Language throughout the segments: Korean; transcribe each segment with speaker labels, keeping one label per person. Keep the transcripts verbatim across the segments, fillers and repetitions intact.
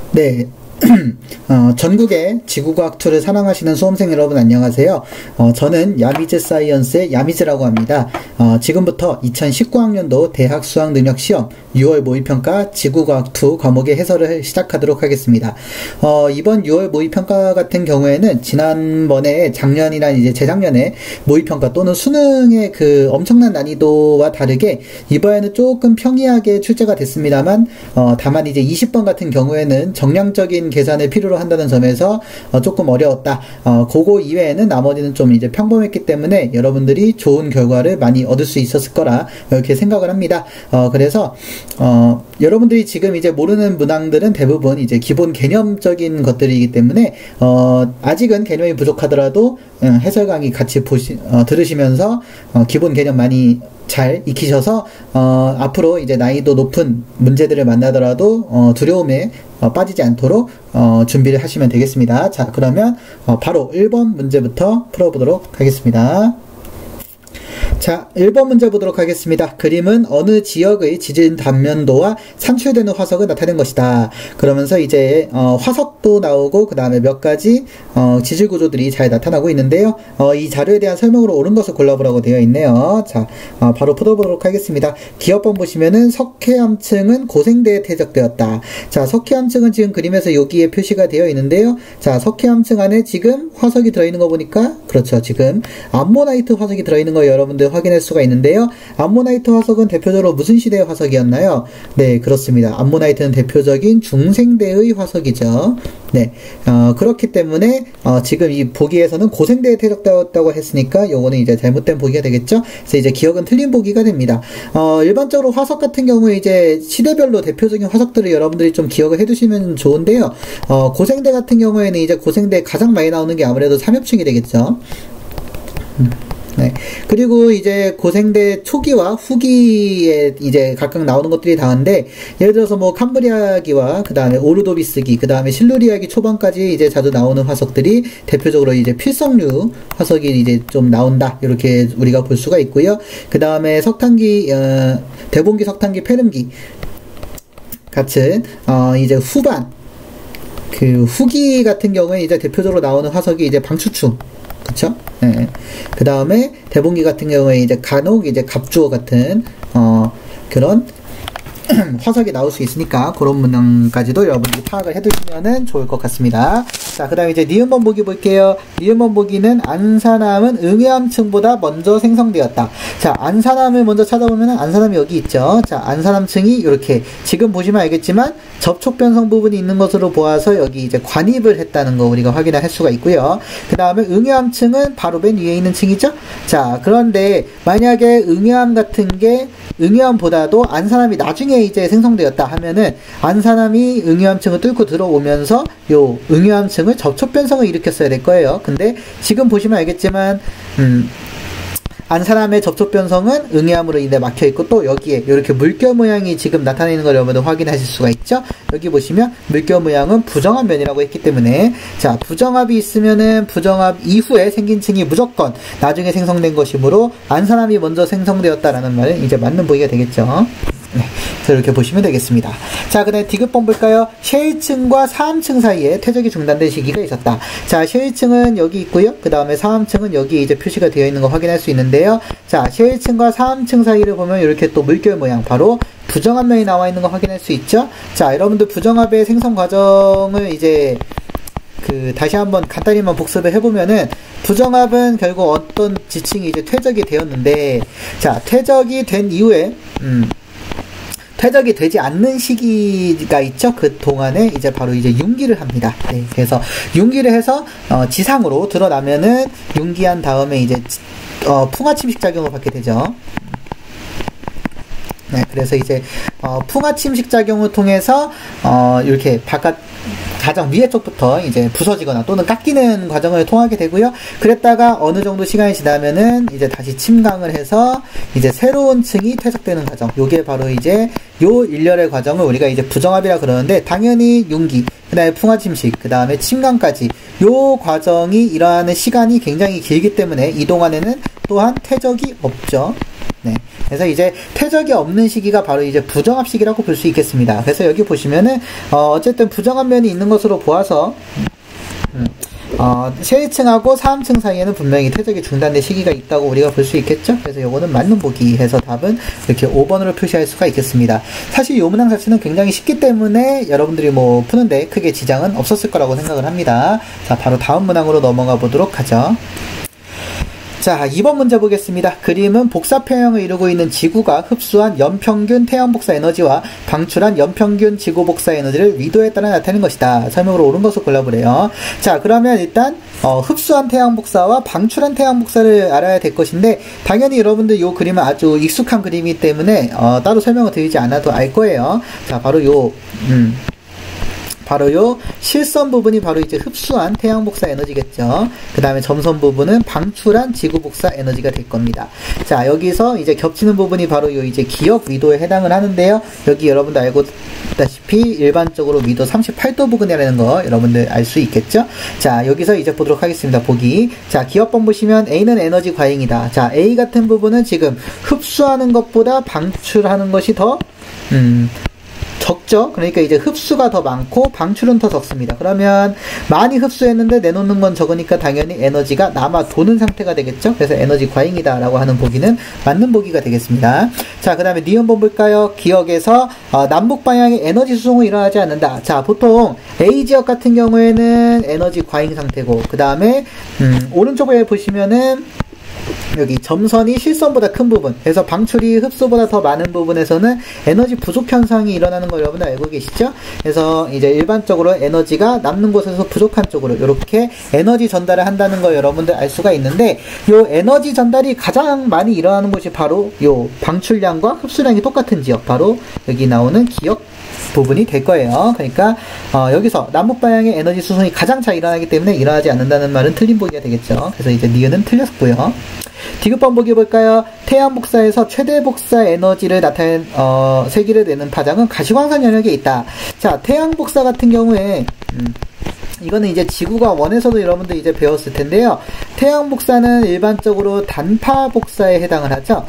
Speaker 1: 네. 어, 전국의 지구과학이를 사랑하시는 수험생 여러분 안녕하세요. 어, 저는 야미즈 사이언스의 야미즈라고 합니다. 어, 지금부터 이천십구 학년도 대학 수학능력시험 유월 모의평가 지구과학 이 과목의 해설을 시작하도록 하겠습니다. 어, 이번 유월 모의평가 같은 경우에는 지난번에 작년이나 이제 재작년에 모의평가 또는 수능의 그 엄청난 난이도와 다르게 이번에는 조금 평이하게 출제가 됐습니다만 어, 다만 이제 이십 번 같은 경우에는 정량적인 계산을 필요로 한다는 점에서 어, 조금 어려웠다. 어, 그거 이외에는 나머지는 좀 이제 평범했기 때문에 여러분들이 좋은 결과를 많이 얻을 수 있었을 거라 이렇게 생각을 합니다. 어, 그래서 어, 여러분들이 지금 이제 모르는 문항들은 대부분 이제 기본 개념적인 것들이기 때문에 어, 아직은 개념이 부족하더라도 음, 해설 강의 같이 보시 어, 들으시면서 어, 기본 개념 많이 잘 익히셔서 어, 앞으로 이제 난이도 높은 문제들을 만나더라도 어, 두려움에 어, 빠지지 않도록 어, 준비를 하시면 되겠습니다. 자, 그러면 어, 바로 일 번 문제부터 풀어보도록 하겠습니다. 자, 일 번 문제 보도록 하겠습니다. 그림은 어느 지역의 지진 단면도와 산출되는 화석을 나타낸 것이다. 그러면서 이제 어, 화석도 나오고 그 다음에 몇 가지 어, 지질 구조들이 잘 나타나고 있는데요. 어, 이 자료에 대한 설명으로 옳은 것을 골라보라고 되어 있네요. 자, 어, 바로 풀어보도록 하겠습니다. 기업번 보시면은 석회암층은 고생대에 퇴적되었다. 자, 석회암층은 지금 그림에서 여기에 표시가 되어 있는데요. 자, 석회암층 안에 지금 화석이 들어있는 거 보니까 그렇죠. 지금 암모나이트 화석이 들어있는 거 여러분들 확인할 수가 있는데요. 암모나이트 화석은 대표적으로 무슨 시대의 화석이었나요? 네, 그렇습니다. 암모나이트는 대표적인 중생대의 화석이죠. 네, 어, 그렇기 때문에 어, 지금 이 보기에서는 고생대에 퇴적되었다고 했으니까 요거는 이제 잘못된 보기가 되겠죠. 그래서 이제 기억은 틀린 보기가 됩니다. 어, 일반적으로 화석 같은 경우에 이제 시대별로 대표적인 화석들을 여러분들이 좀 기억을 해두시면 좋은데요. 어, 고생대 같은 경우에는 이제 고생대 가장 많이 나오는 게 아무래도 삼엽층이 되겠죠. 음. 네. 그리고 이제 고생대 초기와 후기에 이제 각각 나오는 것들이 다른데, 예를 들어서 뭐 캄브리아기와 그 다음에 오르도비스기, 그 다음에 실루리아기 초반까지 이제 자주 나오는 화석들이 대표적으로 이제 필성류 화석이 이제 좀 나온다. 이렇게 우리가 볼 수가 있고요. 그 다음에 석탄기, 어, 대봉기, 석탄기, 페름기 같은, 어, 이제 후반, 그 후기 같은 경우에 이제 대표적으로 나오는 화석이 이제 방추충. 그쵸? 네. 그 다음에 대봉기 같은 경우에 이제 간혹 이제 갑주어 같은 어 그런 화석이 나올 수 있으니까 그런 문항까지도 여러분들이 파악을 해두시면 좋을 것 같습니다. 자, 그 다음에 이제 니은번 보기 볼게요. 니은번 보기는 안산암은 응해암층보다 먼저 생성되었다. 자, 안산암을 먼저 찾아보면 안산암이 여기 있죠. 자, 안산암층이 이렇게 지금 보시면 알겠지만 접촉 변성 부분이 있는 것으로 보아서 여기 이제 관입을 했다는 거 우리가 확인할 수가 있고요. 그 다음에 응해암층은 바로 맨 위에 있는 층이죠. 자, 그런데 만약에 응해암 같은 게 응해암보다도 안산암이 나중에 이제 생성되었다 하면은 안산암이 응해암층을 뚫고 들어오면서 요 응해암층을 접촉 변성을 일으켰어야 될 거예요. 근데 지금 보시면 알겠지만 음 안산암의 접촉 변성은 응해암으로 인해 막혀 있고 또 여기에 이렇게 물결 모양이 지금 나타내는 걸 여러분들 확인하실 수가 있죠. 여기 보시면 물결 모양은 부정합 면이라고 했기 때문에 자, 부정합이 있으면은 부정합 이후에 생긴 층이 무조건 나중에 생성된 것이므로 안산암이 먼저 생성되었다라는 말은 이제 맞는 보기가 되겠죠. 네, 그래서 이렇게 보시면 되겠습니다. 자, 그 다음에 디귿번 볼까요? 셰일층과 사암층 사이에 퇴적이 중단된 시기가 있었다. 자, 셰일층은 여기 있고요. 그 다음에 사암층은 여기 이제 표시가 되어 있는 거 확인할 수 있는데요. 자, 셰일층과 사암층 사이를 보면 이렇게 또 물결 모양, 바로 부정합면이 나와 있는 거 확인할 수 있죠. 자, 여러분들 부정합의 생성 과정을 이제 그 다시 한번 간단히만 복습을 해보면은 부정합은 결국 어떤 지층이 이제 퇴적이 되었는데, 자, 퇴적이 된 이후에 음 퇴적이 되지 않는 시기가 있죠. 그 동안에 이제 바로 이제 융기를 합니다. 네, 그래서 융기를 해서 어, 지상으로 드러나면은 융기한 다음에 이제 어, 풍화 침식 작용을 받게 되죠. 네, 그래서 이제 어, 풍화 침식 작용을 통해서 어, 이렇게 바깥 가장 위에 쪽부터 이제 부서지거나 또는 깎이는 과정을 통하게 되고요. 그랬다가 어느 정도 시간이 지나면은 이제 다시 침강을 해서 이제 새로운 층이 퇴적되는 과정. 요게 바로 이제 요 일렬의 과정을 우리가 이제 부정합이라 그러는데, 당연히 융기, 그 다음에 풍화 침식, 그 다음에 침강까지 요 과정이 일어나는 시간이 굉장히 길기 때문에 이 동안에는 또한 퇴적이 없죠. 네. 그래서 이제 퇴적이 없는 시기가 바로 이제 부정합 시기라고 볼 수 있겠습니다. 그래서 여기 보시면은, 어, 어쨌든 부정합 면이 있는 것으로 보아서, 음, 어, 최일층하고 사음층 사이에는 분명히 퇴적이 중단된 시기가 있다고 우리가 볼 수 있겠죠? 그래서 요거는 맞는 보기 해서 답은 이렇게 오 번으로 표시할 수가 있겠습니다. 사실 요 문항 자체는 굉장히 쉽기 때문에 여러분들이 뭐 푸는데 크게 지장은 없었을 거라고 생각을 합니다. 자, 바로 다음 문항으로 넘어가 보도록 하죠. 자, 이 번 문제 보겠습니다. 그림은 복사평형을 이루고 있는 지구가 흡수한 연평균 태양복사 에너지와 방출한 연평균 지구복사 에너지를 위도에 따라 나타내는 것이다. 설명으로 옳은 것을 골라보래요. 자, 그러면 일단 어, 흡수한 태양복사와 방출한 태양복사를 알아야 될 것인데, 당연히 여러분들 이 그림은 아주 익숙한 그림이기 때문에 어, 따로 설명을 드리지 않아도 알 거예요. 자, 바로 요 음. 바로 요 실선 부분이 바로 이제 흡수한 태양복사 에너지겠죠. 그 다음에 점선 부분은 방출한 지구복사 에너지가 될 겁니다. 자, 여기서 이제 겹치는 부분이 바로 요 이제 기역 위도에 해당을 하는데요. 여기 여러분들 알고 있다시피 일반적으로 위도 삼십팔 도 부근이라는 거 여러분들 알 수 있겠죠. 자, 여기서 이제 보도록 하겠습니다. 보기. 자, 기역번 보시면 A는 에너지 과잉이다. 자, A 같은 부분은 지금 흡수하는 것보다 방출하는 것이 더 음, 적죠. 그러니까 이제 흡수가 더 많고 방출은 더 적습니다. 그러면 많이 흡수했는데 내놓는 건 적으니까 당연히 에너지가 남아 도는 상태가 되겠죠. 그래서 에너지 과잉이다 라고 하는 보기는 맞는 보기가 되겠습니다. 자, 그 다음에 니은번 볼까요? 기역에서 어, 남북 방향의 에너지 수송은 일어나지 않는다. 자, 보통 A 지역 같은 경우에는 에너지 과잉 상태고, 그 다음에 음, 오른쪽에 보시면은 여기 점선이 실선보다 큰 부분, 그래서 방출이 흡수보다 더 많은 부분에서는 에너지 부족 현상이 일어나는 걸 여러분들 알고 계시죠? 그래서 이제 일반적으로 에너지가 남는 곳에서 부족한 쪽으로 이렇게 에너지 전달을 한다는 걸 여러분들 알 수가 있는데, 요 에너지 전달이 가장 많이 일어나는 곳이 바로 요 방출량과 흡수량이 똑같은 지역, 바로 여기 나오는 기역 부분이 될 거예요. 그러니까 어, 여기서 남북 방향의 에너지 수송이 가장 잘 일어나기 때문에 일어나지 않는다는 말은 틀린 보기가 되겠죠. 그래서 이제 니은은 틀렸고요. 디귿번 보기 볼까요? 태양 복사에서 최대 복사 에너지를 나타낸 어, 세기를 내는 파장은 가시광선 영역에 있다. 자, 태양 복사 같은 경우에 음, 이거는 이제 지구가 원에서도 여러분들 이제 배웠을 텐데요. 태양 복사는 일반적으로 단파 복사에 해당을 하죠.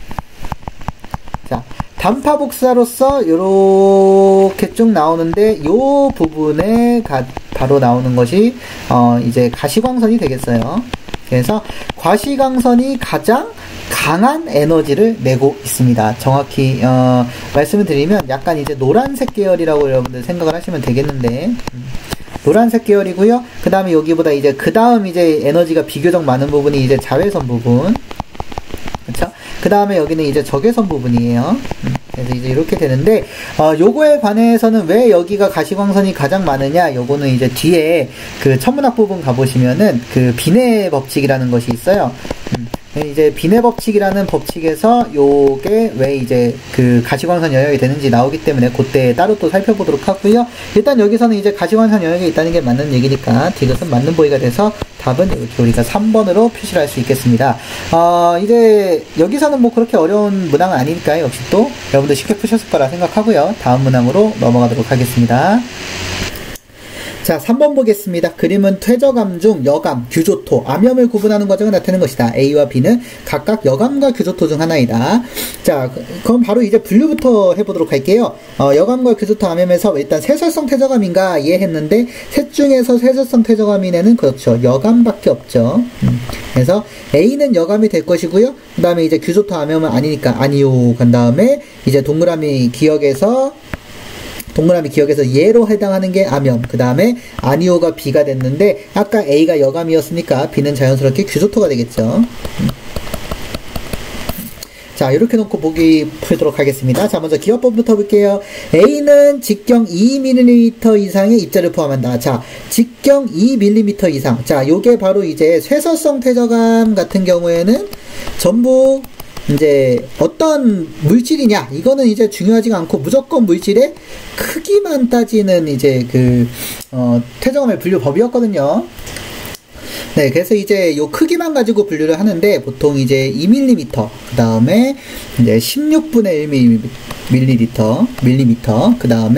Speaker 1: 자, 단파 복사로서 요렇게 쭉 나오는데, 요 부분에 가, 바로 나오는 것이 어, 이제 가시광선이 되겠어요. 그래서 과시광선이 가장 강한 에너지를 내고 있습니다. 정확히 어, 말씀을 드리면 약간 이제 노란색 계열이라고 여러분들 생각을 하시면 되겠는데, 음, 노란색 계열이고요. 그 다음에 여기보다 이제 그 다음 이제 에너지가 비교적 많은 부분이 이제 자외선 부분, 그렇죠? 그 다음에 여기는 이제 적외선 부분이에요. 음, 그래서 이제 이렇게 되는데, 어, 요거에 관해서는 왜 여기가 가시광선이 가장 많으냐, 요거는 이제 뒤에 그 천문학 부분 가보시면은 그 비례 법칙이라는 것이 있어요. 음, 이제 비례 법칙이라는 법칙에서 요게 왜 이제 그 가시광선 영역이 되는지 나오기 때문에 그때 따로 또 살펴보도록 하고요. 일단 여기서는 이제 가시광선 영역이 있다는 게 맞는 얘기니까 디귿은 맞는 보기가 돼서 답은 이렇게 우리가 삼 번으로 표시를 할 수 있겠습니다. 어, 이제 여기서는 뭐 그렇게 어려운 문항은 아니니까요. 역시 또 여러분들 쉽게 푸셨을 거라 생각하고요. 다음 문항으로 넘어가도록 하겠습니다. 자, 삼 번 보겠습니다. 그림은 퇴적암 중 여감, 규조토, 암염을 구분하는 과정을 나타내는 것이다. A와 B는 각각 여감과 규조토 중 하나이다. 자, 그럼 바로 이제 분류부터 해보도록 할게요. 어, 여감과 규조토, 암염에서 일단 세설성 퇴적암인가 이해했는데, 셋 중에서 세설성 퇴적암인 그렇죠, 여감밖에 없죠. 음. 그래서 A는 여감이 될 것이고요. 그 다음에 이제 규조토, 암염은 아니니까 아니요. 간 다음에 이제 동그라미 기역에서 동그라미 기억에서 예로 해당하는 게 암염, 그 다음에 아니오가 B가 됐는데, 아까 A가 여감이었으니까 B는 자연스럽게 규조토가 되겠죠. 자, 이렇게 놓고 보기 풀도록 하겠습니다. 자, 먼저 기억법부터 볼게요. A는 직경 이 밀리미터 이상의 입자를 포함한다. 자, 직경 이 밀리미터 이상. 자, 요게 바로 이제 쇠설성 퇴적암 같은 경우에는 전부 이제 어떤 물질이냐, 이거는 이제 중요하지가 않고 무조건 물질의 크기만 따지는 이제 그 어, 퇴적암의 분류법이었거든요. 네, 그래서 이제 요 크기만 가지고 분류를 하는데, 보통 이제 이 밀리미터, 그 다음에 이제 십육분의 일 밀리리터, 밀리미터, 그 다음에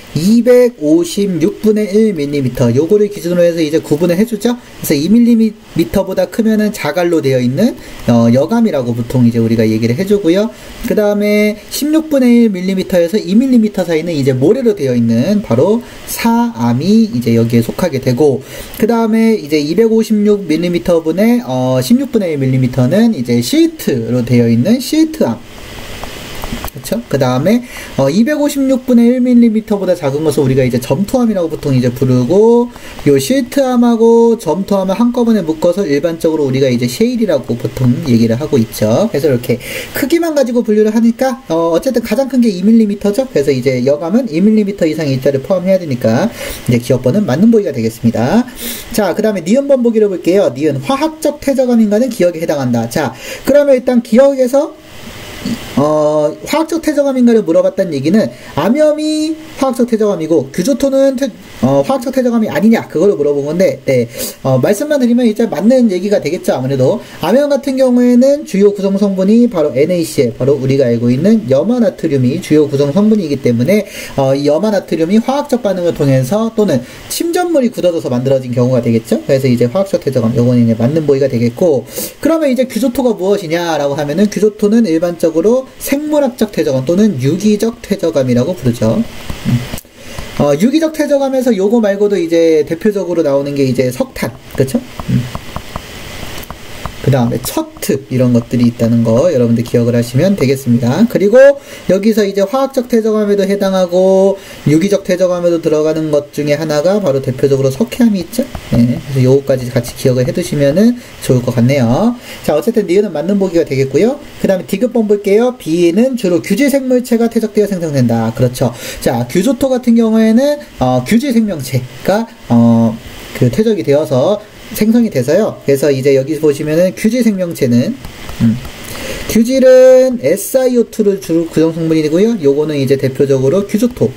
Speaker 1: 이백오십육분의 일 밀리미터 요거를 기준으로 해서 이제 구분을 해주죠. 그래서 이 밀리미터보다 크면은 자갈로 되어 있는 어, 여감이라고 보통 이제 우리가 얘기를 해주고요. 그 다음에 십육분의 일 밀리미터에서 이 밀리미터 사이는 이제 모래로 되어 있는 바로 사암이 이제 여기에 속하게 되고, 그 다음에 이제 이백오십육 밀리미터분의 어, 십육분의 일 밀리미터는 이제 시트로 되어 있는 시트암. 그쵸? 그 다음에, 어, 이백오십육분의 일 밀리미터보다 작은 것을 우리가 이제 점토암이라고 보통 이제 부르고, 요 시트암하고 점토암을 한꺼번에 묶어서 일반적으로 우리가 이제 셰일이라고 보통 얘기를 하고 있죠. 그래서 이렇게 크기만 가지고 분류를 하니까, 어, 어쨌든 가장 큰 게 이 밀리미터죠? 그래서 이제 여감은 이 밀리미터 이상의 입자를 포함해야 되니까, 이제 기억번은 맞는 보기가 되겠습니다. 자, 그 다음에 니은번 보기를 볼게요. 니은, 화학적 퇴적암인가는 기억에 해당한다. 자, 그러면 일단 기억에서 어, 화학적 퇴적암인가를 물어봤다는 얘기는 암염이 화학적 퇴적암이고 규조토는 퇴, 어, 화학적 퇴적암이 아니냐 그걸 물어본 건데, 네, 어, 말씀만 드리면 이제 맞는 얘기가 되겠죠. 아무래도 암염 같은 경우에는 주요 구성 성분이 바로 엔에이씨엘, 바로 우리가 알고 있는 염화나트륨이 주요 구성 성분이기 때문에 어, 이 염화나트륨이 화학적 반응을 통해서 또는 침전물이 굳어져서 만들어진 경우가 되겠죠. 그래서 이제 화학적 퇴적암 요거는 이제 맞는 보기가 되겠고, 그러면 이제 규조토가 무엇이냐라고 하면은 규조토는 일반적으로 생물학적 퇴적암 또는 유기적 퇴적암이라고 부르죠. 음. 어, 유기적 퇴적암에서 요거 말고도 이제 대표적으로 나오는 게 이제 석탄, 그쵸? 음. 그 다음에 척트 이런 것들이 있다는 거 여러분들 기억을 하시면 되겠습니다. 그리고 여기서 이제 화학적 퇴적암에도 해당하고 유기적 퇴적암에도 들어가는 것 중에 하나가 바로 대표적으로 석회암이 있죠. 네, 그래서 요거까지 같이 기억을 해두시면은 좋을 것 같네요. 자, 어쨌든 니은은 맞는 보기가 되겠고요. 그 다음에 디귿번 볼게요. B는 주로 규지 생물체가 퇴적되어 생성된다. 그렇죠. 자, 규조토 같은 경우에는 어, 규지 생명체가 어, 그 퇴적이 되어서 생성이 돼서요. 그래서 이제 여기 보시면은 규지 생명체는 음, 규질은 에스아이오투를 주로 구성 성분이고요. 요거는 이제 대표적으로 규조토.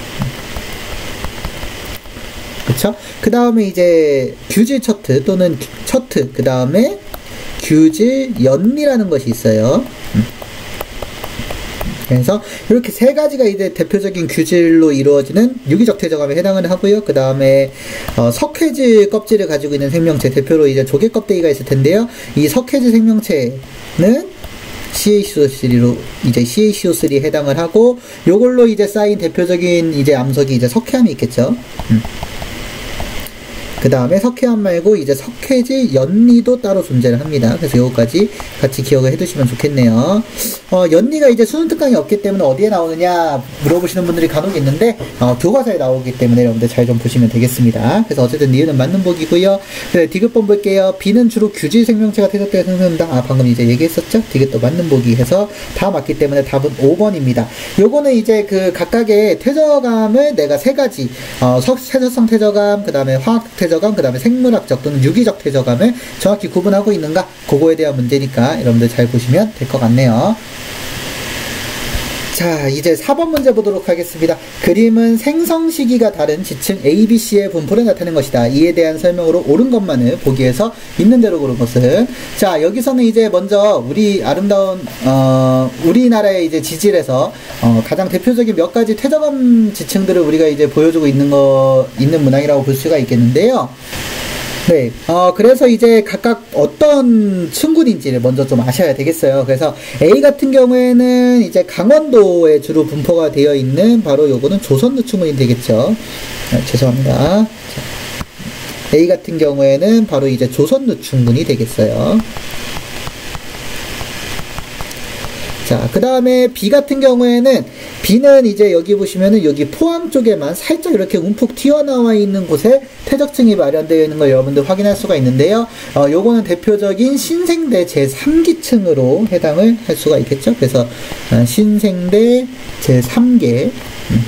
Speaker 1: 그쵸? 그 다음에 이제 규질 척트 또는 척트, 그 다음에 규질 연리라는 것이 있어요. 음. 그래서 이렇게 세 가지가 이제 대표적인 규질로 이루어지는 유기적 퇴적암에 해당을 하고요. 그 다음에 어, 석회질 껍질을 가지고 있는 생명체, 대표로 이제 조개 껍데기가 있을 텐데요. 이 석회질 생명체는 씨에이치오쓰리로 이제 씨에이치오쓰리에 해당을 하고, 요걸로 이제 쌓인 대표적인 이제 암석이 이제 석회암이 있겠죠. 음. 그 다음에 석회암 말고 이제 석회질 연리도 따로 존재를 합니다. 그래서 요거까지 같이 기억을 해두시면 좋겠네요. 어, 연리가 이제 수능 특강이 없기 때문에 어디에 나오느냐 물어보시는 분들이 간혹 있는데, 어, 교과서에 나오기 때문에 여러분들 잘 좀 보시면 되겠습니다. 그래서 어쨌든 니은은 맞는 보기고요. 네, 디귿번 볼게요. B는 주로 규질 생명체가 퇴적되어 생성된다. 아, 방금 이제 얘기했었죠? 디귿도 맞는 보기 해서 다 맞기 때문에 답은 오번입니다. 요거는 이제 그 각각의 퇴적암을 내가 세 가지, 어, 세저성 퇴적암, 그 다음에 화학 퇴적암, 그 다음에 생물학적 또는 유기적 퇴적암을 정확히 구분하고 있는가, 그거에 대한 문제니까 여러분들 잘 보시면 될 것 같네요. 자, 이제 사번 문제 보도록 하겠습니다. 그림은 생성 시기가 다른 지층 A, B, C의 분포를 나타낸 것이다. 이에 대한 설명으로 옳은 것만을 보기에서 있는 대로 고른 것은, 자, 여기서는 이제 먼저 우리 아름다운 어, 우리나라의 이제 지질에서 어, 가장 대표적인 몇 가지 퇴적암 지층들을 우리가 이제 보여주고 있는 거 있는 문항이라고 볼 수가 있겠는데요. 네, 어, 그래서 이제 각각 어떤 층군인지를 먼저 좀 아셔야 되겠어요. 그래서 A 같은 경우에는 이제 강원도에 주로 분포가 되어 있는 바로 요거는 조선루 층군이 되겠죠. 아, 죄송합니다. 자, A 같은 경우에는 바로 이제 조선루 층군이 되겠어요. 자, 그 다음에 B 같은 경우에는 B는 이제 여기 보시면은 여기 포항 쪽에만 살짝 이렇게 움푹 튀어나와 있는 곳에 퇴적층이 마련되어 있는 걸 여러분들 확인할 수가 있는데요. 어, 요거는 대표적인 신생대 제삼기층으로 해당을 할 수가 있겠죠. 그래서 어, 신생대 제삼계. 음.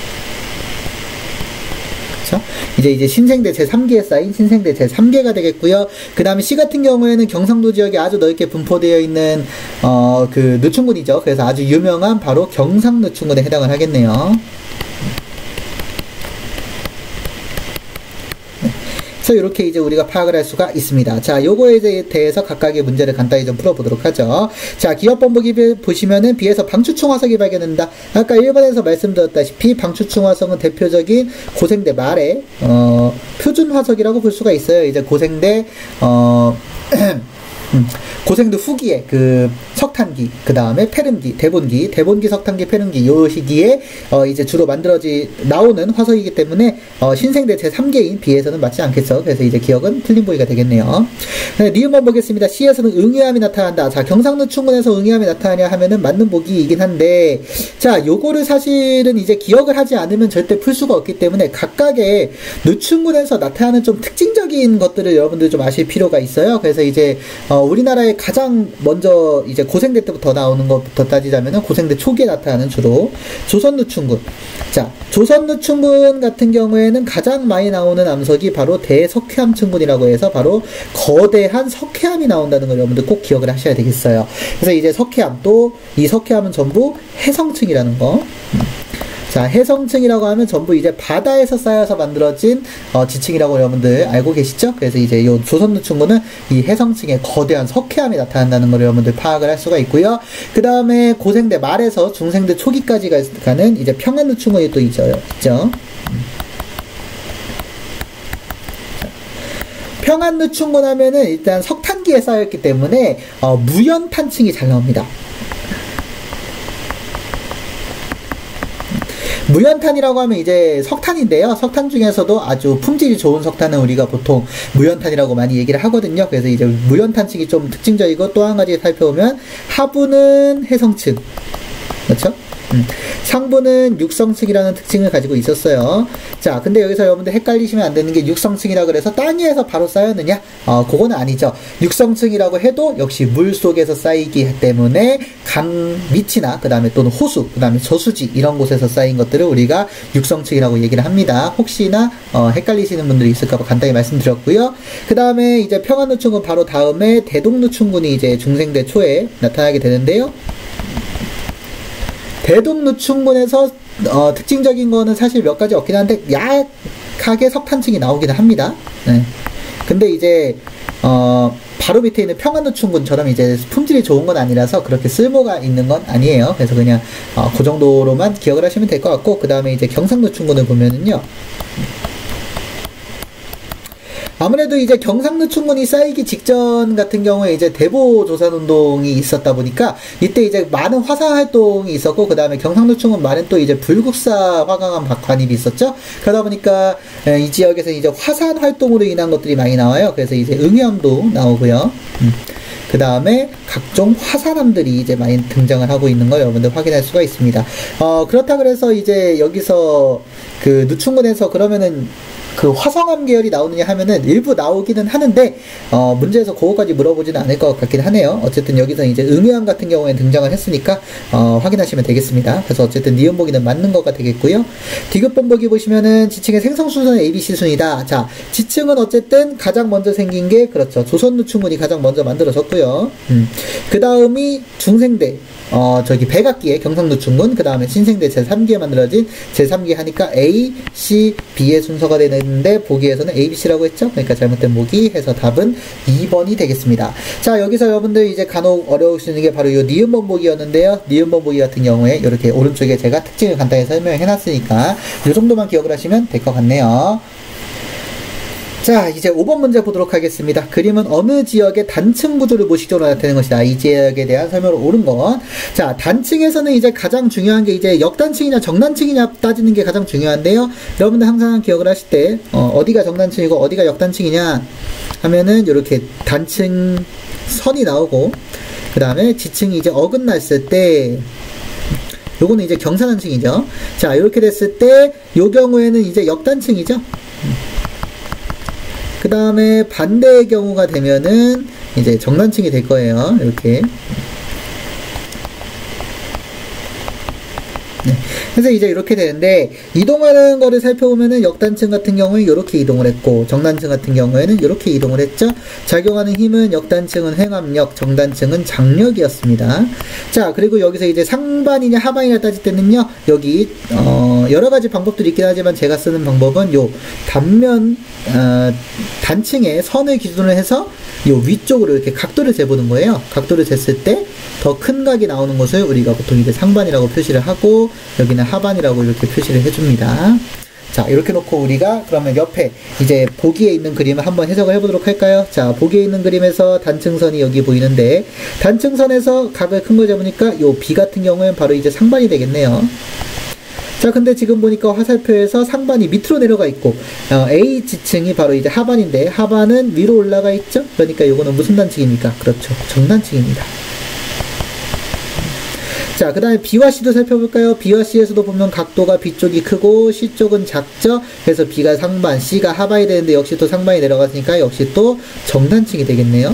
Speaker 1: 이제 이제 신생대 제삼기에 쌓인 신생대 제삼계가 되겠고요. 그 다음에 C 같은 경우에는 경상도 지역에 아주 넓게 분포되어 있는 어, 그 누충군이죠. 그래서 아주 유명한 바로 경상누충군에 해당을 하겠네요. 그래서 이렇게 이제 우리가 파악을 할 수가 있습니다. 자, 요거에 대해서 각각의 문제를 간단히 좀 풀어보도록 하죠. 자, 기업번복이 보시면은 B에서 방추충 화석이 발견된다. 아까 일 번에서 말씀드렸다시피 방추충 화석은 대표적인 고생대 말의 어, 표준 화석이라고 볼 수가 있어요. 이제 고생대 어 음, 고생대 후기에 그 석탄기, 그 다음에 페름기, 대본기, 대본기, 석탄기, 페름기 요 시기에 어 이제 주로 만들어지 나오는 화석이기 때문에 어 신생대 제삼 개인 B에서는 맞지 않겠죠. 그래서 이제 기억은 틀린 보기가 되겠네요. 네, 니은번 보겠습니다. C에서는 응유암이 나타난다. 자, 경상도 충군에서 응유암이 나타나냐 하면은 맞는 보기이긴 한데, 자, 요거를 사실은 이제 기억을 하지 않으면 절대 풀 수가 없기 때문에 각각의 누충군에서 나타나는 좀 특징적인 것들을 여러분들 좀 아실 필요가 있어요. 그래서 이제 어 우리나라에 가장 먼저 이제 고생대 때부터 나오는 것부터 따지자면은 고생대 초기에 나타나는 주로 조선누충군. 자, 조선누충군 같은 경우에는 가장 많이 나오는 암석이 바로 대석회암충군이라고 해서 바로 거대한 석회암이 나온다는 걸 여러분들 꼭 기억을 하셔야 되겠어요. 그래서 이제 석회암, 또 이 석회암은 전부 해성층이라는 거. 자, 해성층이라고 하면 전부 이제 바다에서 쌓여서 만들어진 어, 지층이라고 여러분들 알고 계시죠? 그래서 이제 요 조선누충군은 이 해성층에 거대한 석회암이 나타난다는 걸 여러분들 파악을 할 수가 있고요. 그 다음에 고생대 말에서 중생대 초기까지 가는 이제 평안누충군이 또 있죠. 있죠? 평안누충군 하면은 일단 석탄기에 쌓였기 때문에 어, 무연탄층이 잘 나옵니다. 무연탄이라고 하면 이제 석탄인데요. 석탄 중에서도 아주 품질이 좋은 석탄은 우리가 보통 무연탄이라고 많이 얘기를 하거든요. 그래서 이제 무연탄층이 좀 특징적이고, 또 한 가지 살펴보면 하부는 해성층, 그렇죠? 음. 상부는 육성층이라는 특징을 가지고 있었어요. 자, 근데 여기서 여러분들 헷갈리시면 안 되는 게 육성층이라 그래서 땅 위에서 바로 쌓였느냐? 어, 그거는 아니죠. 육성층이라고 해도 역시 물 속에서 쌓이기 때문에 강 밑이나 그 다음에 또는 호수, 그 다음에 저수지 이런 곳에서 쌓인 것들을 우리가 육성층이라고 얘기를 합니다. 혹시나 어, 헷갈리시는 분들이 있을까봐 간단히 말씀드렸고요. 그 다음에 이제 평안누충군 바로 다음에 대동누충군이 이제 중생대 초에 나타나게 되는데요. 대동누충군에서 어, 특징적인 거는 사실 몇 가지 없긴 한데 약하게 석탄층이 나오기는 합니다. 네. 근데 이제 어, 바로 밑에 있는 평안누충군처럼 이제 품질이 좋은 건 아니라서 그렇게 쓸모가 있는 건 아니에요. 그래서 그냥 어, 그 정도로만 기억을 하시면 될 것 같고, 그 다음에 이제 경상누충군을 보면은요. 아무래도 이제 경상누충군이 쌓이기 직전 같은 경우에 이제 대보조산운동이 있었다 보니까 이때 이제 많은 화산 활동이 있었고, 그 다음에 경상누충군 말은 또 이제 불국사 화강암 관입이 있었죠. 그러다 보니까 이 지역에서 이제 화산 활동으로 인한 것들이 많이 나와요. 그래서 이제 응유암도 나오고요. 음. 그 다음에 각종 화산암들이 이제 많이 등장을 하고 있는 걸 여러분들 확인할 수가 있습니다. 어, 그렇다 그래서 이제 여기서 그 누충군에서 그러면은 그 화성암 계열이 나오느냐 하면은 일부 나오기는 하는데 어 문제에서 그거까지 물어보지는 않을 것 같긴 하네요. 어쨌든 여기서 이제 응유암 같은 경우에 등장을 했으니까 어 확인하시면 되겠습니다. 그래서 어쨌든 니은 보기는 맞는 거가 되겠고요. 디귿번 보기 보시면은 지층의 생성 순서는 에이 비 씨 순이다. 자, 지층은 어쨌든 가장 먼저 생긴 게 그렇죠. 조선누충군이 가장 먼저 만들어졌고요. 음. 그 다음이 중생대. 어, 저기 백악기의 경상누충군, 그 다음에 신생대 제삼 기에 만들어진 제삼 기 하니까 A, C, B의 순서가 되는데 보기에서는 에이 비 씨라고 했죠? 그러니까 잘못된 보기 해서 답은 이 번이 되겠습니다. 자, 여기서 여러분들 이제 간혹 어려우시는 게 바로 이 니은번 보기였는데요. 니은번 보기 같은 경우에 이렇게 오른쪽에 제가 특징을 간단히 설명해 놨으니까 이 정도만 기억을 하시면 될 것 같네요. 자, 이제 오 번 문제 보도록 하겠습니다. 그림은 어느 지역의 단층 구조를 모식적으로 나타내는 것이다. 이 지역에 대한 설명을 옳은 건. 자, 단층에서는 이제 가장 중요한 게 이제 역단층이냐 정단층이냐 따지는 게 가장 중요한데요. 여러분들 항상 기억을 하실 때, 어, 어디가 정단층이고 어디가 역단층이냐 하면은 이렇게 단층 선이 나오고, 그 다음에 지층이 이제 어긋났을 때, 요거는 이제 경사단층이죠. 자, 이렇게 됐을 때, 요 경우에는 이제 역단층이죠. 그 다음에 반대의 경우가 되면은 이제 정단층이 될 거예요. 이렇게. 네. 그래서 이제 이렇게 되는데, 이동하는 거를 살펴보면은 역단층 같은 경우에 이렇게 이동을 했고, 정단층 같은 경우에는 이렇게 이동을 했죠. 작용하는 힘은 역단층은 횡압력, 정단층은 장력이었습니다. 자, 그리고 여기서 이제 상반이냐 하반이냐 따질 때는요, 여기 어, 여러 가지 방법들이 있긴 하지만 제가 쓰는 방법은 요 단면 어, 단층의 선을 기준으로 해서 요 위쪽으로 이렇게 각도를 재보는 거예요. 각도를 쟀을 때 더 큰 각이 나오는 것을 우리가 보통 이제 상반이라고 표시를 하고, 여기는 하반이라고 이렇게 표시를 해줍니다. 자, 이렇게 놓고 우리가 그러면 옆에 이제 보기에 있는 그림을 한번 해석을 해보도록 할까요? 자, 보기에 있는 그림에서 단층선이 여기 보이는데, 단층선에서 각을 큰 걸 잡으니까 요 B 같은 경우에는 바로 이제 상반이 되겠네요. 자, 근데 지금 보니까 화살표에서 상반이 밑으로 내려가 있고, 어, A 지층이 바로 이제 하반인데, 하반은 위로 올라가 있죠? 그러니까 요거는 무슨 단층입니까? 그렇죠. 정단층입니다. 자, 그 다음에 B와 C도 살펴볼까요? B와 C에서도 보면 각도가 B 쪽이 크고 C 쪽은 작죠? 그래서 B가 상반, C가 하반이 되는데 역시 또 상반이 내려갔으니까 역시 또 정단층이 되겠네요.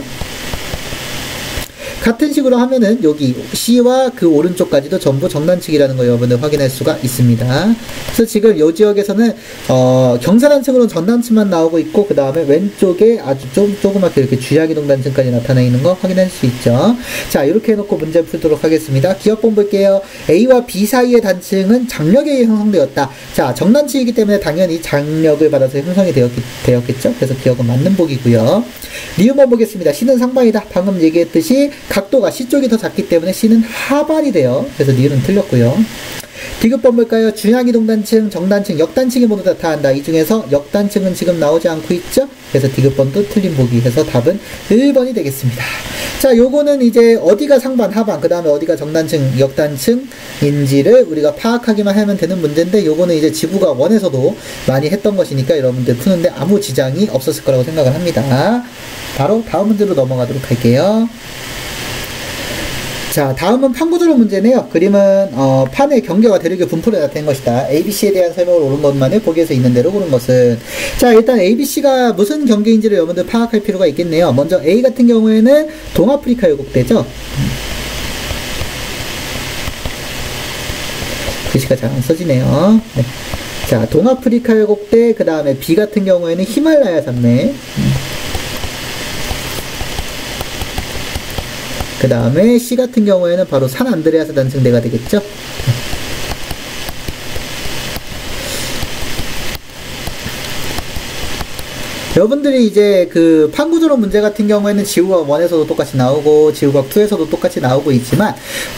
Speaker 1: 같은 식으로 하면은 여기 C와 그 오른쪽까지도 전부 정단층이라는 거 여러분들 확인할 수가 있습니다. 그래서 지금 이 지역에서는 어, 경사단층으로는 정단층만 나오고 있고, 그 다음에 왼쪽에 아주 좀 조그맣게 이렇게 주야기동 단층까지 나타나 있는 거 확인할 수 있죠. 자, 이렇게 해놓고 문제 풀도록 하겠습니다. 기억본 볼게요. A와 B 사이의 단층은 장력에 의해 형성되었다. 자, 정단층이기 때문에 당연히 장력을 받아서 형성이 되었기, 되었겠죠. 그래서 기억은 맞는 복이고요. 리음번 보겠습니다. C는 상반이다. 방금 얘기했듯이 각도가 C 쪽이 더 작기 때문에 C는 하반이 돼요. 그래서 니은 틀렸고요. 디귿번 볼까요? 준양이동 단층, 정단층, 역단층이 모두 나타난다. 이 중에서 역단층은 지금 나오지 않고 있죠? 그래서 디귿번도 틀린 보기 해서 답은 일 번이 되겠습니다. 자, 요거는 이제 어디가 상반, 하반, 그 다음에 어디가 정단층, 역단층인지를 우리가 파악하기만 하면 되는 문제인데, 요거는 이제 지구가 원에서도 많이 했던 것이니까 여러분들 푸는데 아무 지장이 없었을 거라고 생각을 합니다. 바로 다음 문제로 넘어가도록 할게요. 자, 다음은 판구조론 문제네요. 그림은 어, 판의 경계와 대륙의 분포를 나타낸 것이다. 에이비씨에 대한 설명을 옳은 것만을 보기에서 있는 대로 고른 것은. 자, 일단 에이비씨가 무슨 경계인지를 여러분들 파악할 필요가 있겠네요. 먼저 A 같은 경우에는 동아프리카 요곡대죠. 글씨가 잘 안 써지네요. 네. 자, 동아프리카 요곡대, 그 다음에 B 같은 경우에는 히말라야 산맥. 그 다음에 C 같은 경우에는 바로 산 안드레아스 단층대가 되겠죠. 여러분들이 이제 그 판구조론 문제 같은 경우에는 지구과학 일에서도 똑같이 나오고 지구과학 이에서도 똑같이 나오고 있지만,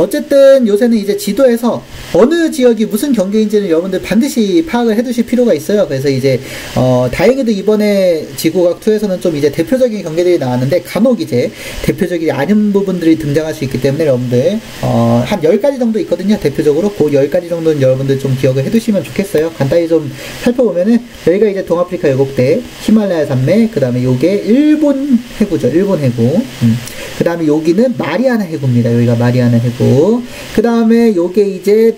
Speaker 1: 어쨌든 요새는 이제 지도에서 어느 지역이 무슨 경계인지는 여러분들 반드시 파악을 해두실 필요가 있어요. 그래서 이제 어 다행히도 이번에 지구과학 이에서는 좀 이제 대표적인 경계들이 나왔는데, 간혹 이제 대표적이지 않은 부분들이 등장할 수 있기 때문에 여러분들 어 한 열 가지 정도 있거든요. 대표적으로 그 열 가지 정도는 여러분들 좀 기억을 해두시면 좋겠어요. 간단히 좀 살펴보면은, 여기가 이제 동아프리카 요곡대, 히말라야 산맥, 그 다음에 요게 일본 해구죠. 일본 해구. 음. 그 다음에 여기는 마리아나 해구입니다. 여기가 마리아나 해구. 그 다음에 요게 이제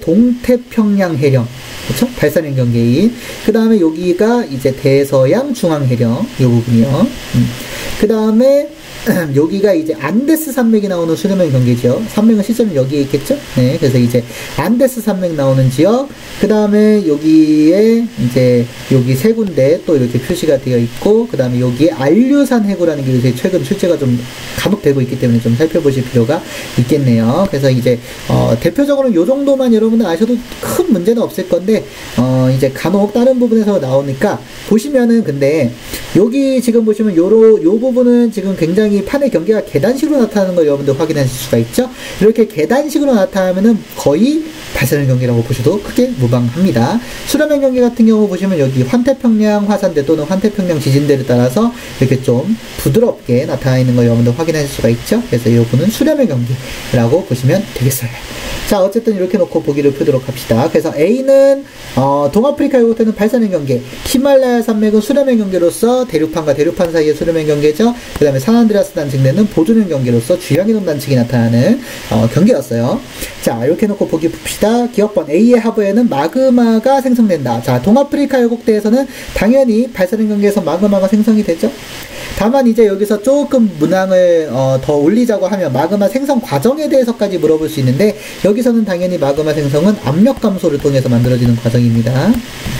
Speaker 1: 동태평양 해령. 그쵸? 발산형 경계인. 그 다음에 여기가 이제 대서양 중앙 해령. 요 부분이요. 음. 그 다음에 여기가 이제 안데스 산맥이 나오는 수렴형 경계죠. 산맥은 실제로 여기에 있겠죠? 네. 그래서 이제 안데스 산맥 나오는 지역. 그 다음에 여기에 이제 여기 세 군데 또 이렇게 표시가 되어 있고, 그 다음에 여기에 알류산 해구라는 게 요새 최근 출제가 좀 간혹 되고 있기 때문에 좀 살펴보실 필요가 있겠네요. 그래서 이제 어 대표적으로 요 정도만 여러분들 아셔도 큰 문제는 없을 건데, 어 이제 간혹 다른 부분에서 나오니까 보시면은, 근데 여기 지금 보시면 요로 요 부분은 지금 굉장히 판의 경계가 계단식으로 나타나는 걸 여러분들 확인하실 수가 있죠. 이렇게 계단식으로 나타나면은 거의 발산형 경계라고 보셔도 크게 무방합니다. 수렴형 경계 같은 경우 보시면 여기 환태평양 화산대 또는 환태평양 지진대를 따라서 이렇게 좀 부드럽게 나타나 있는 걸 여러분들 확인하실 수가 있죠. 그래서 이 부분은 수렴형 경계라고 보시면 되겠어요. 자, 어쨌든 이렇게 놓고 보기를 푸도록 합시다. 그래서 A는 어, 동아프리카 요곡대는 발산형 경계, 히말라야 산맥은 수렴형 경계로서 대륙판과 대륙판 사이의 수렴형 경계죠. 그 다음에 산안드레아스 단층대는 보존형 경계로서 주양이동 단층이 나타나는 어, 경계였어요. 자, 이렇게 놓고 보기 봅시다. 기억번 A의 하부에는 마그마가 생성된다. 자, 동아프리카 요곡대에서는 당연히 발산형 경계에서 마그마가 생성이 되죠. 다만 이제 여기서 조금 문항을 어, 더 올리자고 하면 마그마 생성 과정에 대해서까지 물어볼 수 있는데, 여기서는 당연히 마그마 생성은 압력 감소를 통해서 만들어지는 과정입니다.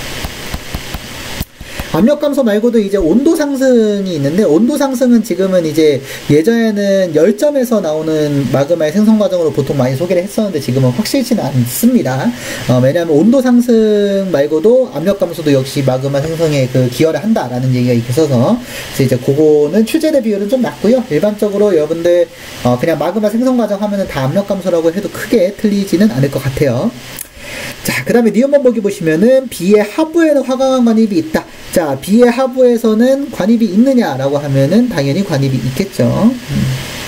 Speaker 1: 압력 감소 말고도 이제 온도 상승이 있는데, 온도 상승은 지금은 이제 예전에는 열점에서 나오는 마그마의 생성 과정으로 보통 많이 소개를 했었는데 지금은 확실치는 않습니다. 어, 왜냐하면 온도 상승 말고도 압력 감소도 역시 마그마 생성에 그 기여를 한다라는 얘기가 있어서, 그래서 이제 그거는 출제대 비율은 좀 낮고요. 일반적으로 여러분들 어, 그냥 마그마 생성 과정 하면은 다 압력 감소라고 해도 크게 틀리지는 않을 것 같아요. 자, 그 다음에 니은번 보기 보시면은 B의 하부에는 화강암 관입이 있다. 자, B의 하부에서는 관입이 있느냐라고 하면은 당연히 관입이 있겠죠. 음.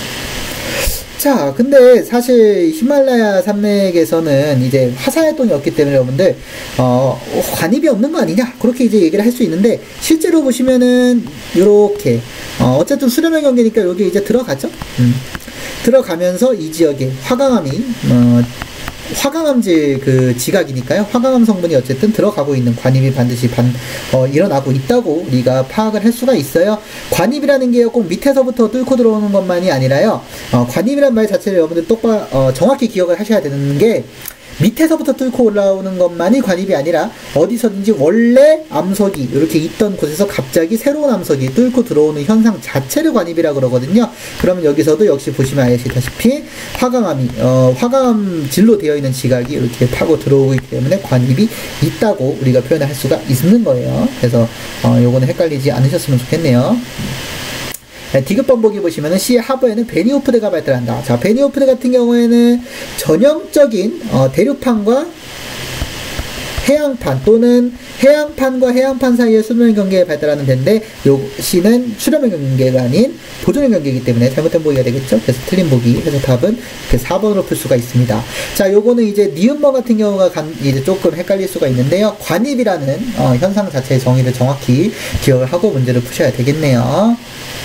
Speaker 1: 자, 근데 사실 히말라야 산맥에서는 이제 화산활동이 없기 때문에 여러분들 어, 관입이 없는 거 아니냐, 그렇게 이제 얘기를 할 수 있는데, 실제로 보시면은 요렇게 어, 어쨌든 수렴의 경계니까 여기 이제 들어가죠. 음. 들어가면서 이 지역에 화강암이 어, 화강암질 그 지각이니까요. 화강암 성분이 어쨌든 들어가고 있는 관입이 반드시 반, 어, 일어나고 있다고 우리가 파악을 할 수가 있어요. 관입이라는 게 꼭 밑에서부터 뚫고 들어오는 것만이 아니라요. 어, 관입이라는 말 자체를 여러분들 똑바로 어, 정확히 기억을 하셔야 되는 게, 밑에서부터 뚫고 올라오는 것만이 관입이 아니라 어디서든지 원래 암석이 이렇게 있던 곳에서 갑자기 새로운 암석이 뚫고 들어오는 현상 자체를 관입이라고 그러거든요. 그러면 여기서도 역시 보시면 아시다시피 화강암이 어, 화강암 질로 되어 있는 지각이 이렇게 타고 들어오기 때문에 관입이 있다고 우리가 표현을 할 수가 있는 거예요. 그래서 어, 요거는 헷갈리지 않으셨으면 좋겠네요. 디귿번 보기 보시면은 C의 하부에는 베니오프드가 발달한다. 자, 베니오프드 같은 경우에는 전형적인 어, 대륙판과 해양판 또는 해양판과 해양판 사이의 수렴의 경계에 발달하는 데인데, 요 C는 수렴의 경계가 아닌 보존의 경계이기 때문에 잘못된 보기가 되겠죠. 그래서 틀린 보기 해서 답은 사 번으로 풀 수가 있습니다. 자, 요거는 이제 니은번 같은 경우가 간, 이제 조금 헷갈릴 수가 있는데요. 관입이라는 어, 현상 자체의 정의를 정확히 기억을 하고 문제를 푸셔야 되겠네요.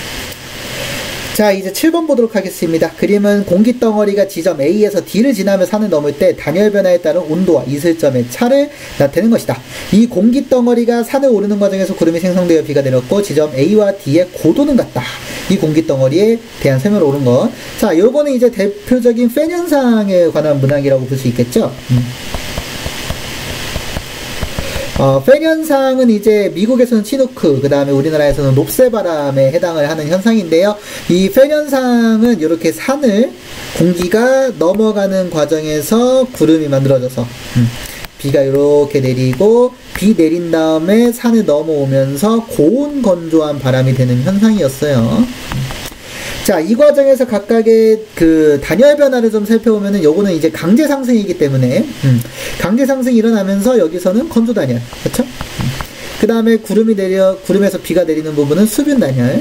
Speaker 1: 자, 이제 칠 번 보도록 하겠습니다. 그림은 공기덩어리가 지점 A에서 D를 지나며 산을 넘을 때 단열 변화에 따른 온도와 이슬점의 차를 나타내는 것이다. 이 공기덩어리가 산을 오르는 과정에서 구름이 생성되어 비가 내렸고 지점 A와 D의 고도는 같다. 이 공기덩어리에 대한 설명을 옳은 것. 자, 요거는 이제 대표적인 팬 현상에 관한 문항이라고 볼 수 있겠죠. 음. 어, 팬 현상은 이제 미국에서는 치누크, 그 다음에 우리나라에서는 롭세바람에 해당을 하는 현상인데요. 이 팬 현상은 이렇게 산을 공기가 넘어가는 과정에서 구름이 만들어져서 음, 비가 이렇게 내리고, 비 내린 다음에 산을 넘어오면서 고온 건조한 바람이 되는 현상이었어요. 자, 이 과정에서 각각의 그 단열 변화를 좀 살펴보면은 요거는 이제 강제 상승이기 때문에 음, 강제 상승이 일어나면서 여기서는 건조 단열, 그렇죠? 음. 그 다음에 구름이 내려 구름에서 비가 내리는 부분은 수분 단열.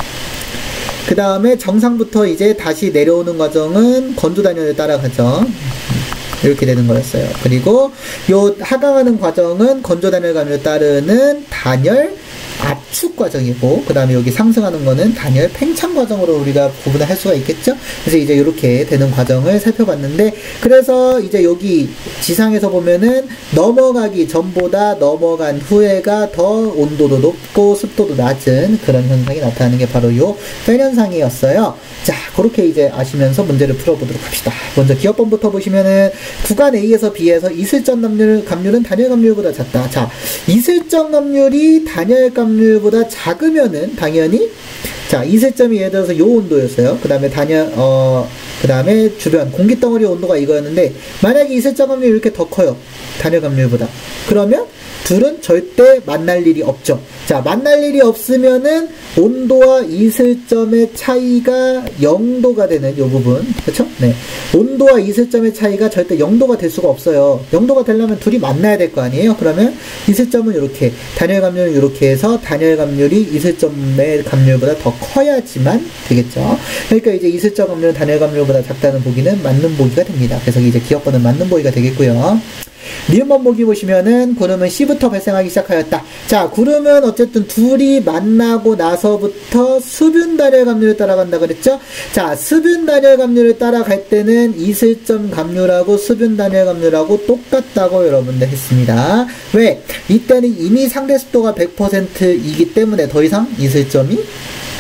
Speaker 1: 그 다음에 정상부터 이제 다시 내려오는 과정은 건조 단열을 따라가죠. 음, 이렇게 되는 거였어요. 그리고 요 하강하는 과정은 건조 단열감을 따르는 단열 압축 과정이고, 그 다음에 여기 상승하는 거는 단열 팽창 과정으로 우리가 구분을 할 수가 있겠죠. 그래서 이제 이렇게 되는 과정을 살펴봤는데, 그래서 이제 여기 지상에서 보면은 넘어가기 전보다 넘어간 후에가 더 온도도 높고 습도도 낮은 그런 현상이 나타나는 게 바로 요 팬 현상이었어요. 자, 그렇게 이제 아시면서 문제를 풀어보도록 합시다. 먼저 기억번부터 보시면은 구간 A에서 B에서 이슬점 감률, 감률은 단열 감률보다 작다. 자, 이슬점 감률이 단열 감률보다 작으면은 당연히, 자, 이슬점이 예를 들어서 요 온도였어요. 그 다음에 단열, 어, 그 다음에 주변 공기덩어리 온도가 이거였는데, 만약에 이슬점 감률이 이렇게 더 커요. 단열 감률보다. 그러면 둘은 절대 만날 일이 없죠. 자, 만날 일이 없으면은 온도와 이슬점의 차이가 영 도가 되는 요 부분, 그렇죠? 네, 온도와 이슬점의 차이가 절대 영 도가 될 수가 없어요. 영 도가 되려면 둘이 만나야 될 거 아니에요. 그러면 이슬점은 이렇게, 단열 감률은 이렇게 해서 단열 감률이 이슬점의 감률보다 더 커야지만 되겠죠. 그러니까 이제 이슬점 감률은 단열 감률보다 작다는 보기는 맞는 보기가 됩니다. 그래서 이제 기억번은 맞는 보기가 되겠고요. 니은번 보기 보시면은 구름은 C부터 발생하기 시작하였다. 자, 구름은 어쨌든 둘이 만나고 나서부터 수분 단열 감률을 따라간다 그랬죠? 자, 수분 단열 감률을 따라갈 때는 이슬점 감률하고 수분 단열 감률하고 똑같다고 여러분들 했습니다. 왜? 이때는 이미 상대 습도가 백 퍼센트이기 때문에 더 이상 이슬점이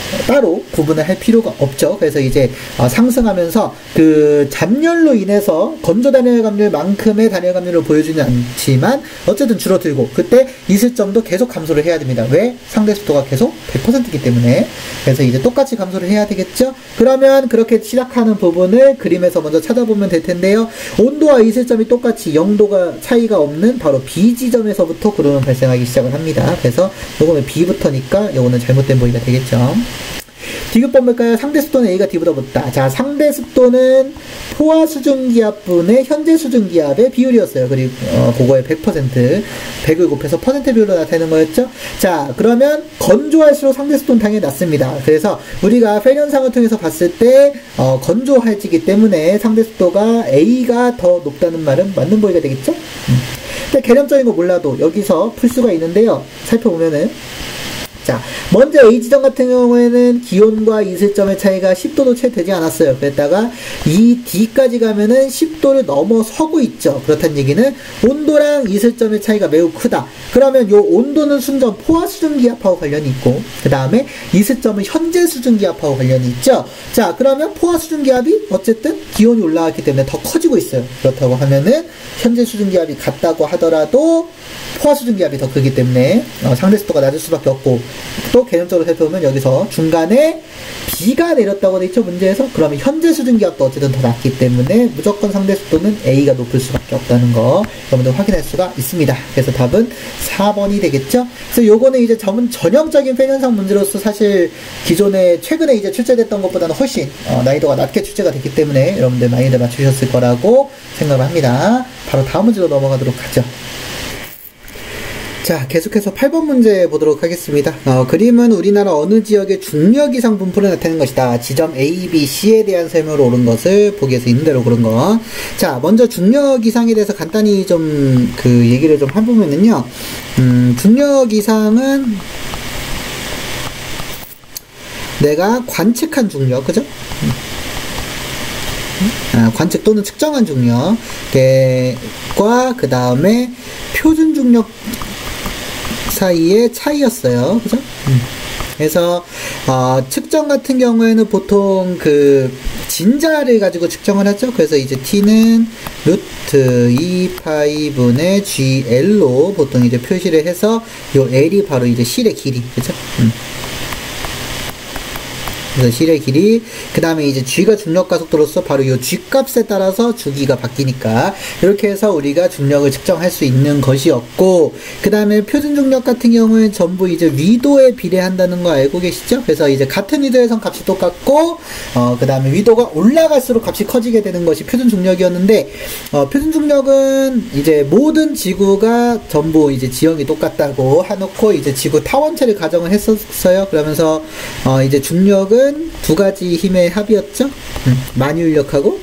Speaker 1: 따로 구분을 할 필요가 없죠. 그래서 이제 어, 상승하면서 그 잔열로 인해서 건조 단열 감률만큼의 단열 감률을 보여주지 않지만 어쨌든 줄어들고, 그때 이슬점도 계속 감소를 해야 됩니다. 왜? 상대 습도가 계속 백 퍼센트이기 때문에. 그래서 이제 똑같이 감소를 해야 되겠죠. 그러면 그렇게 시작하는 부분을 그림에서 먼저 찾아보면 될 텐데요. 온도와 이슬점이 똑같이 영 도가 차이가 없는 바로 B 지점에서부터 구름은 발생하기 시작을 합니다. 그래서 요거는 B부터니까 요거는 잘못된 보기가 되겠죠. 디귿번 볼까요? 상대 습도는 A가 D보다 높다. 자, 상대 습도는 포화 수증기압분의 현재 수증기압의 비율이었어요. 그리고 어, 그거의 백 퍼센트, 백을 곱해서 퍼센트 비율로 나타내는 거였죠. 자, 그러면 건조할수록 상대 습도는 당연히 낮습니다. 그래서 우리가 펠 현상을 통해서 봤을 때 어, 건조할지기 때문에 상대 습도가 A가 더 높다는 말은 맞는 보기가 되겠죠. 음. 근데 개념적인 거 몰라도 여기서 풀 수가 있는데요. 살펴보면은, 자, 먼저 A 지점 같은 경우에는 기온과 이슬점의 차이가 십 도도 채 되지 않았어요. 그랬다가 이 D까지 가면은 십 도를 넘어서고 있죠. 그렇다는 얘기는 온도랑 이슬점의 차이가 매우 크다. 그러면 요 온도는 순전 포화 수증기압하고 관련이 있고, 그 다음에 이슬점은 현재 수증기압하고 관련이 있죠. 자, 그러면 포화 수증기압이 어쨌든 기온이 올라왔기 때문에 더 커지고 있어요. 그렇다고 하면은 현재 수증기압이 같다고 하더라도 포화 수증기압이 더 크기 때문에 어, 상대 습도가 낮을 수밖에 없고, 또 개념적으로 살펴보면 여기서 중간에 B가 내렸다고 돼 있죠, 문제에서. 그러면 현재 수증기압도 어쨌든 더 낮기 때문에 무조건 상대 습도는 A가 높을 수밖에 없다는 거 여러분들 확인할 수가 있습니다. 그래서 답은 사 번이 되겠죠. 그래서 요거는 이제 전문 전형적인 펠 현상 문제로서 사실 기존에 최근에 이제 출제됐던 것보다는 훨씬 어, 난이도가 낮게 출제가 됐기 때문에 여러분들 많이들 맞추셨을 거라고 생각을 합니다. 바로 다음 문제로 넘어가도록 하죠. 자, 계속해서 팔 번 문제 보도록 하겠습니다. 어, 그림은 우리나라 어느 지역의 중력 이상 분포를 나타내는 것이다. 지점 A, B, C에 대한 설명으로 옳은 것을 보기에서 있는 대로 그런 거. 자, 먼저 중력 이상에 대해서 간단히 좀 그 얘기를 좀 해보면은요. 음, 중력 이상은 내가 관측한 중력, 그죠? 아, 관측 또는 측정한 중력과 그 다음에 표준 중력 사이의 차이였어요. 그죠? 음. 그래서 어, 측정 같은 경우에는 보통 그 진자를 가지고 측정을 하죠. 그래서 이제 T는 루트 이 파이분의 지엘로 보통 이제 표시를 해서 요 L이 바로 이제 실의 길이. 그죠? 음. 그래서 실의 길이, 그 다음에 이제 G가 중력 가속도로서 바로 이 G 값에 따라서 주기가 바뀌니까 이렇게 해서 우리가 중력을 측정할 수 있는 것이었고, 그 다음에 표준 중력 같은 경우에 전부 이제 위도에 비례한다는 거 알고 계시죠? 그래서 이제 같은 위도에선 값이 똑같고, 어, 그 다음에 위도가 올라갈수록 값이 커지게 되는 것이 표준 중력이었는데, 어, 표준 중력은 이제 모든 지구가 전부 이제 지형이 똑같다고 해놓고 이제 지구 타원체를 가정을 했었어요. 그러면서 어, 이제 중력은 두 가지 힘의 합이었죠. 음, 만유인력하고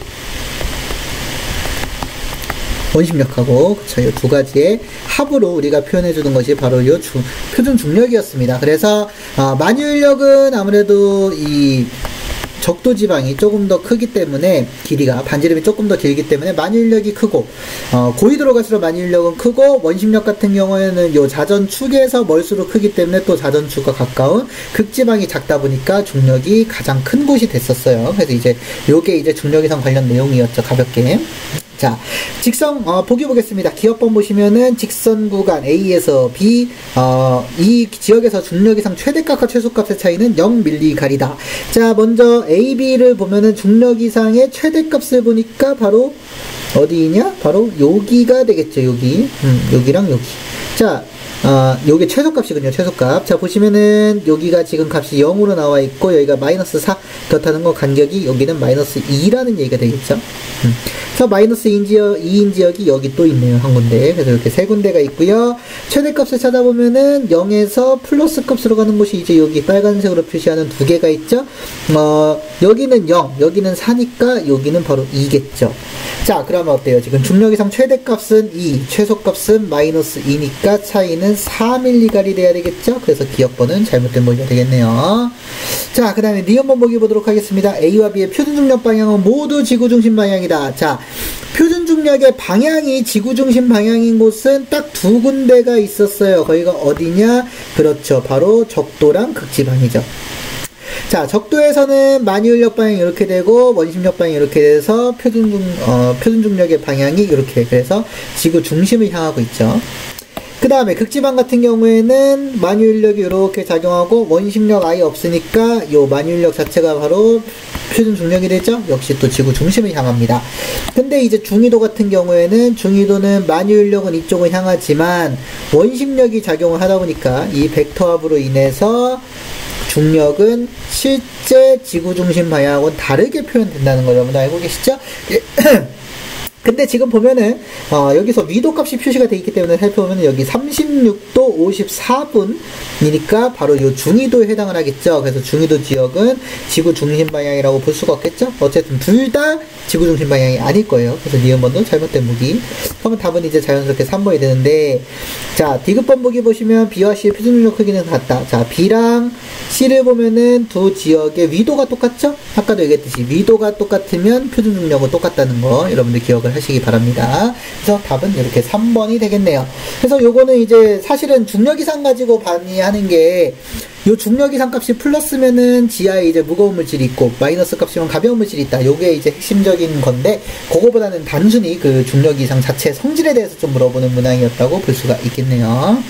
Speaker 1: 원심력하고, 그쵸, 이 두 가지의 합으로 우리가 표현해주는 것이 바로 이 표준 중력이었습니다. 그래서 어, 만유인력은 아무래도 이 적도 지방이 조금 더 크기 때문에, 길이가 반지름이 조금 더 길기 때문에 만유인력이 크고, 어, 고위도로 갈수록 만유인력은 크고, 원심력 같은 경우에는 요 자전축에서 멀수록 크기 때문에 또 자전축과 가까운 극지방이 작다 보니까 중력이 가장 큰 곳이 됐었어요. 그래서 이제 요게 이제 중력이상 관련 내용이었죠, 가볍게. 자, 직선 어, 보기 보겠습니다. 기억번 보시면은 직선 구간 A에서 B, 어, 이 지역에서 중력 이상 최대값과 최소값의 차이는 영 밀리가리다. 자, 먼저 A, B를 보면은 중력 이상의 최대값을 보니까 바로 어디냐? 바로 여기가 되겠죠. 여기, 음, 여기랑 여기. 자, 어, 요게 최소값이군요. 최소값. 자, 보시면은 여기가 지금 값이 영으로 나와 있고 여기가 마이너스 사. 그렇다는 거 간격이 여기는 마이너스 이라는 얘기가 되겠죠. 음. 그래서 마이너스 이인 지역, 이인 지역이 여기 또 있네요. 한 군데. 그래서 이렇게 세 군데가 있고요. 최대값을 찾아보면은 영에서 플러스 값으로 가는 곳이 이제 여기 빨간색으로 표시하는 두 개가 있죠. 어, 여기는 영, 여기는 사니까 여기는 바로 이겠죠. 자, 그러면 어때요? 지금 중력 이상 최대값은 이, 최소값은 마이너스 이니까 차이는 사 밀리가리 돼야 되겠죠? 그래서 기억번은 잘못된 보기가 되겠네요. 자, 그 다음에 니은번 보기 보도록 하겠습니다. A와 B의 표준 중력 방향은 모두 지구 중심 방향이다. 자, 표준 중력의 방향이 지구 중심 방향인 곳은 딱 두 군데가 있었어요. 거기가 어디냐? 그렇죠. 바로 적도랑 극지방이죠. 자, 적도에서는 만유인력 방향이 이렇게 되고 원심력 방향이 이렇게 돼서 표준 중, 어, 표준 중력의 방향이 이렇게, 그래서 지구 중심을 향하고 있죠. 그 다음에 극지방 같은 경우에는 만유인력이 이렇게 작용하고 원심력 아예 없으니까 요 만유인력 자체가 바로 표준 중력이 되죠. 역시 또 지구 중심을 향합니다. 근데 이제 중위도 같은 경우에는 중위도는 만유인력은 이쪽을 향하지만 원심력이 작용을 하다 보니까 이 벡터합으로 인해서 중력은 실제 지구 중심 방향하고는 다르게 표현된다는 걸 여러분들 알고 계시죠? 근데 지금 보면은 어, 여기서 위도 값이 표시가 되어 있기 때문에 살펴보면 여기 삼십육 도 오십사 분이니까 바로 요 중위도에 해당을 하겠죠. 그래서 중위도 지역은 지구 중심 방향이라고 볼 수가 없겠죠. 어쨌든 둘 다 지구 중심 방향이 아닐 거예요. 그래서 니은 번도 잘못된 보기. 그러면 답은 이제 자연스럽게 삼 번이 되는데, 자, 디귿번 보기 보시면 B와 C의 표준 중력 크기는 같다. 자, B랑 C를 보면은 두 지역의 위도가 똑같죠? 아까도 얘기했듯이 위도가 똑같으면 표준 중력은 똑같다는 거 여러분들 기억을 하시기 바랍니다. 그래서 답은 이렇게 삼 번이 되겠네요. 그래서 요거는 이제 사실은 중력 이상 가지고 많이 하는 게, 요 중력 이상 값이 플러스면은 지하에 이제 무거운 물질이 있고 마이너스 값이면 가벼운 물질이 있다. 요게 이제 핵심적인 건데, 그거보다는 단순히 그 중력 이상 자체 성질에 대해서 좀 물어보는 문항이었다고 볼 수가 있겠네요.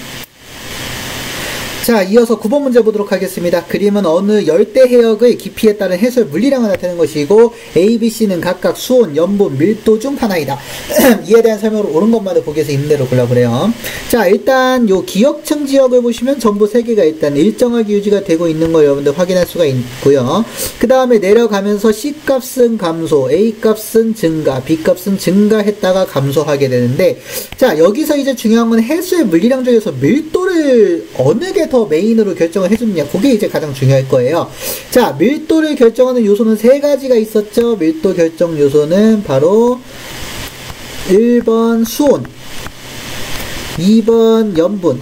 Speaker 1: 자, 이어서 구 번 문제 보도록 하겠습니다. 그림은 어느 열대 해역의 깊이에 따른 해수의 물리량을 나타내는 것이고 A, B, C는 각각 수온, 염분, 밀도 중 하나이다. 이에 대한 설명을 옳은 것만을 보기 위해서 있는 대로 골라보래요. 자, 일단 요 기역층 지역을 보시면 전부 세 개가 일단 일정하게 유지가 되고 있는 걸 여러분들 확인할 수가 있고요. 그 다음에 내려가면서 C 값은 감소, A 값은 증가, B 값은 증가했다가 감소하게 되는데, 자, 여기서 이제 중요한 건 해수의 물리량 중에서 밀도를 어느 게 더 메인으로 결정을 해주느냐, 그게 이제 가장 중요할 거예요. 자, 밀도를 결정하는 요소는 세 가지가 있었죠. 밀도 결정 요소는 바로 일 번 수온, 이 번 염분,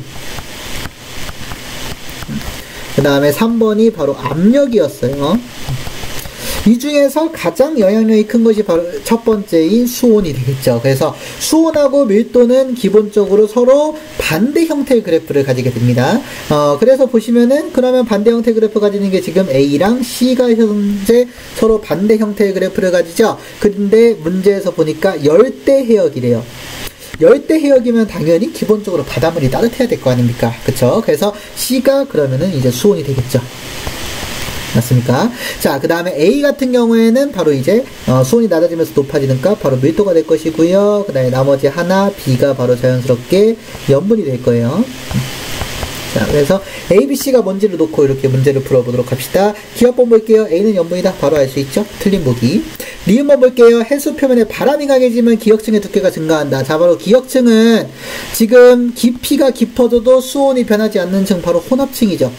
Speaker 1: 그 다음에 삼 번이 바로 압력이었어요. 이 중에서 가장 영향력이 큰 것이 바로 첫 번째인 수온이 되겠죠. 그래서 수온하고 밀도는 기본적으로 서로 반대 형태의 그래프를 가지게 됩니다. 어, 그래서 보시면은, 그러면 반대 형태 그래프 가지는 게 지금 A랑 C가 현재 서로 반대 형태의 그래프를 가지죠. 근데 문제에서 보니까 열대 해역이래요. 열대 해역이면 당연히 기본적으로 바닷물이 따뜻해야 될 거 아닙니까? 그쵸? 그래서 C가 그러면은 이제 수온이 되겠죠. 맞습니까? 자, 그 다음에 A 같은 경우에는 바로 이제 어, 수온이 낮아지면서 높아지니까 바로 밀도가 될 것이고요. 그 다음에 나머지 하나 B가 바로 자연스럽게 염분이 될 거예요. 자, 그래서 A, B, C가 뭔지를 놓고 이렇게 문제를 풀어보도록 합시다. 기억번 볼게요. A는 염분이다. 바로 알 수 있죠? 틀린 보기. 니은번 볼게요. 해수 표면에 바람이 강해지면 기역층의 두께가 증가한다. 자, 바로 기역층은 지금 깊이가 깊어져도 수온이 변하지 않는 층, 바로 혼합층이죠.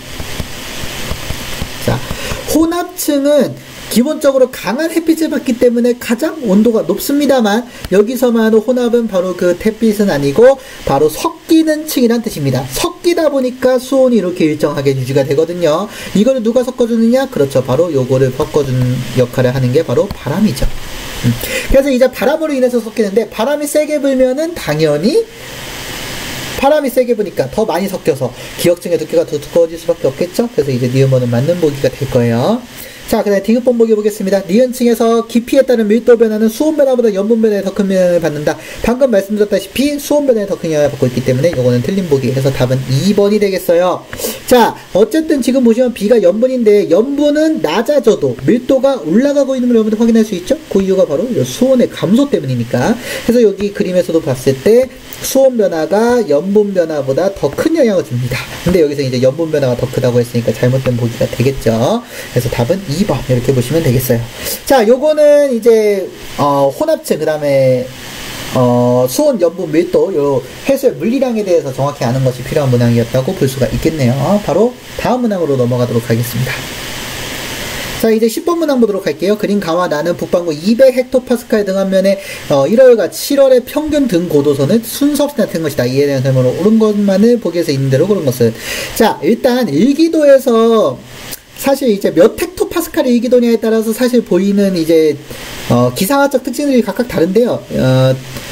Speaker 1: 자, 혼합층은 기본적으로 강한 햇빛을 받기 때문에 가장 온도가 높습니다만, 여기서만 혼합은 바로 그 햇빛은 아니고 바로 섞이는 층이란 뜻입니다. 섞이다 보니까 수온이 이렇게 일정하게 유지가 되거든요. 이거를 누가 섞어주느냐? 그렇죠. 바로 요거를 섞어주는 역할을 하는 게 바로 바람이죠. 음. 그래서 이제 바람으로 인해서 섞이는데, 바람이 세게 불면은 당연히 바람이 세게 부니까 더 많이 섞여서 기역층의 두께가 더 두꺼워질 수밖에 없겠죠. 그래서 이제 니은번은 맞는 보기가 될 거예요. 자, 그 다음에 디귿번 보기 보겠습니다. 니은층에서 깊이에 따른 밀도 변화는 수온 변화보다 염분 변화에 더 큰 영향을 받는다. 방금 말씀드렸다시피 수온 변화에 더 큰 영향을 받고 있기 때문에 이거는 틀린 보기 해서 답은 이 번이 되겠어요. 자, 어쨌든 지금 보시면 B가 염분인데, 염분은 낮아져도 밀도가 올라가고 있는 걸 여러분들 확인할 수 있죠? 그 이유가 바로 수온의 감소 때문이니까. 그래서 여기 그림에서도 봤을 때 수온 변화가 염분 변화보다 더 큰 영향을 줍니다. 근데 여기서 이제 염분 변화가 더 크다고 했으니까 잘못된 보기가 되겠죠. 그래서 답은 이 번 이렇게 보시면 되겠어요. 자, 요거는 이제 어, 혼합층, 그 다음에 어, 수온, 염분, 밀도, 요 해수의 물리량에 대해서 정확히 아는 것이 필요한 문항이었다고 볼 수가 있겠네요. 바로 다음 문항으로 넘어가도록 하겠습니다. 자, 이제 십 번 문항 보도록 할게요. 그림 강화 나는 북반구 이백 헥토파스칼 등한면에 어, 일월과 칠월의 평균 등 고도선은 순서 없이 나타낸 것이다. 이에 대한 설명을 옳은 것만을 보기 위해서 있는 대로 그런 것은. 자, 일단 일기도에서 사실 이제 몇 헥토파스칼의 일기도냐에 따라서 사실 보이는 이제 어, 기상학적 특징들이 각각 다른데요. 어,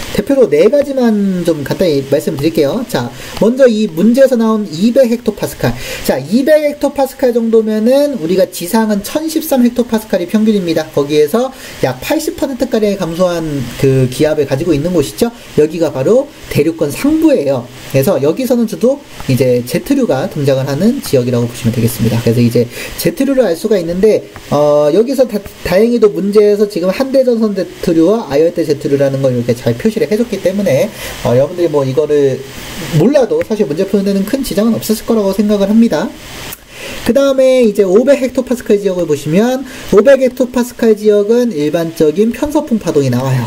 Speaker 1: 대표로 네 가지만 좀 간단히 말씀드릴게요. 자, 먼저 이 문제에서 나온 이백 헥토파스칼. 자, 이백 헥토파스칼 정도면은 우리가 지상은 천십삼 헥토파스칼이 평균입니다. 거기에서 약 팔십 퍼센트가량의 감소한 그 기압을 가지고 있는 곳이죠. 여기가 바로 대륙권 상부예요. 그래서 여기서는 주로 이제 제트류가 등장을 하는 지역이라고 보시면 되겠습니다. 그래서 이제 제트류를 알 수가 있는데, 어, 여기서 다, 다행히도 문제에서 지금 한대전선 제트류와 아열대 제트류라는 걸 이렇게 잘 표시를 해줬기 때문에, 어, 여러분들이 뭐 이거를 몰라도 사실 문제 푸는 데는 큰 지장은 없었을 거라고 생각을 합니다. 그 다음에 이제 오백 헥토파스칼 지역을 보시면, 오백 헥토파스칼 지역은 일반적인 편서풍 파동이 나와요.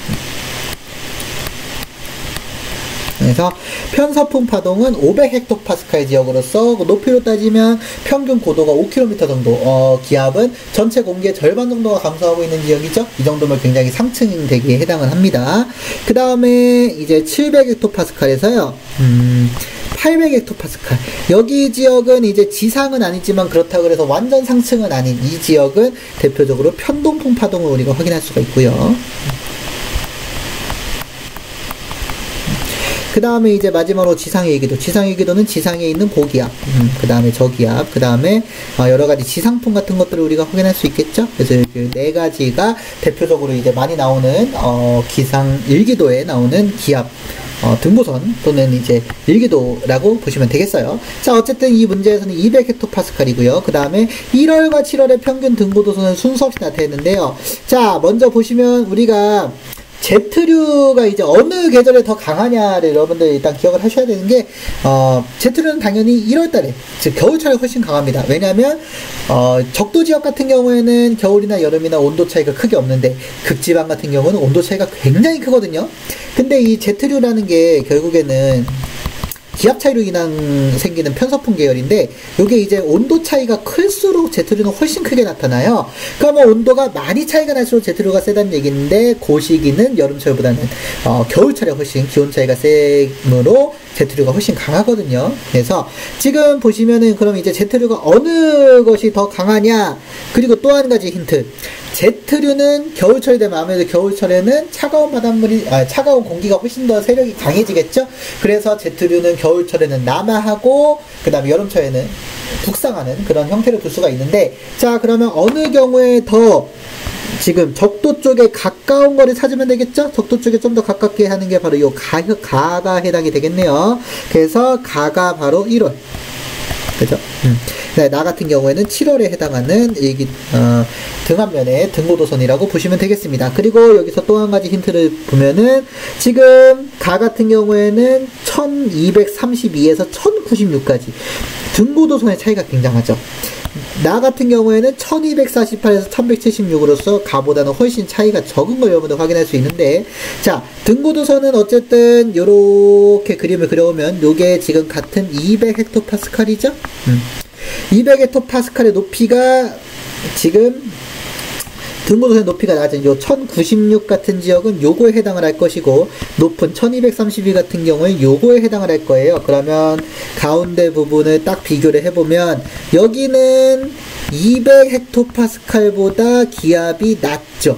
Speaker 1: 그래서 편서풍 파동은 오백 헥토파스칼 지역으로서 높이로 따지면 평균 고도가 오 킬로미터 정도, 어, 기압은 전체 공기의 절반 정도가 감소하고 있는 지역이죠. 이 정도면 굉장히 상층 대기에 해당을 합니다. 그 다음에 이제 칠백 헥토파스칼에서요, 음, 팔백 헥토파스칼. 여기 지역은 이제 지상은 아니지만 그렇다고 해서 완전 상층은 아닌 이 지역은 대표적으로 편동풍 파동을 우리가 확인할 수가 있고요. 그 다음에 이제 마지막으로 지상의 기도. 지상의 기도는 지상에 있는 고기압, 음, 그 다음에 저기압, 그 다음에 어, 여러 가지 지상풍 같은 것들을 우리가 확인할 수 있겠죠. 그래서 그 네 가지가 대표적으로 이제 많이 나오는 어, 기상 일기도에 나오는 기압, 어, 등고선 또는 이제 일기도라고 보시면 되겠어요. 자, 어쨌든 이 문제에서는 이백 헥토파스칼이고요. 그 다음에 일월과 칠월의 평균 등고도선은 순서 없이 나타냈는데요. 자, 먼저 보시면 우리가 제트류가 이제 어느 계절에 더 강하냐를 여러분들 일단 기억을 하셔야 되는 게, 어, 제트류는 당연히 일월달에, 즉 겨울철에 훨씬 강합니다. 왜냐하면 어, 적도 지역 같은 경우에는 겨울이나 여름이나 온도 차이가 크게 없는데, 극지방 같은 경우는 온도 차이가 굉장히 크거든요. 근데 이 제트류라는 게 결국에는 기압 차이로 인한 생기는 편서풍 계열인데, 요게 이제 온도 차이가 클수록 제트류는 훨씬 크게 나타나요. 그러면 온도가 많이 차이가 날수록 제트류가 세다는 얘기인데, 그 시기는 여름철보다는 어, 겨울철에 훨씬 기온 차이가 세므로 제트류가 훨씬 강하거든요. 그래서 지금 보시면은 그럼 이제 제트류가 어느 것이 더 강하냐, 그리고 또 한 가지 힌트. 제트류는 겨울철이 되면 아무래도 겨울철에는 차가운 바닷물이, 아, 차가운 공기가 훨씬 더 세력이 강해지겠죠? 그래서 제트류는 겨울철에는 남하하고, 그 다음에 여름철에는 북상하는 그런 형태를 볼 수가 있는데, 자, 그러면 어느 경우에 더 지금 적도 쪽에 가까운 거를 찾으면 되겠죠? 적도 쪽에 좀 더 가깝게 하는 게 바로 이 가, 가가 해당이 되겠네요. 그래서 가가 바로 일월. 그죠? 음. 네, 나 같은 경우에는 칠월에 해당하는 일기, 어, 등압면의 등고도선이라고 보시면 되겠습니다. 그리고 여기서 또 한 가지 힌트를 보면은, 지금 가 같은 경우에는 천이백삼십이에서 천구십육까지 등고도선의 차이가 굉장하죠. 나 같은 경우에는 천이백사십팔에서 천백칠십육으로서 가보다는 훨씬 차이가 적은 걸 여러분들 확인할 수 있는데, 자, 등고도선은 어쨌든 요렇게 그림을 그려오면 요게 지금 같은 이백 헥토파스칼이죠? 음. 이백 헥토파스칼의 높이가 지금 등고도선의 높이가 낮은 요 천구십육 같은 지역은 요거에 해당을 할 것이고, 높은 천이백삼십이 같은 경우에 요거에 해당을 할 거예요. 그러면 가운데 부분을 딱 비교를 해보면 여기는 이백 헥토파스칼보다 기압이 낮죠.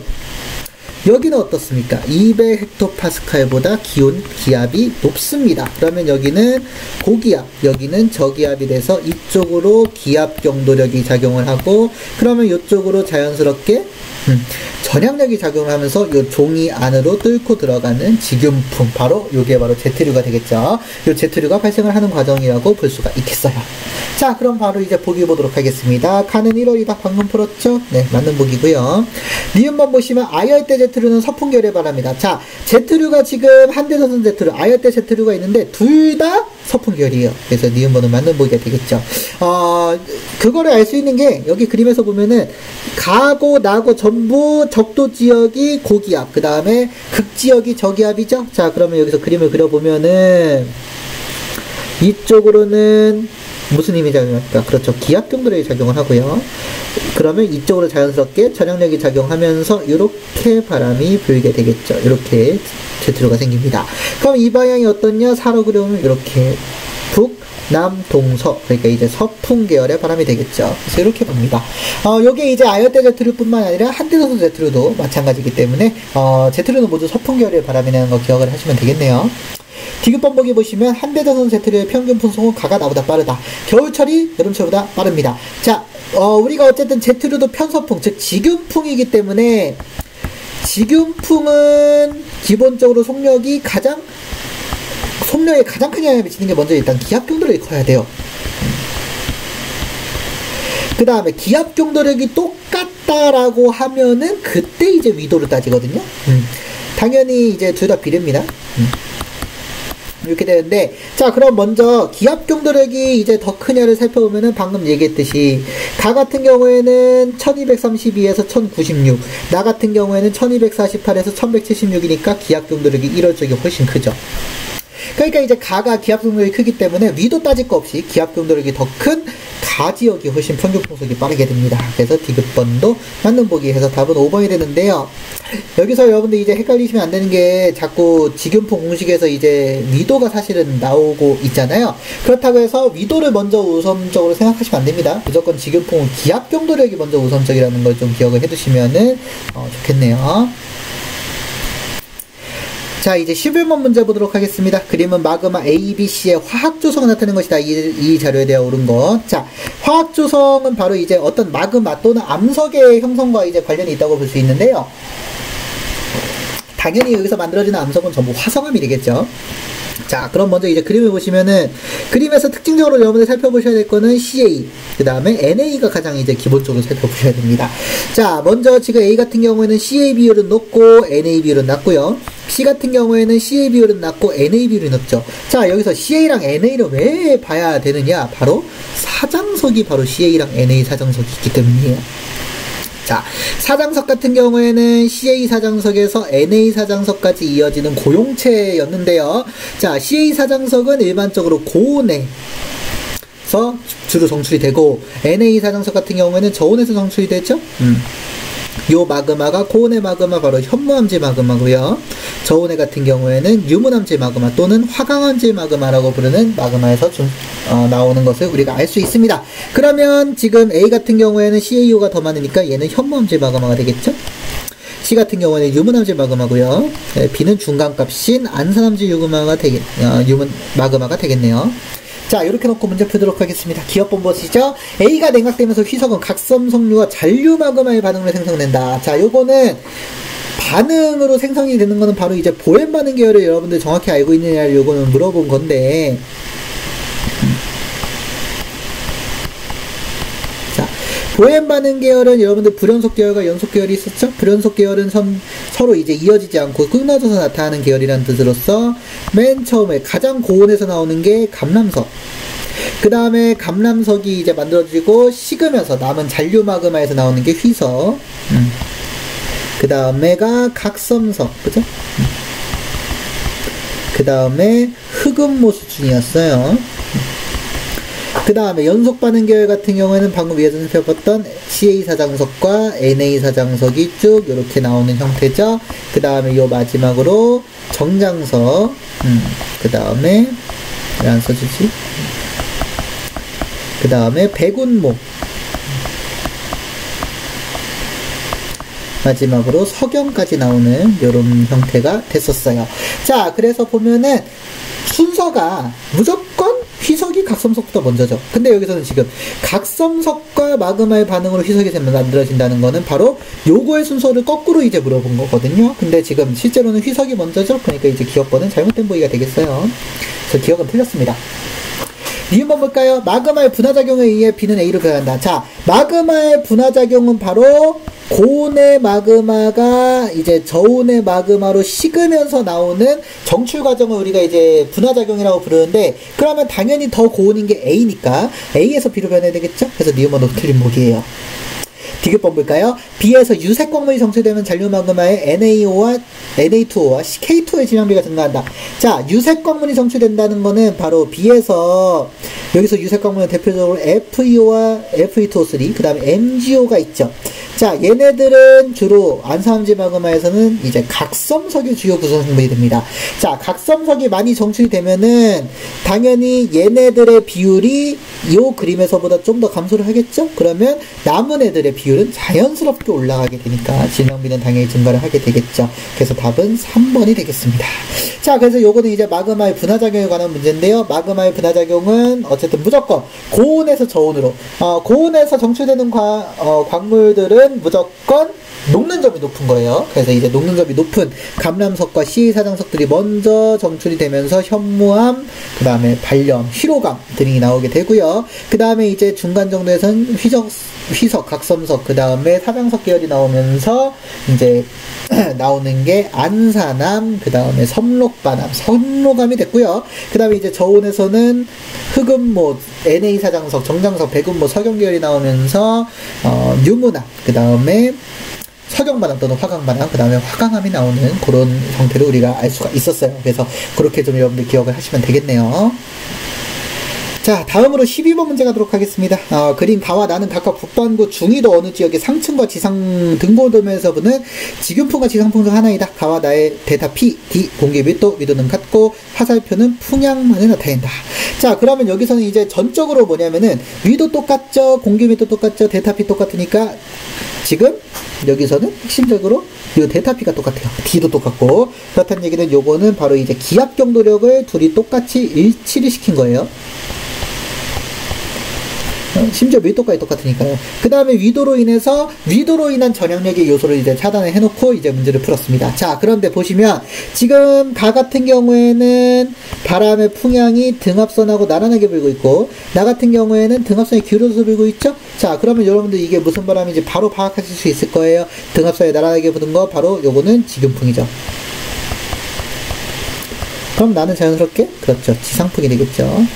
Speaker 1: 여기는 어떻습니까? 이백 헥토파스칼보다 기온, 기압이 높습니다. 그러면 여기는 고기압, 여기는 저기압이 돼서 이쪽으로 기압 경도력이 작용을 하고, 그러면 이쪽으로 자연스럽게 음, 전향력이 작용을 하면서 이 종이 안으로 뚫고 들어가는 직윤풍, 바로 요게 바로 제트류가 되겠죠. 요 제트류가 발생을 하는 과정이라고 볼 수가 있겠어요. 자, 그럼 바로 이제 보기 보도록 하겠습니다. 가는 일월이다 방금 풀었죠? 네, 맞는 보기고요. 니은번 보시면 아열대 제트류는 서풍계열에 바랍니다. 자, 제트류가 지금 한대전선 제트류, 아열대 제트류가 있는데 둘 다 서풍계열이에요. 그래서 니은번은 맞는 보기가 되겠죠. 어, 그거를 알 수 있는 게 여기 그림에서 보면은 가고 나고 전부 적도 지역이 고기압, 그 다음에 극지역이 저기압이죠. 자, 그러면 여기서 그림을 그려보면은 이쪽으로는 무슨 힘이 작용할까? 그렇죠. 기압 경도력이 작용을 하고요. 그러면 이쪽으로 자연스럽게 전향력이 작용하면서 이렇게 바람이 불게 되겠죠. 이렇게 제트류가 생깁니다. 그럼 이 방향이 어떻냐? 사로 그려보면 이렇게 북, 남동서, 그러니까 이제 서풍 계열의 바람이 되겠죠. 그래서 이렇게 봅니다. 어, 요게 이제 아열대 제트류뿐만 아니라 한대서선 제트류도 마찬가지이기 때문에 어, 제트류는 모두 서풍 계열의 바람이라는 거 기억을 하시면 되겠네요. 디귿 번복이 보시면 한대서선 제트류의 평균 풍속은 가가 나보다 빠르다. 겨울철이 여름철보다 빠릅니다. 자, 어, 우리가 어쨌든 제트류도 편서풍, 즉 직윤풍이기 때문에 직윤풍은 기본적으로 속력이 가장 속력에 가장 큰 영향을 미치는 게 먼저 일단 기압 경도력이 커야 돼요. 그 다음에 기압 경도력이 똑같다라고 하면은 그때 이제 위도를 따지거든요. 음. 당연히 이제 둘 다 비례입니다. 음. 이렇게 되는데, 자, 그럼 먼저 기압 경도력이 이제 더 크냐를 살펴보면은 방금 얘기했듯이 가 같은 경우에는 천이백삼십이에서 천구십육, 나 같은 경우에는 천이백사십팔에서 천백칠십육이니까 기압 경도력이 일월 쪽이 훨씬 크죠. 그러니까 이제 가가 기압 경도력이 크기 때문에 위도 따질 거 없이 기압 경도력이 더 큰 가 지역이 훨씬 평균 풍속이 빠르게 됩니다. 그래서 디귿번도 맞는 보기 해서 답은 오 번이 되는데요. 여기서 여러분들 이제 헷갈리시면 안 되는 게 자꾸 직윤풍 공식에서 이제 위도가 사실은 나오고 있잖아요. 그렇다고 해서 위도를 먼저 우선적으로 생각하시면 안 됩니다. 무조건 직윤풍은 기압 경도력이 먼저 우선적이라는 걸 좀 기억을 해두시면은 어, 좋겠네요. 자, 이제 십일 번 문제 보도록 하겠습니다. 그림은 마그마 A, B, C의 화학조성을 나타내는 것이다. 이, 이 자료에 되어 오른 것. 자, 화학조성은 바로 이제 어떤 마그마 또는 암석의 형성과 이제 관련이 있다고 볼 수 있는데요. 당연히 여기서 만들어지는 암석은 전부 화성암이 되겠죠. 자, 그럼 먼저 이제 그림을 보시면은, 그림에서 특징적으로 여러분들 살펴보셔야 될 거는 씨에이, 그 다음에 엔에이가 가장 이제 기본적으로 살펴보셔야 됩니다. 자, 먼저 지금 A 같은 경우에는 씨에이 비율은 높고, 엔에이 비율은 낮고요. C 같은 경우에는 씨에이 비율은 낮고, 엔에이 비율이 높죠. 자, 여기서 씨에이랑 엔에이를 왜 봐야 되느냐? 바로 사장석이 바로 씨에이랑 엔에이 사장석이 있기 때문이에요. 자, 사장석 같은 경우에는 씨에이 사장석에서 엔에이 사장석까지 이어지는 고용체였는데요. 자, 씨에이 사장석은 일반적으로 고온에서 주로 정출이 되고, 엔에이 사장석 같은 경우에는 저온에서 정출이 되죠. 음. 요 마그마가 고온의 마그마 바로 현무암질 마그마고요. 저온의 같은 경우에는 유문암질 마그마 또는 화강암질 마그마라고 부르는 마그마에서 좀 어, 나오는 것을 우리가 알 수 있습니다. 그러면 지금 A 같은 경우에는 씨에이오가 더 많으니까 얘는 현무암질 마그마가 되겠죠. C 같은 경우에는 유문암질 마그마고요. 네, B는 중간값인 안산암질 유그마가 되겠, 어, 유문 마그마가 되겠네요. 자, 이렇게 놓고 문제 풀도록 하겠습니다. 기억본 보시죠. A가 냉각되면서 휘석은 각섬석류와 잔류 마그마의 반응으로 생성된다. 자, 요거는 반응으로 생성이 되는 거는 바로 이제 보행 반응 계열을 여러분들 정확히 알고 있느냐를 요거는 물어본 건데, 자, 보행 반응 계열은 여러분들 불연속 계열과 연속 계열이 있었죠? 불연속 계열은 선, 서로 이제 이어지지 않고 끊어져서 나타나는 계열이라는 뜻으로서 맨 처음에 가장 고온에서 나오는 게 감람석, 그 다음에 감람석이 이제 만들어지고 식으면서 남은 잔류 마그마에서 나오는 게 휘석, 음. 그 다음에가 각섬석, 그죠? 음. 그 다음에 흑음모 수준이었어요. 그 다음에 연속 반응 계열 같은 경우에는 방금 위에서 살펴봤던 씨에이 사장석과 엔에이 사장석이 쭉 이렇게 나오는 형태죠. 그 다음에 요 마지막으로 정장석, 음, 그 다음에 왜 안 써주지? 그 다음에 백운모, 마지막으로 석영까지 나오는 이런 형태가 됐었어요. 자, 그래서 보면은 순서가 무조건 휘석이 각섬석보다 먼저죠. 근데 여기서는 지금 각섬석과 마그마의 반응으로 휘석이 만들어진다는 거는 바로 요거의 순서를 거꾸로 이제 물어본 거거든요. 근데 지금 실제로는 휘석이 먼저죠. 그러니까 이제 기억번은 잘못된 보기가 되겠어요. 그래서 기억은 틀렸습니다. 니은번 볼까요? 마그마의 분화작용에 의해 B는 A로 변한다. 자, 마그마의 분화작용은 바로 고온의 마그마가 이제 저온의 마그마로 식으면서 나오는 정출 과정을 우리가 이제 분화작용이라고 부르는데, 그러면 당연히 더 고온인 게 A니까 A에서 B로 변해야 되겠죠? 그래서 니은번도 틀린 보기예요. 디귿번 볼까요? B에서 유색 광물이 정출되면 잔류 마그마의 엔에이오와 엔에이투오와 케이투오의 질량비가 증가한다. 자, 유색 광물이 정출된다는 거는 바로 B에서 여기서 유색광물은 대표적으로 에프이오와 에프이이오쓰리, 그 다음에 엠지오가 있죠. 자, 얘네들은 주로 안산암지 마그마에서는 이제 각섬석이 주요 구성 성분이 됩니다. 자, 각섬석이 많이 정출이 되면은 당연히 얘네들의 비율이 이 그림에서보다 좀 더 감소를 하겠죠? 그러면 남은 애들의 비율은 자연스럽게 올라가게 되니까 진앙비는 당연히 증가를 하게 되겠죠. 그래서 답은 삼 번이 되겠습니다. 자, 그래서 요거는 이제 마그마의 분화작용에 관한 문제인데요. 마그마의 분화작용은 어쨌든 무조건 고온에서 저온으로, 어, 고온에서 정출되는 과, 어, 광물들은 무조건 녹는 점이 높은 거예요. 그래서 이제 녹는 점이 높은 감람석과 씨에이사장석들이 먼저 정출이 되면서 현무암, 그 다음에 발염, 희로감 등이 나오게 되고요. 그 다음에 이제 중간 정도에서는 휘적, 휘석, 각섬석, 그 다음에 사장석 계열이 나오면서 이제 나오는 게 안산암, 그 다음에 섬록반암, 섬록암이 됐고요. 그 다음에 이제 저온에서는 흑음모, 엔에이사장석, 정장석, 백음모, 석영 계열이 나오면서 어, 유문암, 그 다음에 석영반암 또는 화강반암, 그 다음에 화강암이 나오는 그런 형태로 우리가 알 수가 있었어요. 그래서 그렇게 좀 여러분들 기억을 하시면 되겠네요. 자, 다음으로 십이 번 문제 가도록 하겠습니다. 어, 그림 가와 나는 각각 북반구 중위도 어느 지역의 상층과 지상 등고도면에서 보는 지균풍과 지상풍 중 하나이다. 가와 나의 데이터 P, D, 공기 밀도, 밀도는 같고 화살표는 풍향만을 나타낸다. 자, 그러면 여기서는 이제 전적으로 뭐냐면은 위도 똑같죠, 공기 밀도 똑같죠, 데이터 P 똑같으니까 지금 여기서는 핵심적으로 이 데이터 P가 똑같아요. D도 똑같고, 그렇다는 얘기는 요거는 바로 이제 기압 경도력을 둘이 똑같이 일치를 시킨 거예요. 심지어 밀도까지 똑같으니까요. 그 다음에 위도로 인해서 위도로 인한 전향력의 요소를 이제 차단을 해놓고 이제 문제를 풀었습니다. 자, 그런데 보시면 지금 가 같은 경우에는 바람의 풍향이 등압선하고 나란하게 불고 있고, 나 같은 경우에는 등압선이 기울어서 불고 있죠. 자, 그러면 여러분들 이게 무슨 바람인지 바로 파악하실 수 있을 거예요. 등압선이 나란하게 부는 거 바로 요거는 지균풍이죠. 그럼 나는 자연스럽게 그렇죠, 지상풍이 되겠죠.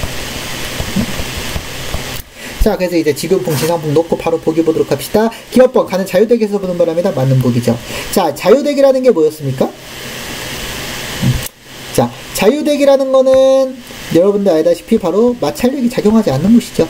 Speaker 1: 자, 그래서 이제 지균풍, 지상풍 놓고 바로 보기 보도록 합시다. 기업번 가는 자유대기에서 보는 바람이다. 맞는 보기죠. 자, 자유대기라는 게 뭐였습니까? 자, 자유대기라는 거는 여러분들 알다시피 바로 마찰력이 작용하지 않는 곳이죠.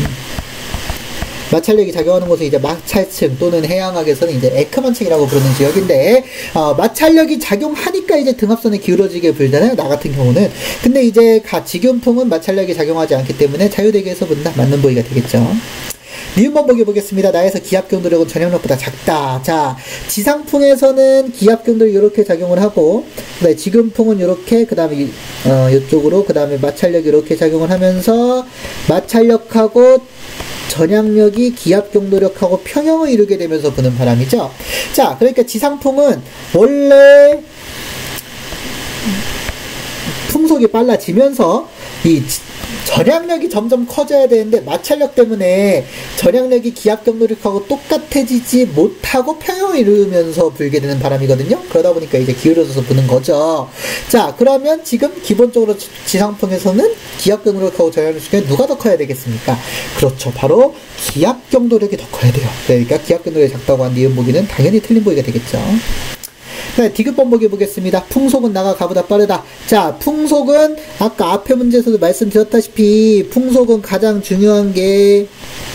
Speaker 1: 마찰력이 작용하는 곳은 이제 마찰층 또는 해양학에서는 이제 에크만층이라고 부르는 지역인데, 어, 마찰력이 작용하니까 이제 등압선이 기울어지게 불잖아요. 나 같은 경우는. 근데 이제 가 지균풍은 마찰력이 작용하지 않기 때문에 자유대기에서 본다. 맞는 보기가 되겠죠. 니은번 보기 보겠습니다. 나에서 기압 경도력은 전향력보다 작다. 자, 지상풍에서는 기압 경도력이 이렇게 작용을 하고, 그 다음에 지균풍은 이렇게, 그 다음에 어, 이쪽으로, 그 다음에 마찰력이 이렇게 작용을 하면서 마찰력하고 전향력이 기압 경도력하고 평형을 이루게 되면서 부는 바람이죠. 자, 그러니까 지상풍은 원래 풍속이 빨라지면서 이 전향력이 점점 커져야 되는데 마찰력 때문에 전향력이 기압 경도력하고 똑같아지지 못하고 평형을 이루면서 불게 되는 바람이거든요. 그러다 보니까 이제 기울어져서 부는 거죠. 자, 그러면 지금 기본적으로 지상풍에서는 기압 경도력하고 전향력 중에 누가 더 커야 되겠습니까? 그렇죠, 바로 기압 경도력이 더 커야 돼요. 그러니까 기압 경도력이 작다고 한 니은 보기는 당연히 틀린 보기가 되겠죠. 네, 디귿번 보기 보겠습니다. 풍속은 나가 가보다 빠르다. 자, 풍속은 아까 앞에 문제에서도 말씀드렸다시피 풍속은 가장 중요한 게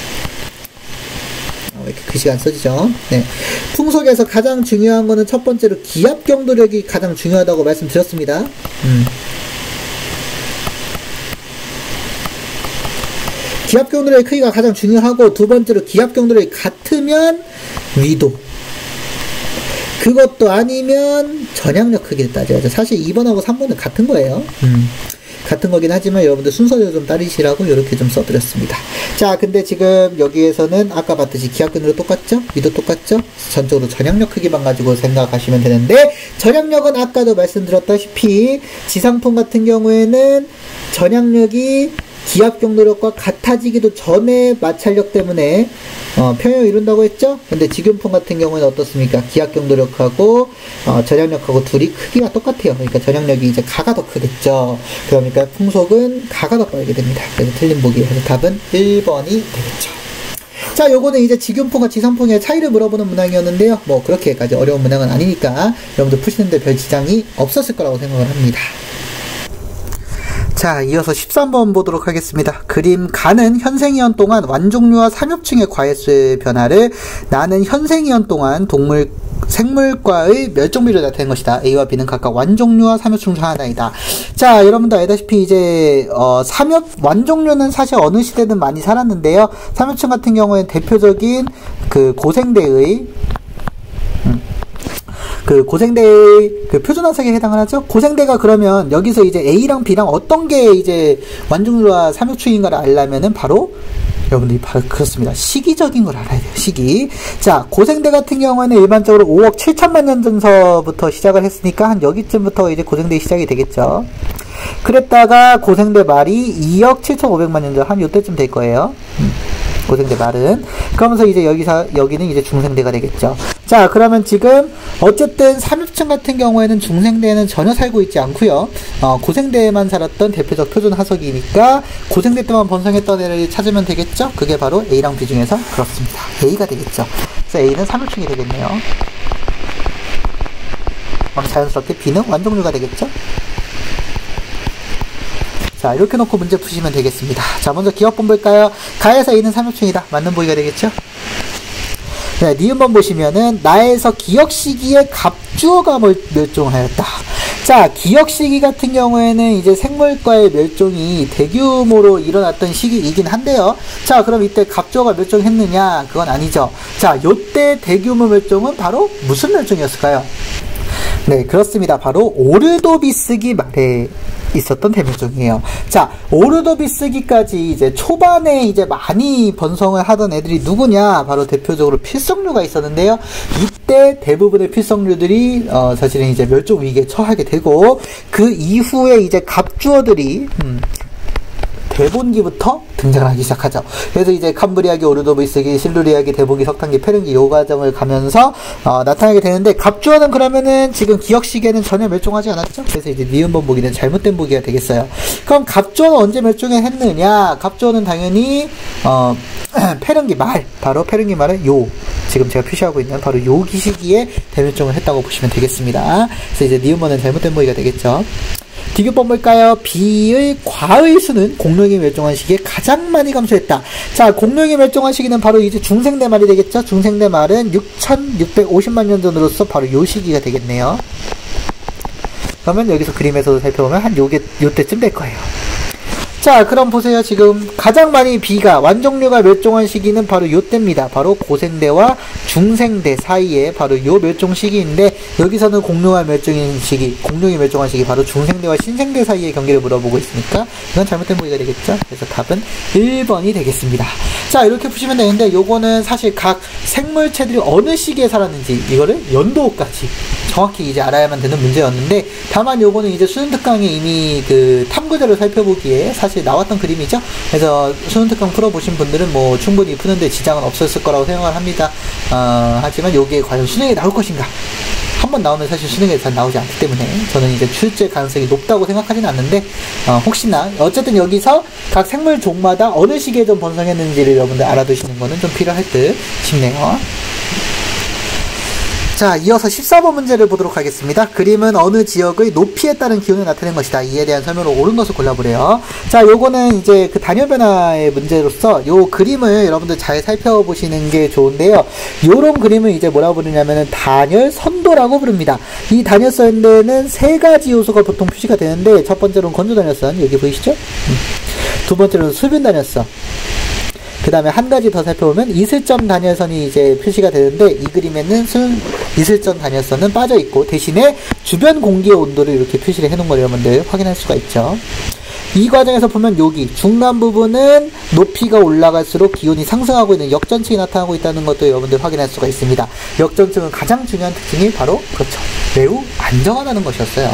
Speaker 1: 어, 왜 이렇게 글씨가 안 써지죠? 네, 풍속에서 가장 중요한 거는 첫 번째로 기압 경도력이 가장 중요하다고 말씀드렸습니다. 음. 기압 경도력의 크기가 가장 중요하고, 두 번째로 기압 경도력이 같으면 위도, 그것도 아니면 전향력 크기를 따져야죠. 사실 이 번하고 삼 번은 같은 거예요. 음. 같은 거긴 하지만 여러분들 순서대로 좀 따르시라고 이렇게 좀 써드렸습니다. 자, 근데 지금 여기에서는 아까 봤듯이 기압근으로 똑같죠? 위도 똑같죠? 전적으로 전향력 크기만 가지고 생각하시면 되는데, 전향력은 아까도 말씀드렸다시피 지상풍 같은 경우에는 전향력이 기압 경도력과 같아지기도 전에 마찰력 때문에 어, 평형을 이룬다고 했죠? 근데 지균풍 같은 경우는 어떻습니까? 기압 경도력하고 어, 전향력하고 둘이 크기가 똑같아요. 그러니까 전향력이 이제 가가 더 크겠죠. 그러니까 풍속은 가가 더 빠르게 됩니다. 그래서 틀린 보기. 그래서 답은 일 번이 되겠죠. 자, 요거는 이제 지균풍과 지상풍의 차이를 물어보는 문항이었는데요. 뭐 그렇게까지 어려운 문항은 아니니까 여러분들 푸시는데 별 지장이 없었을 거라고 생각을 합니다. 자, 이어서 십삼 번 보도록 하겠습니다. 그림 가는 현생이원 동안 완종류와 삼엽충의 과해수의 변화를 나는 현생이원 동안 동물 생물과의 멸종비를 나타낸 것이다. A와 B는 각각 완종류와 삼엽충 중 하나이다. 자, 여러분도 알다시피 이제 어, 삼엽 완종류는 사실 어느 시대든 많이 살았는데요. 삼엽충 같은 경우에는 대표적인 그 고생대의 음, 그 고생대의 그 표준화석에 해당을 하죠. 고생대가 그러면 여기서 이제 A랑 B랑 어떤 게 이제 완종류와 삼엽충인가를 알려면은 바로 여러분들이 바로 그렇습니다. 시기적인 걸 알아야 돼요. 시기. 자, 고생대 같은 경우에는 일반적으로 오억 칠천만 년 전서부터 시작을 했으니까 한 여기쯤부터 이제 고생대 시작이 되겠죠. 그랬다가 고생대 말이 이억 칠천오백만 년 전 한 요때쯤 될 거예요. 음. 고생대 말은. 그러면서 이제 여기서, 여기는 이제 중생대가 되겠죠. 자, 그러면 지금, 어쨌든 삼엽충 같은 경우에는 중생대에는 전혀 살고 있지 않고요. 어, 고생대에만 살았던 대표적 표준 화석이니까, 고생대 때만 번성했던 애를 찾으면 되겠죠? 그게 바로 A랑 B 중에서 그렇습니다. A가 되겠죠. 그래서 A는 삼엽충이 되겠네요. 그럼 자연스럽게 B는 완종류가 되겠죠? 자, 이렇게 놓고 문제 푸시면 되겠습니다. 자, 먼저 기억본 볼까요? 가에서 A는 삼엽충이다. 맞는 보기가 되겠죠? 네, 니은번 보시면은 나에서 기억 시기에 갑주어가 멸종하였다. 자, 기억 시기 같은 경우에는 이제 생물과의 멸종이 대규모로 일어났던 시기이긴 한데요. 자, 그럼 이때 갑주어가 멸종했느냐? 그건 아니죠. 자, 요때 대규모 멸종은 바로 무슨 멸종이었을까요? 네, 그렇습니다. 바로 오르도비스기 말에 있었던 대멸종이에요. 자, 오르도비스기까지 이제 초반에 이제 많이 번성을 하던 애들이 누구냐? 바로 대표적으로 필성류가 있었는데요. 이때 대부분의 필성류들이 어, 사실은 이제 멸종 위기에 처하게 되고 그 이후에 이제 갑주어들이 음, 대본기부터 등장을 하기 시작하죠. 그래서 이제 캄브리아기, 오르도비스기, 실루리아기, 대본기, 석탄기, 페른기 요 과정을 가면서 어, 나타나게 되는데 갑주어는 그러면은 지금 기억 시기에는 전혀 멸종하지 않았죠. 그래서 이제 니은번 보기는 잘못된 보기가 되겠어요. 그럼 갑주어는 언제 멸종했느냐? 갑주어는 당연히 어, 페른기 말, 바로 페른기 말은 요 지금 제가 표시하고 있는 바로 요 시기에 대멸종을 했다고 보시면 되겠습니다. 그래서 이제 니은번은 잘못된 보기가 되겠죠. 디귿번 볼까요? B의 과의 수는 공룡이 멸종한 시기에 가장 많이 감소했다. 자, 공룡이 멸종한 시기는 바로 이제 중생대 말이 되겠죠? 중생대 말은 육천육백오십만 년 전으로서 바로 요 시기가 되겠네요. 그러면 여기서 그림에서도 살펴보면 한 요게, 요때쯤 될 거예요. 자, 그럼 보세요. 지금 가장 많이 B가 완종류가 멸종한 시기는 바로 요때입니다. 바로 고생대와 중생대 사이에 바로 요 멸종 시기인데 여기서는 공룡화 멸종인 시기, 공룡이 멸종한 시기 바로 중생대와 신생대 사이의 경계를 물어보고 있으니까 이건 잘못된 보기가 되겠죠. 그래서 답은 일 번이 되겠습니다. 자, 이렇게 푸시면 되는데 요거는 사실 각 생물체들이 어느 시기에 살았는지 이거를 연도까지 정확히 이제 알아야만 되는 문제였는데 다만 요거는 이제 수능 특강에 이미 그 탐구자를 살펴보기에 사실 나왔던 그림이죠. 그래서 수능 특강 풀어보신 분들은 뭐 충분히 푸는데 지장은 없었을 거라고 생각을 합니다. 어, 하지만 요게 과연 수능에 나올 것인가? 한번 나오면 사실 수능에 잘 나오지 않기 때문에 저는 이제 출제 가능성이 높다고 생각하지는 않는데 어, 혹시나 어쨌든 여기서 각 생물 종마다 어느 시기에 좀 번성했는지를 여러분들 알아두시는 거는 좀 필요할 듯 싶네요. 자, 이어서 십사 번 문제를 보도록 하겠습니다. 그림은 어느 지역의 높이에 따른 기온을 나타낸 것이다. 이에 대한 설명으로 옳은 것을 골라보래요. 자, 요거는 이제 그 단열 변화의 문제로서 요 그림을 여러분들 잘 살펴보시는 게 좋은데요. 요런 그림을 이제 뭐라고 부르냐면은 단열 선도라고 부릅니다. 이 단열 선도에는 세 가지 요소가 보통 표시가 되는데 첫 번째로는 건조 단열선, 여기 보이시죠? 두 번째로는 수분 단열선. 그 다음에 한 가지 더 살펴보면 이슬점 단열선이 이제 표시가 되는데 이 그림에는 순 이슬점 단열선은 빠져 있고 대신에 주변 공기의 온도를 이렇게 표시를 해놓은 걸 여러분들 확인할 수가 있죠. 이 과정에서 보면 여기 중간 부분은 높이가 올라갈수록 기온이 상승하고 있는 역전층이 나타나고 있다는 것도 여러분들 확인할 수가 있습니다. 역전층은 가장 중요한 특징이 바로 그렇죠. 매우 안정하다는 것이었어요.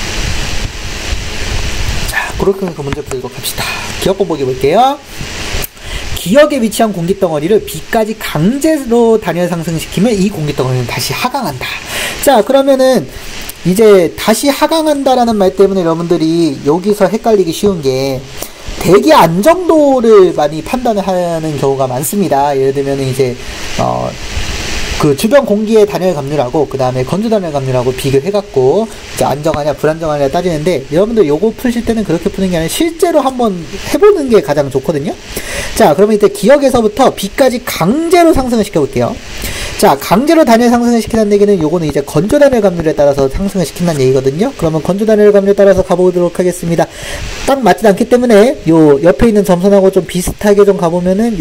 Speaker 1: 자, 그렇게 그 문제 풀고 갑시다. 기억본 보기 볼게요. 기역에 위치한 공기덩어리를 B까지 강제로 단열 상승시키면 이 공기덩어리는 다시 하강한다. 자, 그러면은 이제 다시 하강한다라는 말 때문에 여러분들이 여기서 헷갈리기 쉬운 게 대기 안정도를 많이 판단을 하는 경우가 많습니다. 예를 들면 이제 어 그 주변 공기의 단열 감률하고 그 다음에 건조 단열 감률하고 비교해갖고 이제 안정하냐 불안정하냐 따지는데, 여러분들 요거 푸실 때는 그렇게 푸는 게 아니라 실제로 한번 해보는 게 가장 좋거든요. 자, 그러면 이제 기억에서부터 B까지 강제로 상승을 시켜볼게요. 자, 강제로 단열 상승을 시킨다는 얘기는 요거는 이제 건조 단열 감률에 따라서 상승을 시킨다는 얘기거든요. 그러면 건조 단열 감률에 따라서 가보도록 하겠습니다. 딱 맞지 않기 때문에 요 옆에 있는 점선하고 좀 비슷하게 좀 가보면은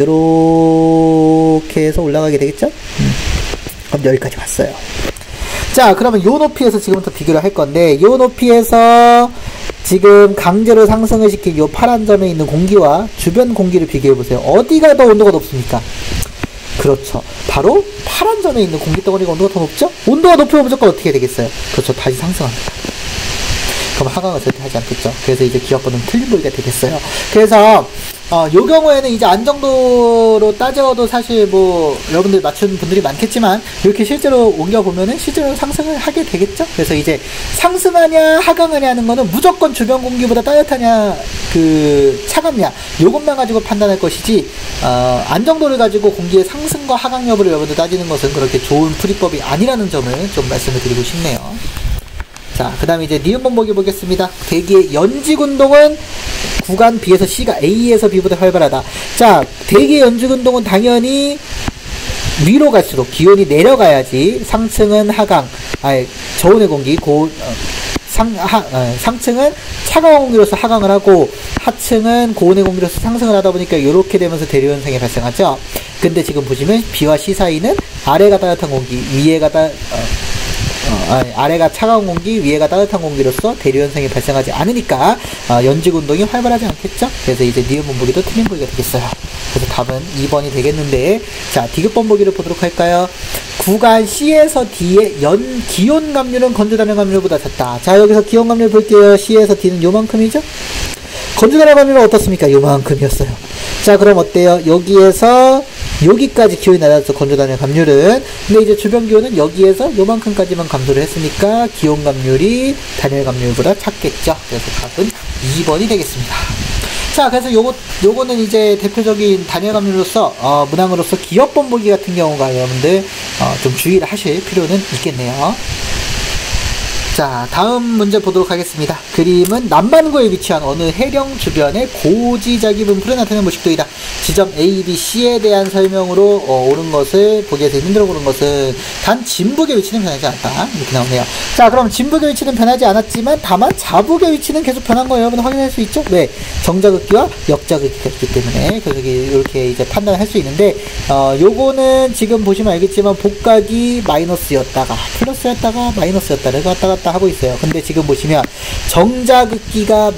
Speaker 1: 요렇게 해서 올라가게 되겠죠? 음. 그럼 여기까지 왔어요. 자, 그러면 요 높이에서 지금부터 비교를 할 건데, 요 높이에서 지금 강제로 상승을 시킨 요 파란 점에 있는 공기와 주변 공기를 비교해 보세요. 어디가 더 온도가 높습니까? 그렇죠. 바로 파란 점에 있는 공기 덩어리가 온도가 더 높죠? 온도가 높으면 무조건 어떻게 되겠어요? 그렇죠. 다시 상승합니다. 그럼 하강을 절대 하지 않겠죠. 그래서 이제 기억번호는 틀린 보기가 되겠어요. 그래서 어, 요 경우에는 이제 안정도로 따져도 사실 뭐 여러분들 맞춘 분들이 많겠지만, 이렇게 실제로 옮겨보면은 실제로 상승을 하게 되겠죠. 그래서 이제 상승하냐 하강하냐 하는 거는 무조건 주변 공기보다 따뜻하냐 그 차갑냐 요것만 가지고 판단할 것이지, 어, 안정도를 가지고 공기의 상승과 하강 여부를 여러분들 따지는 것은 그렇게 좋은 풀이법이 아니라는 점을 좀 말씀을 드리고 싶네요. 자, 그 다음에 이제 니은번 보기 보겠습니다. 대기의 연직운동은 구간 B에서 C가 A에서 B보다 활발하다. 자, 대기의 연직운동은 당연히 위로 갈수록 기온이 내려가야지 상층은 하강, 아니 저온의 공기, 고, 어, 상, 하, 어, 상층은 차가운 공기로서 하강을 하고 하층은 고온의 공기로서 상승을 하다 보니까 이렇게 되면서 대류현상이 발생하죠. 근데 지금 보시면 B와 C 사이는 아래가 따뜻한 공기, 위에가 따, 어, 어, 아니, 아래가 차가운 공기, 위에가 따뜻한 공기로서 대류현상이 발생하지 않으니까 어, 연직운동이 활발하지 않겠죠? 그래서 이제 니은번 보기도 틀린 보기가 되겠어요. 그래서 답은 이 번이 되겠는데, 자, 디귿번 보기를 보도록 할까요? 구간 C에서 D의 연 기온 감률은 건조 단열 감률보다 작다. 자, 여기서 기온 감률 볼게요. C에서 D는 요만큼이죠? 건조 단열 감률은 어떻습니까? 요만큼이었어요. 자, 그럼 어때요? 여기에서 여기까지 기온이 낮아서 건조 단열 감률은, 근데 이제 주변 기온은 여기에서 요만큼까지만 감소를 했으니까 기온 감률이 단열 감률보다 작겠죠. 그래서 답은 이 번이 되겠습니다. 자, 그래서 요거, 요거는 이제 대표적인 단열 감률로서, 어, 문항으로서 기억번 보기 같은 경우가 여러분들, 어, 좀 주의를 하실 필요는 있겠네요. 자, 다음 문제 보도록 하겠습니다. 그림은 남반구에 위치한 어느 해령 주변의 고지자기 분포를 나타내는 모식도이다. 지점 A, B, C에 대한 설명으로 어, 옳은 것을 보기에서 힘들어 고른 것은 단 진북의 위치는 변하지 않았다. 이렇게 나오네요. 자, 그럼 진북의 위치는 변하지 않았지만 다만 자북의 위치는 계속 변한 거 여러분 확인할 수 있죠? 왜? 정자극기와 역자극기가 있기 때문에. 그래서 이렇게 이제 판단할 수 있는데, 어, 요거는 지금 보시면 알겠지만 복각이 마이너스였다가 플러스였다가 마이너스였다가 왔다 갔다 하고 있어요. 근데 지금 보시면 정자극기가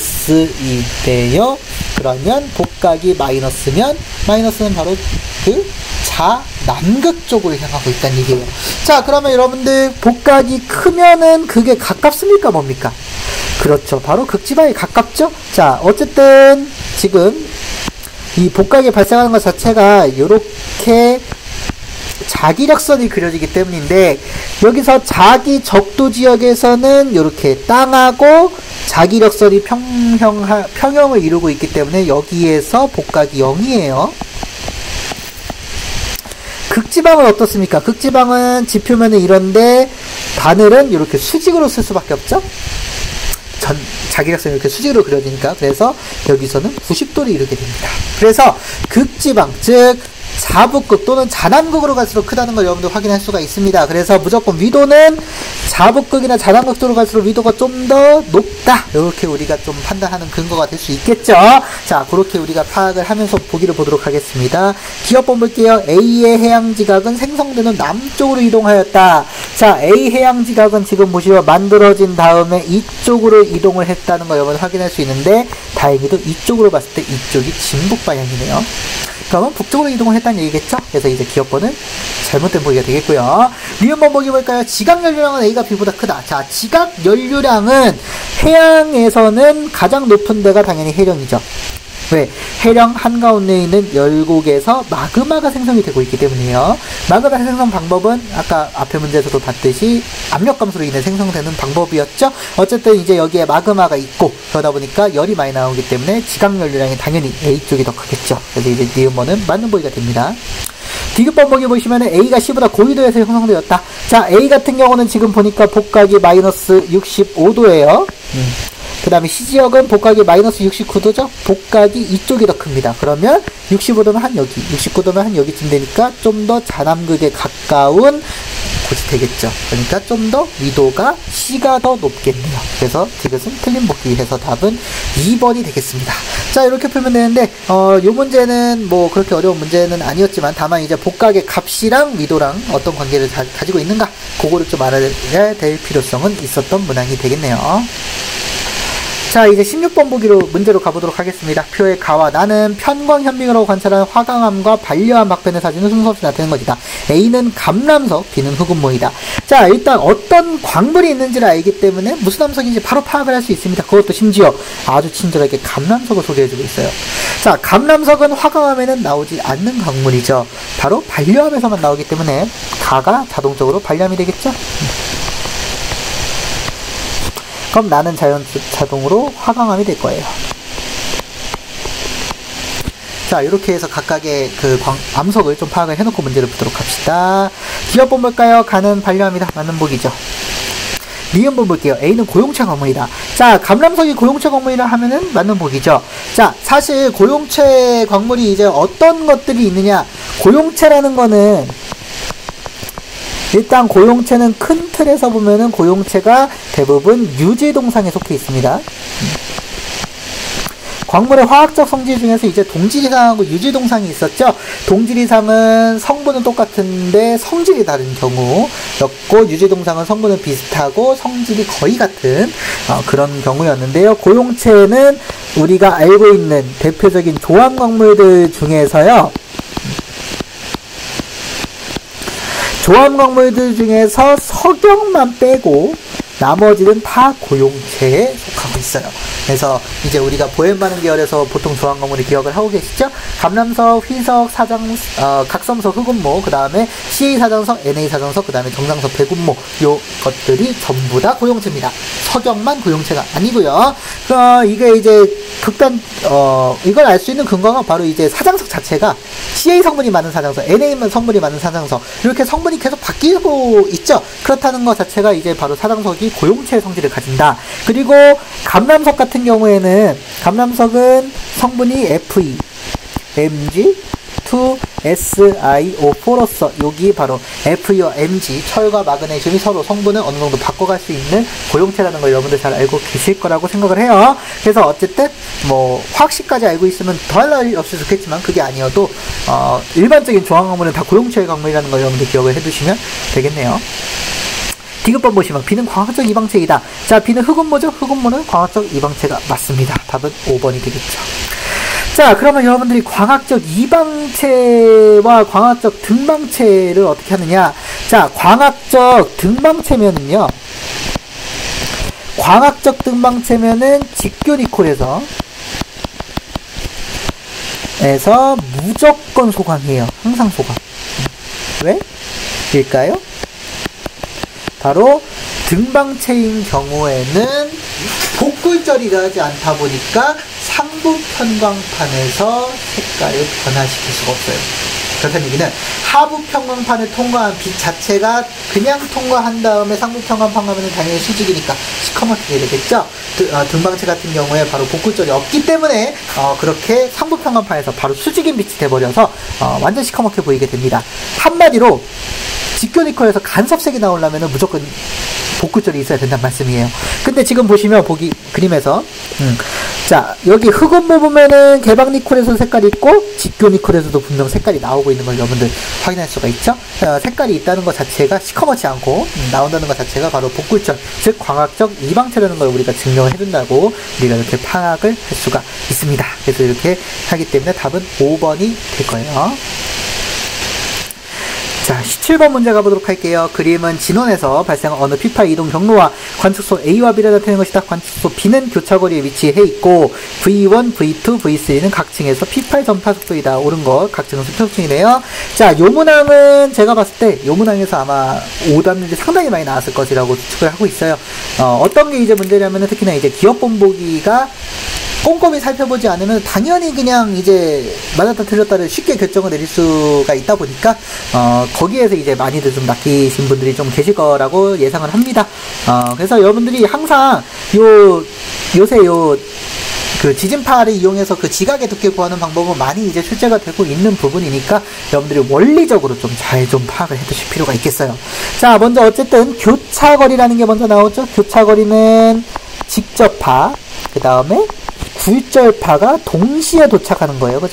Speaker 1: 마이너스이대요. 그러면 복각이 마이너스면 마이너스는 바로 그 자남극 쪽으로 향하고 있다는 얘기예요. 자, 그러면 여러분들 복각이 크면은 그게 가깝습니까? 뭡니까? 그렇죠. 바로 극지방에 가깝죠? 자, 어쨌든 지금 이 복각이 발생하는 것 자체가 이렇게 자기력선이 그려지기 때문인데, 여기서 자기 적도 지역에서는 이렇게 땅하고 자기력선이 평형, 평형을 이루고 있기 때문에 여기에서 복각이 영이에요. 극지방은 어떻습니까? 극지방은 지표면은 이런데 바늘은 이렇게 수직으로 쓸 수밖에 없죠? 전, 자기력선이 이렇게 수직으로 그려지니까. 그래서 여기서는 구십 도를 이루게 됩니다. 그래서 극지방, 즉 자북극 또는 자남극으로 갈수록 크다는 걸 여러분들 확인할 수가 있습니다. 그래서 무조건 위도는 자북극이나 자남극 쪽으로 갈수록 위도가 좀 더 높다, 이렇게 우리가 좀 판단하는 근거가 될 수 있겠죠. 자, 그렇게 우리가 파악을 하면서 보기를 보도록 하겠습니다. 기억번 볼게요. A의 해양지각은 생성되는 남쪽으로 이동하였다. 자, A 해양지각은 지금 보시면 만들어진 다음에 이쪽으로 이동을 했다는 거 여러분 확인할 수 있는데, 다행히도 이쪽으로 봤을 때 이쪽이 진북 방향이네요. 그러면 북쪽으로 이동을 했다는 얘기겠죠? 그래서 이제 기억번은 잘못된 보기가 되겠고요. 니은번 보기 볼까요? 지각 연료량은 A가 B보다 크다. 자, 지각 연료량은 해양에서는 가장 높은 데가 당연히 해령이죠. 왜? 해령 한가운데에 있는 열곡에서 마그마가 생성이 되고 있기 때문이에요. 마그마 생성 방법은 아까 앞에 문제에서도 봤듯이 압력 감소로 인해 생성되는 방법이었죠. 어쨌든 이제 여기에 마그마가 있고 그러다 보니까 열이 많이 나오기 때문에 지각 연료량이 당연히 A 쪽이 더 크겠죠. 그래서 이제 니은번은 맞는 보기가 됩니다. 디귿 번복이 보시면은 A가 C보다 고위도에서 형성되었다. 자, A 같은 경우는 지금 보니까 복각이 마이너스 육십오 도예요. 음. 그 다음에 C지역은 복각이 마이너스 육십구 도죠? 복각이 이쪽이 더 큽니다. 그러면 육십오 도면 한 여기, 육십구 도면 한 여기쯤 되니까 좀 더 자남극에 가까운 곳이 되겠죠. 그러니까 좀 더 위도가 C가 더 높겠네요. 그래서 디귿은 틀린 복귀 해서 답은 이 번이 되겠습니다. 자, 이렇게 풀면 되는데, 어, 요 문제는 뭐 그렇게 어려운 문제는 아니었지만, 다만 이제 복각의 값이랑 위도랑 어떤 관계를 가, 가지고 있는가, 그거를 좀 알아야 될 필요성은 있었던 문항이 되겠네요. 자, 이제 십육 번 보기로 문제로 가보도록 하겠습니다. 표의 가와 나는 편광현미경으로 관찰한 화강암과 반려한 박변의 사진은 순서 없이 나타내는 것이다. A는 감람석, B는 흑운모이다. 자, 일단 어떤 광물이 있는지를 알기 때문에 무슨 암석인지 바로 파악을 할 수 있습니다. 그것도 심지어 아주 친절하게 감람석을 소개해주고 있어요. 자, 감람석은 화강암에는 나오지 않는 광물이죠. 바로 반려암에서만 나오기 때문에 가가 자동적으로 반려암이 되겠죠. 그럼 나는 자연, 자동으로 화강암이 될 거예요. 자, 이렇게 해서 각각의 그 광, 암석을 좀 파악을 해놓고 문제를 보도록 합시다. 기업본 볼까요? 가는 반려암이다. 맞는 복이죠. 니은본 볼게요. A는 고용체 광물이다. 자, 감람석이 고용체 광물이라 하면은 맞는 복이죠. 자, 사실 고용체 광물이 이제 어떤 것들이 있느냐. 고용체라는 거는 일단 고용체는 큰 틀에서 보면은 고용체가 대부분 유지동상에 속해 있습니다. 광물의 화학적 성질 중에서 이제 동질이상하고 유지동상이 있었죠. 동질이상은 성분은 똑같은데 성질이 다른 경우였고, 유지동상은 성분은 비슷하고 성질이 거의 같은 어, 그런 경우였는데요. 고용체는 우리가 알고 있는 대표적인 조합광물들 중에서요, 조합광물들 중에서 석영만 빼고 나머지는 다 고용체에 속하고 있어요. 그래서 이제 우리가 보엠반응 계열에서 보통 조합광물을 기억을 하고 계시죠? 감람석, 휘석, 사장, 어, 각섬석, 흑운모, 그 다음에 씨에이 사장석, 엔에이 사장석, 그 다음에 정상석, 백운모, 요 것들이 전부 다 고용체입니다. 석영만 고용체가 아니고요. 어, 이게 이제 극단, 어, 이걸 알 수 있는 근거가 바로 이제 사장석 자체가 씨에이 성분이 많은 사장석, 엔에이 성분이 많은 사장석, 이렇게 성분이 계속 바뀌고 있죠. 그렇다는 것 자체가 이제 바로 사장석이 고용체의 성질을 가진다. 그리고 감람석 같은 경우에는 감람석은 성분이 에프이, 엠지, 투 에스 아이 오 사로서 여기 바로 에프이와 엠지, 철과 마그네슘이 서로 성분을 어느 정도 바꿔갈 수 있는 고용체라는 걸 여러분들 잘 알고 계실 거라고 생각을 해요. 그래서 어쨌든 뭐 화학식까지 알고 있으면 더할 나위 없이 좋겠지만 그게 아니어도 어, 일반적인 조합광물은 다 고용체의 광물이라는 걸 여러분들 기억을 해두시면 되겠네요. 디귿번 보시면 B는 광학적 이방체이다. 자, B는 흑운모죠? 흑운모는 광학적 이방체가 맞습니다. 답은 오 번이 되겠죠. 자, 그러면 여러분들이 광학적 이방체와 광학적 등방체를 어떻게 하느냐. 자, 광학적 등방체면은요, 광학적 등방체면은 직교니콜에서 에서 무조건 소광이에요. 항상 소광. 왜? 일까요? 바로 등방체인 경우에는 복굴절이 나지 않다 보니까 상부 편광판에서 색깔을 변화시킬 수가 없어요. 그렇다는 얘기는 하부 편광판을 통과한 빛 자체가 그냥 통과한 다음에 상부 편광판 가면 당연히 수직이니까 시커멓게 되겠죠. 어, 등방체 같은 경우에 바로 복굴절이 없기 때문에 어, 그렇게 상부 편광판에서 바로 수직인 빛이 돼버려서 어, 완전 시커멓게 보이게 됩니다. 한마디로 직교니컬에서 간섭색이 나오려면 무조건 복굴절이 있어야 된다는 말씀이에요. 근데 지금 보시면 보기 그림에서 음, 자, 여기 흑운모 보면은 개방니콜에서 색깔이 있고 직교니콜에서도 분명 색깔이 나오고 있는 걸 여러분들 확인할 수가 있죠. 어, 색깔이 있다는 것 자체가 시커멓지 않고 음, 나온다는 것 자체가 바로 복굴절, 즉 광학적 이방체라는 걸 우리가 증명을 해준다고 우리가 이렇게 파악을 할 수가 있습니다. 그래서 이렇게 하기 때문에 답은 오 번이 될 거예요. 자, 십칠 번 문제 가보도록 할게요. 그림은 진원에서 발생한 어느 피파의 이동 경로와 관측소 A와 B를 나타내는 것이다. 관측소 B는 교차거리에 위치해 있고 브이 원, 브이 투, 브이 쓰리는 각층에서 피파의 전파 속도이다. 옳은 것, 각층은 수평층이네요. 자, 요 문항은 제가 봤을 때 요 문항에서 아마 오답률이 상당히 많이 나왔을 것이라고 추측을 하고 있어요. 어, 어떤 게 이제 문제냐면은 특히나 이제 기업본보기가 꼼꼼히 살펴보지 않으면 당연히 그냥 이제 맞았다 틀렸다를 쉽게 결정을 내릴 수가 있다 보니까 어, 거기에서 이제 많이들 좀 낚이신 분들이 좀 계실 거라고 예상을 합니다. 어, 그래서 여러분들이 항상 요 요새 요 그 지진파를 이용해서 그 지각의 두께 구하는 방법은 많이 이제 출제가 되고 있는 부분이니까 여러분들이 원리적으로 좀 잘 좀 파악을 해두실 필요가 있겠어요. 자, 먼저 어쨌든 교차거리라는 게 먼저 나오죠. 교차거리는 직접파, 그 다음에 굴절파가 동시에 도착하는 거예요. 그죠?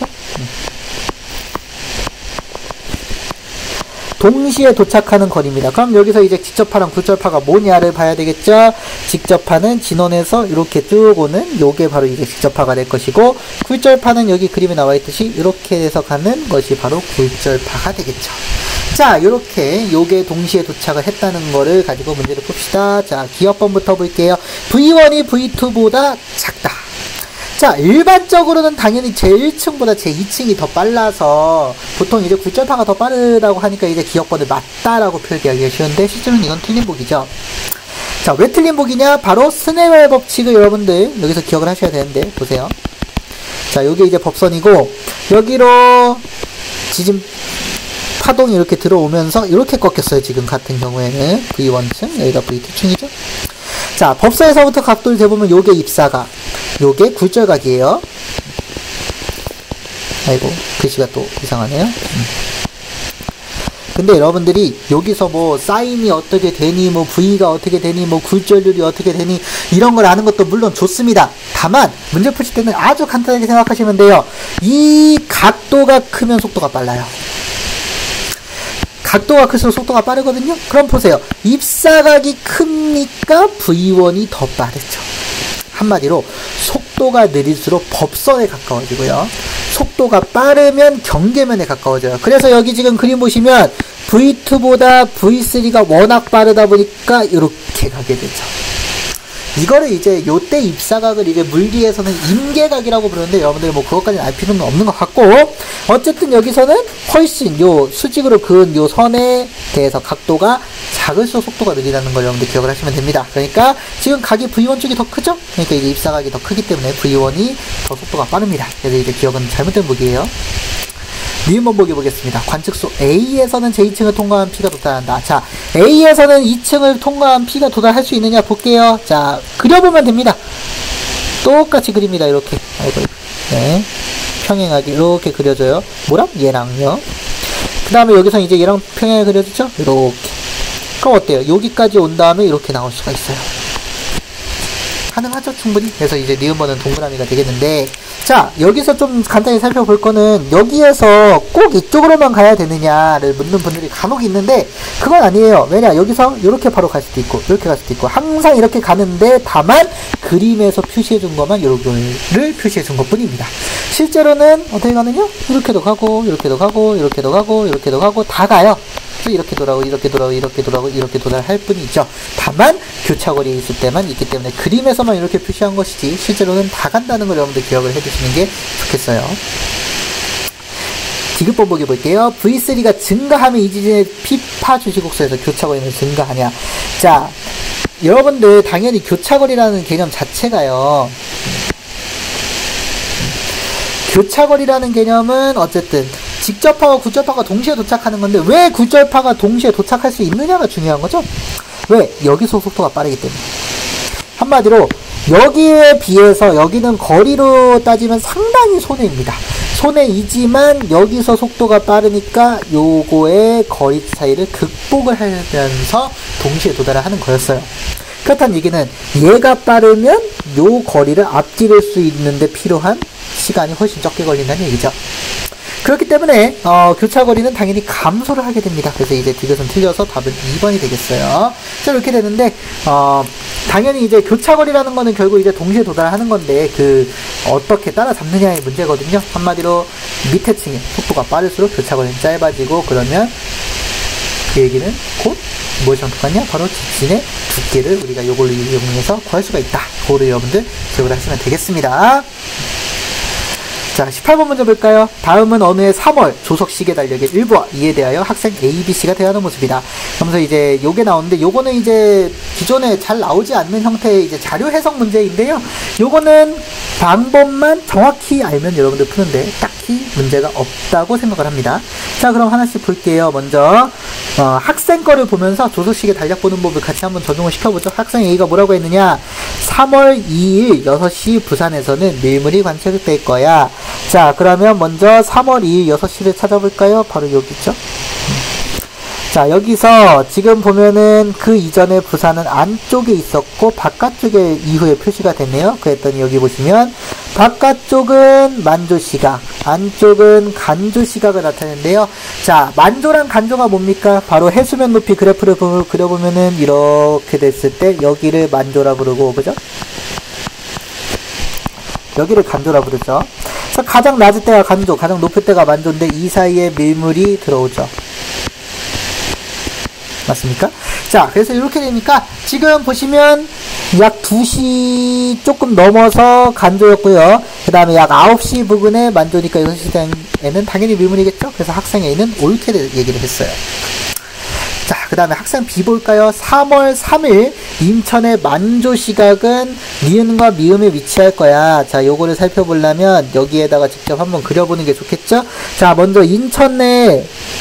Speaker 1: 동시에 도착하는 거리입니다. 그럼 여기서 이제 직접파랑 굴절파가 뭐냐를 봐야 되겠죠? 직접파는 진원에서 이렇게 쭉 오는 요게 바로 이제 직접파가 될 것이고, 굴절파는 여기 그림에 나와 있듯이 이렇게 해서 가는 것이 바로 굴절파가 되겠죠. 자, 요렇게 요게 동시에 도착을 했다는 거를 가지고 문제를 풉시다. 자, 기억번부터 볼게요. 브이 원이 브이 투보다 작다. 자, 일반적으로는 당연히 제일 층보다 제이 층이 더 빨라서 보통 이제 굴절파가 더 빠르다고 하니까 이제 기억번을 맞다라고 표기하기가 쉬운데 실제로는 이건 틀린 보기죠. 자, 왜 틀린 보기냐? 바로 스네웰 법칙을 여러분들 여기서 기억을 하셔야 되는데 보세요. 자, 요게 이제 법선이고 여기로 지진 파동이 이렇게 들어오면서 이렇게 꺾였어요. 지금 같은 경우에는 브이 원 층, 여기가 브이 투 층이죠. 자, 법선에서부터 각도를 재보면 요게 입사각, 요게 굴절각이에요. 아이고, 글씨가 또 이상하네요. 음. 근데 여러분들이 여기서 뭐 사인이 어떻게 되니, 뭐 V가 어떻게 되니, 뭐 굴절률이 어떻게 되니 이런 걸 아는 것도 물론 좋습니다. 다만 문제 푸실 때는 아주 간단하게 생각하시면 돼요. 이 각도가 크면 속도가 빨라요. 각도가 클수록 속도가 빠르거든요. 그럼 보세요. 입사각이 크니까 브이 원이 더 빠르죠. 한마디로 속도가 느릴수록 법선에 가까워지고요. 속도가 빠르면 경계면에 가까워져요. 그래서 여기 지금 그림 보시면 브이 투보다 브이 쓰리가 워낙 빠르다 보니까 이렇게 가게 되죠. 이거를 이제 요때 입사각을 이제 물리에서는 임계각이라고 부르는데 여러분들 뭐 그것까지는 알 필요는 없는 것 같고, 어쨌든 여기서는 훨씬 요 수직으로 그은 요 선에 대해서 각도가 작을수록 속도가 느리다는 걸 여러분들 기억을 하시면 됩니다. 그러니까 지금 각이 브이 원 쪽이 더 크죠? 그러니까 이제 입사각이 더 크기 때문에 브이 원이 더 속도가 빠릅니다. 그래서 이제 기억은 잘못된 보기예요. 니은번 보기 보겠습니다. 관측소 A에서는 제이 층을 통과한 P가 도달한다. 자, A에서는 이 층을 통과한 P가 도달할 수 있느냐 볼게요. 자, 그려보면 됩니다. 똑같이 그립니다. 이렇게. 아이고, 네. 평행하게 이렇게 그려져요. 뭐랑? 얘랑요. 그 다음에 여기서 이제 얘랑 평행하게 그려지죠? 이렇게. 그럼 어때요? 여기까지 온 다음에 이렇게 나올 수가 있어요. 가능하죠, 충분히. 그래서 이제 니은번은 동그라미가 되겠는데, 자, 여기서 좀 간단히 살펴볼 거는 여기에서 꼭 이쪽으로만 가야 되느냐를 묻는 분들이 간혹 있는데 그건 아니에요. 왜냐, 여기서 이렇게 바로 갈 수도 있고 이렇게 갈 수도 있고 항상 이렇게 가는데 다만 그림에서 표시해 준 것만 요거를 표시해 준 것 뿐입니다. 실제로는 어떻게 가느냐? 이렇게도 가고 이렇게도 가고 이렇게도 가고 이렇게도 가고 다 가요. 이렇게 돌아오고 이렇게 돌아오고 이렇게 돌아오고 이렇게 도달할 뿐이죠. 다만 교차거리에 있을 때만 있기 때문에 그림에서만 이렇게 표시한 것이지 실제로는 다 간다는 걸 여러분들 기억을 해두시는 게 좋겠어요. 디귿번 보기 볼게요. 브이 쓰리가 증가하면 이 지진의 피파 주시곡소에서 교차거리는 증가하냐. 자, 여러분들 당연히 교차거리라는 개념 자체가요, 교차거리라는 개념은 어쨌든 직접파와 굴절파가 동시에 도착하는 건데 왜 굴절파가 동시에 도착할 수 있느냐가 중요한 거죠. 왜? 여기서 속도가 빠르기 때문에. 한마디로 여기에 비해서 여기는 거리로 따지면 상당히 손해입니다. 손해이지만 여기서 속도가 빠르니까 요거의 거리 차이를 극복을 하면서 동시에 도달을 하는 거였어요. 그렇다는 얘기는 얘가 빠르면 요 거리를 앞지를 수 있는데 필요한 시간이 훨씬 적게 걸린다는 얘기죠. 그렇기 때문에 어, 교차거리는 당연히 감소를 하게 됩니다. 그래서 이제 디귿은 틀려서 답은 이 번이 되겠어요. 자, 이렇게 되는데 어, 당연히 이제 교차거리라는 거는 결국 이제 동시에 도달하는 건데 그 어떻게 따라잡느냐의 문제거든요. 한마디로 밑에 층이 속도가 빠를수록 교차거리는 짧아지고 그러면 그 얘기는 곧 무엇이랑 똑같냐? 바로 지진의 두께를 우리가 요걸로 이용해서 구할 수가 있다. 그거를 여러분들 기억을 하시면 되겠습니다. 자, 십팔 번 문제 볼까요? 다음은 어느 해 삼월 조석시계 달력의 일부와 이에 대하여 학생 에이비씨가 대하는 모습이다. 그러면서 이제 요게 나오는데, 요거는 이제 기존에 잘 나오지 않는 형태의 이제 자료 해석 문제인데요. 요거는 방법만 정확히 알면 여러분들 푸는데 딱히 문제가 없다고 생각을 합니다. 자, 그럼 하나씩 볼게요. 먼저 어, 학생 거를 보면서 조석시계 달력 보는 법을 같이 한번 적용을 시켜보죠. 학생 A가 뭐라고 했느냐? 삼월 이일 여섯 시 부산에서는 밀물이 관측될 거야. 자, 그러면 먼저 삼월 이일 여섯 시를 찾아볼까요? 바로 여기 있죠. 자, 여기서 지금 보면은 그 이전에 부산은 안쪽에 있었고 바깥쪽에 이후에 표시가 됐네요. 그랬더니 여기 보시면 바깥쪽은 만조시각, 안쪽은 간조시각을 나타내는데요. 자, 만조랑 간조가 뭡니까? 바로 해수면 높이 그래프를 그려보면은 이렇게 됐을 때 여기를 만조라 부르고, 그죠? 여기를 간조라 부르죠. 그래서 가장 낮을 때가 간조, 가장 높을 때가 만조인데 이 사이에 밀물이 들어오죠. 맞습니까? 자, 그래서 이렇게 되니까 지금 보시면 약 두 시 조금 넘어서 간조였고요. 그 다음에 약 아홉 시 부근에 만조니까 여섯 시에는 당연히 밀물이겠죠? 그래서 학생 A는 옳게 얘기를 했어요. 자, 그 다음에 학생 B 볼까요? 삼월 삼일 인천의 만조시각은 니은과 미음에 위치할 거야. 자, 요거를 살펴보려면 여기에다가 직접 한번 그려보는 게 좋겠죠? 자, 먼저 인천 내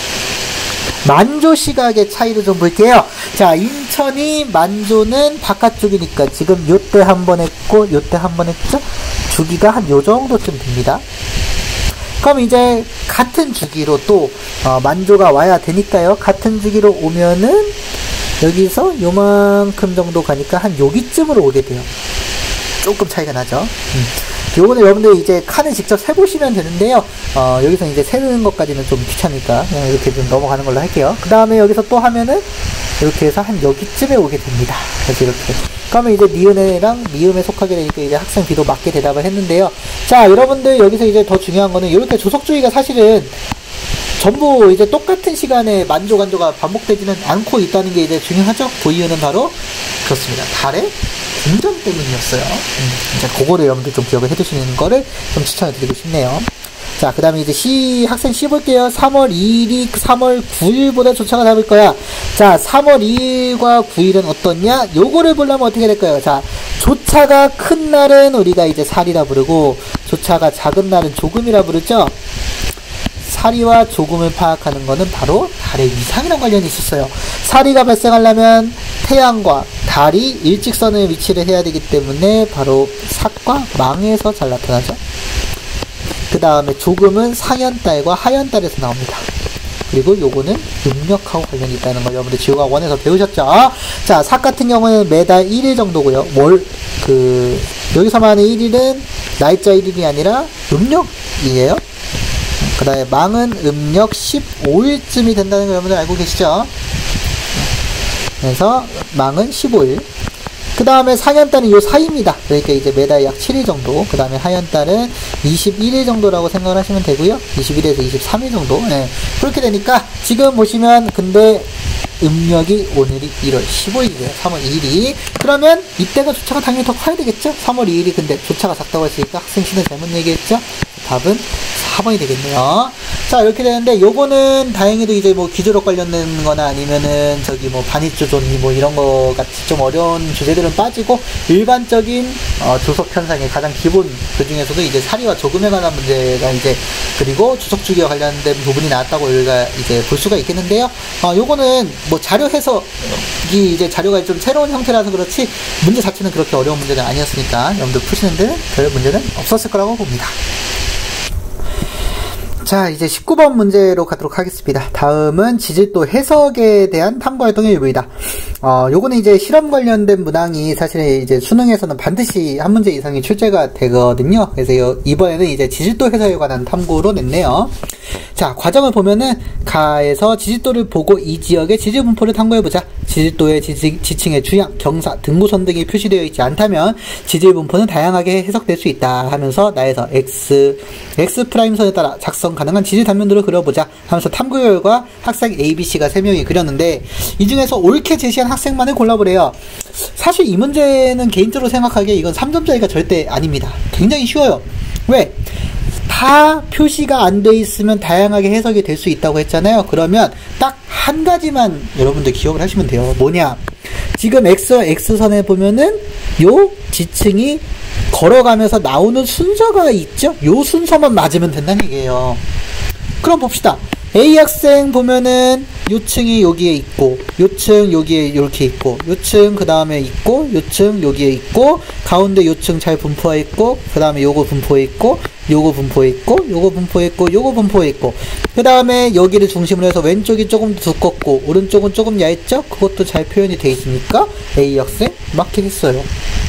Speaker 1: 만조시각의 차이를 좀 볼게요. 자, 인천이 만조는 바깥쪽이니까 지금 요때 한 번 했고 요때 한 번 했죠? 주기가 한 요 정도쯤 됩니다. 그럼 이제 같은 주기로 또 어, 만조가 와야 되니까요. 같은 주기로 오면은 여기서 요만큼 정도 가니까 한 여기쯤으로 오게 돼요. 조금 차이가 나죠. 음. 요거는 여러분들 이제 칸을 직접 세보시면 되는데요. 어, 여기서 이제 세는 것까지는 좀 귀찮으니까 그냥 이렇게 좀 넘어가는 걸로 할게요. 그 다음에 여기서 또 하면은 이렇게 해서 한 여기쯤에 오게 됩니다. 그래서 이렇게. 그러면 이제 니은이랑 미음에 속하게 되니까 이제 학생 B도 맞게 대답을 했는데요. 자, 여러분들 여기서 이제 더 중요한 거는 이렇게 조석주의가 사실은 전부 이제 똑같은 시간에 만조, 간조가 반복되지는 않고 있다는 게 이제 중요하죠. 그 이유는 바로 그렇습니다. 달의 공전 때문이었어요. 음, 이제 그거를 여러분들 좀 기억을 해두시는 거를 좀 추천을 드리고 싶네요. 자, 그 다음에 이제 C, 학생 C 볼게요. 삼월 이일이 삼월 구일보다 조차가 다를 거야. 자, 삼월 이일과 구일은 어떻냐? 요거를 보려면 어떻게 될까요? 자, 조차가 큰 날은 우리가 이제 살이라 부르고, 조차가 작은 날은 조금이라 부르죠? 사리와 조금을 파악하는 것은 바로 달의 위상이랑 관련이 있었어요. 사리가 발생하려면 태양과 달이 일직선에 위치를 해야 되기 때문에 바로 삭과 망에서 잘 나타나죠. 그 다음에 조금은 상현달과 하현달에서 나옵니다. 그리고 요거는 음력하고 관련이 있다는 걸 여러분들 지구과학 원에서 배우셨죠? 자, 삭 같은 경우는 매달 일 일 정도고요. 월, 그, 여기서 말하는 일 일은 날짜 일 일이 아니라 음력이에요. 그 다음에 망은 음력 십오 일쯤이 된다는 걸 여러분들 알고 계시죠? 그래서 망은 십오 일. 그 다음에 상현달은 요 사이입니다. 그러니까 이제 매달 약 칠 일 정도. 그 다음에 하현달은 이십일 일 정도라고 생각을 하시면 되고요. 이십일에서 이십삼 일 정도. 네. 그렇게 되니까 지금 보시면 근데 음력이 오늘이 일월 십오일이에요. 삼월 이일이. 그러면 이때가 조차가 당연히 더 커야 되겠죠? 삼월 이일이 근데 조차가 작다고 했으니까 학생 씨는 잘못 얘기했죠? 답은 사 번이 되겠네요. 자, 이렇게 되는데 요거는 다행히도 이제 뭐 기조력 관련된 거나 아니면은 저기 뭐 반입조존이 뭐 이런 거 같이 좀 어려운 주제들은 빠지고 일반적인 어, 조석 현상의 가장 기본 그 중에서도 이제 사리와 조금에 관한 문제가 이제 그리고 주석주기와 관련된 부분이 나왔다고 우리가 이제 볼 수가 있겠는데요. 어, 요거는 뭐 자료 해석이 이제 자료가 좀 새로운 형태라서 그렇지 문제 자체는 그렇게 어려운 문제는 아니었으니까 여러분들 푸시는 데는 별 문제는 없었을 거라고 봅니다. 자, 이제 십구 번 문제로 가도록 하겠습니다. 다음은 지질도 해석에 대한 탐구활동의 일부이다. 어, 요거는 이제 실험 관련된 문항이 사실 이제 수능에서는 반드시 한 문제 이상이 출제가 되거든요. 그래서 요, 이번에는 이제 지질도 해석에 관한 탐구로 냈네요. 자, 과정을 보면은 가에서 지질도를 보고 이 지역의 지질 분포를 탐구해보자. 지질도의 지지, 지층의 주양, 경사, 등고선 등이 표시되어 있지 않다면 지질 분포는 다양하게 해석될 수 있다 하면서 나에서 X, X'선에 따라 작성 가능한 지질 단면도를 그려보자 하면서 탐구 결과 학생 A, B, C가 세 명이 그렸는데 이 중에서 옳게 제시한 학생만을 골라보래요. 사실 이 문제는 개인적으로 생각하기에 이건 삼 점짜리가 절대 아닙니다. 굉장히 쉬워요. 왜? 다 표시가 안 돼 있으면 다양하게 해석이 될 수 있다고 했잖아요. 그러면 딱 한 가지만 여러분들 기억을 하시면 돼요. 뭐냐? 지금 X와 X선에 보면은 요 지층이 걸어가면서 나오는 순서가 있죠? 요 순서만 맞으면 된다는 얘기예요. 그럼 봅시다. A 학생 보면은 요층이 여기에 있고, 요층 여기에 이렇게 있고, 요층 그 다음에 있고, 요층 여기에 있고, 가운데 요층 잘 분포해 있고, 그 다음에 요거 분포해 있고, 요거 분포해 있고, 요거 분포해 있고, 요거 분포해 있고, 그 다음에 여기를 중심으로 해서 왼쪽이 조금 두껍고, 오른쪽은 조금 얇죠? 그것도 잘 표현이 되어 있으니까 A 학생 맞게 했어요.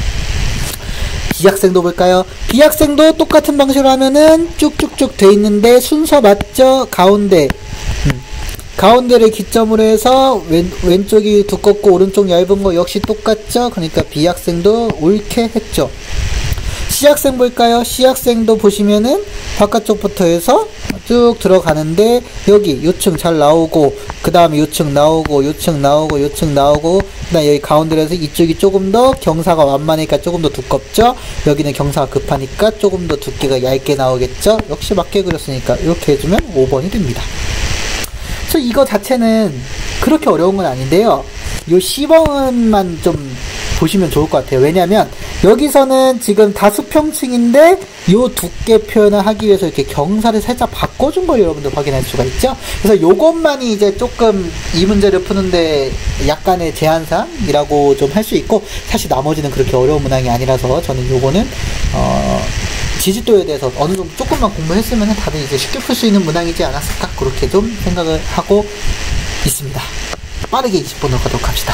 Speaker 1: B 학생도 볼까요? B 학생도 똑같은 방식으로 하면은 쭉쭉쭉 돼 있는데 순서 맞죠? 가운데 음. 가운데를 기점으로 해서 왼, 왼쪽이 두껍고 오른쪽 얇은 거 역시 똑같죠? 그러니까 B 학생도 옳게 했죠. C 학생 볼까요? C 학생도 보시면은 바깥쪽부터 해서 쭉 들어가는데 여기 요층 잘 나오고 그 다음에 요층 나오고 요층 나오고 요층 나오고 그 다음에 여기 가운데로 해서 이쪽이 조금 더 경사가 완만하니까 조금 더 두껍죠? 여기는 경사가 급하니까 조금 더 두께가 얇게 나오겠죠? 역시 맞게 그렸으니까 이렇게 해주면 오 번이 됩니다. 그래서 이거 자체는 그렇게 어려운 건 아닌데요. 요 십 번만 좀 보시면 좋을 것 같아요. 왜냐면 여기서는 지금 다 수평층인데 요 두께 표현을 하기 위해서 이렇게 경사를 살짝 바꿔준 걸 여러분들 확인할 수가 있죠. 그래서 요것만이 이제 조금 이 문제를 푸는데 약간의 제한사항이라고 좀 할 수 있고, 사실 나머지는 그렇게 어려운 문항이 아니라서 저는 요거는 어 지지도에 대해서 어느 정도 조금만 공부했으면 다들 이제 쉽게 풀 수 있는 문항이지 않았을까, 그렇게 좀 생각을 하고 있습니다. 빠르게 이십 번으로 가도록 합시다.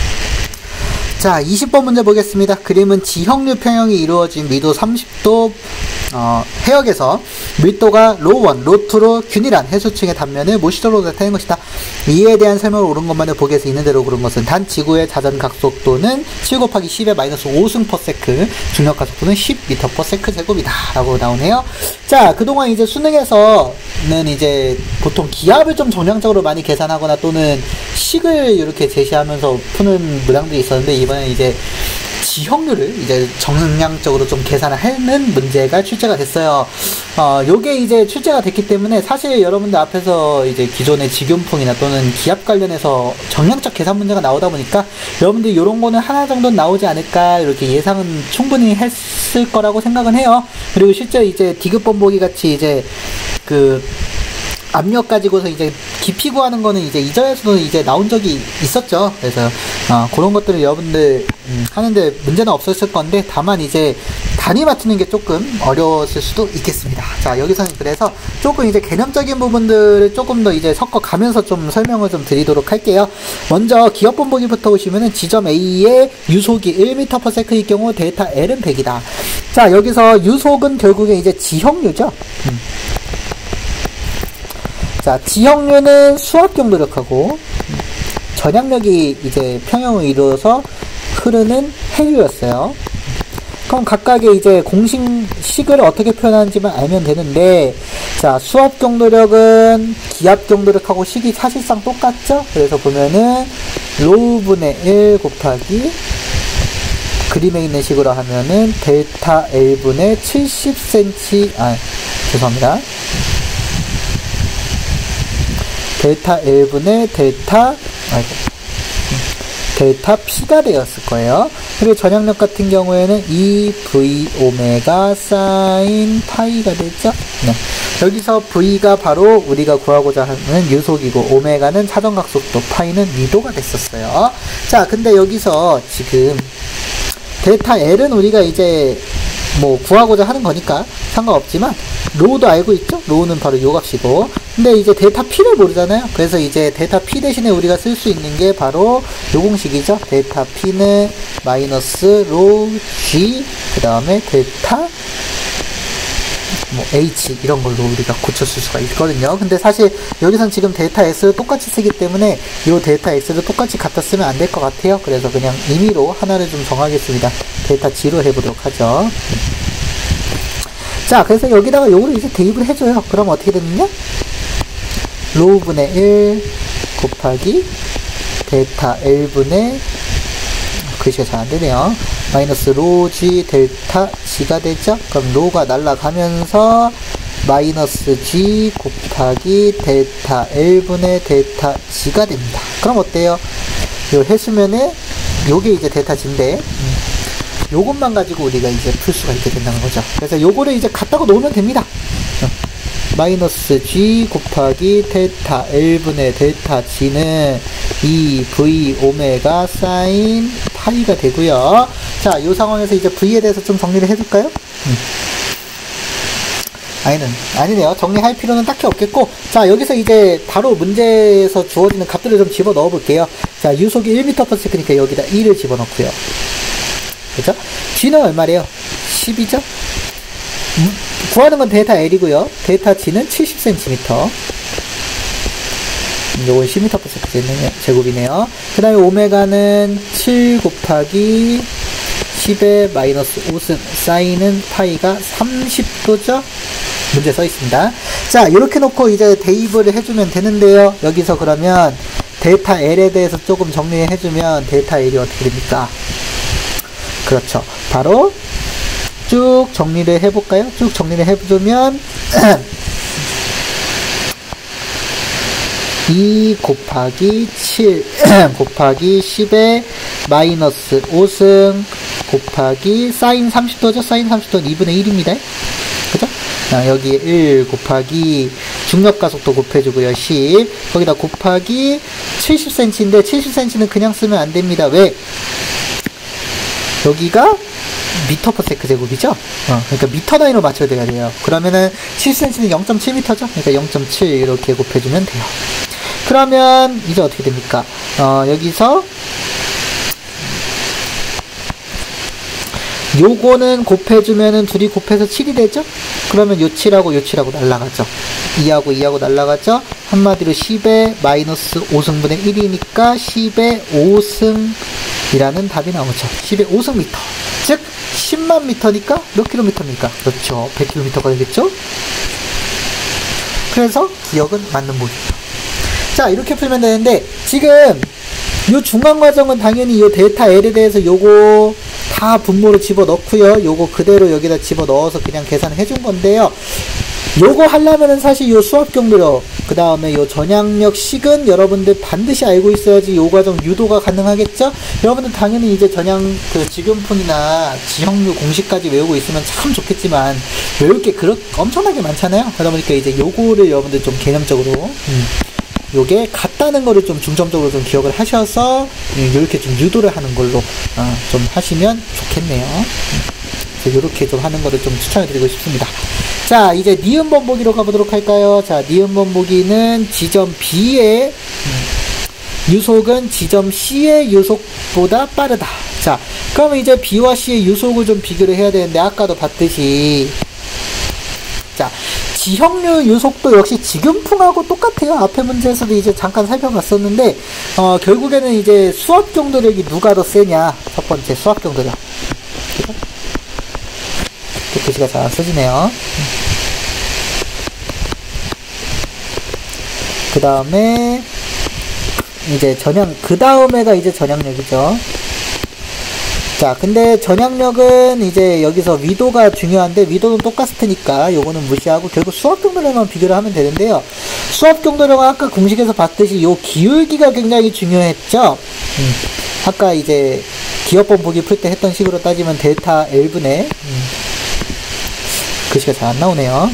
Speaker 1: 자, 이십 번 문제 보겠습니다. 그림은 지형류 평형이 이루어진 미도 삼십 도 어, 해역에서 밀도가 로 원, 로 투로 균일한 해수층의 단면을 모시도로 나타낸 것이다. 이에 대한 설명을 옳은 것만을 보기에서 있는 대로 고른 것은 단 지구의 자전 각속도는 칠 곱하기 십의 마이너스 오 승 퍼세크, 중력 가속도는 십 미터 퍼세크 제곱이다 라고 나오네요. 자, 그동안 이제 수능에서는 이제 보통 기압을 좀 정량적으로 많이 계산하거나 또는 식을 이렇게 제시하면서 푸는 문항들이 있었는데, 이번엔 이제 지형률을 이제 정량적으로 좀 계산을 하는 문제가 출제가 됐어요. 어, 요게 이제 출제가 됐기 때문에 사실 여러분들 앞에서 이제 기존의 직용풍이나 또는 기압 관련해서 정량적 계산 문제가 나오다 보니까 여러분들 요런 거는 하나 정도 나오지 않을까, 이렇게 예상은 충분히 했을 거라고 생각은 해요. 그리고 실제 이제 디귿 번보기 같이 이제 그 압력 가지고서 이제 깊이 구하는 거는 이제 이전에서도 이제 나온 적이 있었죠. 그래서 어, 그런 것들을 여러분들 음, 하는데 문제는 없었을 건데, 다만 이제 단위 맞추는 게 조금 어려웠을 수도 있겠습니다. 자, 여기서는 그래서 조금 이제 개념적인 부분들을 조금 더 이제 섞어 가면서 좀 설명을 좀 드리도록 할게요. 먼저 기압 분보기부터 보시면은 지점 A의 유속이 일 미터 퍼세크일 경우 델타 L은 백이다. 자, 여기서 유속은 결국에 이제 지형류죠. 음. 자, 지형류는 수압 경도력하고 전향력이 이제 평형을 이루어서 흐르는 해류였어요. 그럼 각각의 이제 공식식을 어떻게 표현하는지만 알면 되는데, 자, 수압 경도력은 기압 경도력하고 식이 사실상 똑같죠? 그래서 보면은 로우분의 일 곱하기 그림에 있는 식으로 하면은 델타 L분의 칠십 센티미터, 아, 죄송합니다. 델타 L분의 델타, 아이고, 델타 P가 되었을 거예요. 그리고 전향력 같은 경우에는 이 V 오메가 사인 파이가 되죠. 네. 여기서 V가 바로 우리가 구하고자 하는 유속이고, 오메가는 사정각속도, 파이는 미도가 됐었어요. 자, 근데 여기서 지금 델타 L은 우리가 이제 뭐 구하고자 하는 거니까 상관없지만, 로우도 알고 있죠? 로우는 바로 요 값이고, 근데 이제 델타 P를 모르잖아요. 그래서 이제 델타 P 대신에 우리가 쓸 수 있는 게 바로 요 공식이죠. 델타 P는 마이너스 로우 G, 그 다음에 델타 뭐 H, 이런 걸로 우리가 고쳐쓸 수가 있거든요. 근데 사실 여기선 지금 델타 S를 똑같이 쓰기 때문에 이 델타 S를 똑같이 갖다 쓰면 안 될 것 같아요. 그래서 그냥 임의로 하나를 좀 정하겠습니다. 델타 G로 해보도록 하죠. 자, 그래서 여기다가 요거를 이제 대입을 해줘요. 그럼 어떻게 되느냐? 로우분의 일 곱하기 델타 L분의, 글씨가 잘 안되네요. 마이너스 로 G 델타 G가 되죠? 그럼 로우가 날아가면서 마이너스 G 곱하기 델타 L분의 델타 G가 됩니다. 그럼 어때요? 요 해수면에 요게 이제 델타 G인데 음, 요것만 가지고 우리가 이제 풀 수가 있게 된다는 거죠. 그래서 요거를 이제 갖다가 놓으면 됩니다. 어, 마이너스 G 곱하기 델타 L분의 델타 G는 이 V 오메가 사인 파이가 되고요. 자, 요 상황에서 이제 V에 대해서 좀 정리를 해줄까요? 음. 아니는, 아니네요. 정리할 필요는 딱히 없겠고, 자, 여기서 이제 바로 문제에서 주어지는 값들을 좀 집어 넣어 볼게요. 자, 유속이 일 미터 퍼 세컨드니까 여기다 이를 집어 넣고요. 그죠? G는 얼마래요? 십이죠? 음, 구하는 건 델타 L이고요. 델타 G는 칠십 센티미터. 요건 십 미터 퍼 세컨드 제곱이네요. 그 다음에 오메가는 칠 곱하기 십의 마이너스 오승, 사인은 파이가 삼십 도죠? 문제 써 있습니다. 자, 이렇게 놓고 이제 대입을 해주면 되는데요. 여기서 그러면 델타 L에 대해서 조금 정리해주면 델타 L이 어떻게 됩니까? 그렇죠. 바로 쭉 정리를 해볼까요? 쭉 정리를 해보면 이 곱하기 칠 곱하기 십의 마이너스 오승 곱하기 사인 삼십 도죠? 사인 삼십 도는 이분의 일입니다. 그죠? 여기 일 곱하기 중력가속도 곱해주고요. 십 거기다 곱하기 칠십 센티미터인데 칠십 센티미터는 그냥 쓰면 안됩니다. 왜? 여기가 미터 퍼 세컨드 제곱이죠? 어, 그러니까 미터 단위로 맞춰야 돼요. 그러면은 칠십 센티미터는 영 점 칠 미터죠? 그러니까 영 점 칠 이렇게 곱해주면 돼요. 그러면 이제 어떻게 됩니까? 어, 여기서 요거는 곱해주면은 둘이 곱해서 칠이 되죠? 그러면 요 칠하고 요 칠하고 날라가죠. 이하고 이하고 날라가죠? 한마디로 십의 마이너스 오승분의 일이니까 십의 오승이라는 답이 나오죠. 십의 오승 미터. 즉, 십만 미터니까 몇 킬로미터입니까? 그렇죠. 백 킬로미터가 되겠죠? 그래서 기억은 맞는 모습이에요. 자, 이렇게 풀면 되는데, 지금 요 중간 과정은 당연히 요 델타 L에 대해서 요거 다 분모로 집어 넣고요. 요거 그대로 여기다 집어 넣어서 그냥 계산을 해준 건데요. 요거 하려면은 사실 요 수압 경도력, 그 다음에 요 전향력 식은 여러분들 반드시 알고 있어야지 요 과정 유도가 가능하겠죠? 여러분들 당연히 이제 전향, 그 지금풍이나 지형류 공식까지 외우고 있으면 참 좋겠지만, 외울 게 그렇, 엄청나게 많잖아요? 그러다 보니까 이제 요거를 여러분들 좀 개념적으로, 음, 요게 같다는 거를 좀 중점적으로 좀 기억을 하셔서 이렇게 좀 유도를 하는 걸로 어, 좀 하시면 좋겠네요. 이렇게 좀 하는 거를 좀 추천해 드리고 싶습니다. 자, 이제 니은 번보기로 가보도록 할까요? 자, 니은 번보기는 지점 B의 유속은 지점 C의 유속보다 빠르다. 자, 그러면 이제 B와 C의 유속을 좀 비교를 해야 되는데, 아까도 봤듯이, 자, 지형류 유속도 역시 지금풍하고 똑같아요. 앞에 문제에서도 이제 잠깐 살펴봤었는데, 어, 결국에는 이제 수압 경도력이 누가 더 세냐. 첫 번째, 수압 경도력. 그죠? 글씨가 잘 써지네요. 그 다음에, 이제 전향, 그 다음에가 이제 전향력이죠. 자, 근데 전향력은 이제 여기서 위도가 중요한데, 위도는 똑같을 테니까 요거는 무시하고 결국 수압 경도력만 비교를 하면 되는데요. 수압 경도력은 아까 공식에서 봤듯이 요 기울기가 굉장히 중요했죠. 음, 아까 이제 기억번 보기 풀 때 했던 식으로 따지면 델타 L분의, 음, 글씨가 잘 안 나오네요.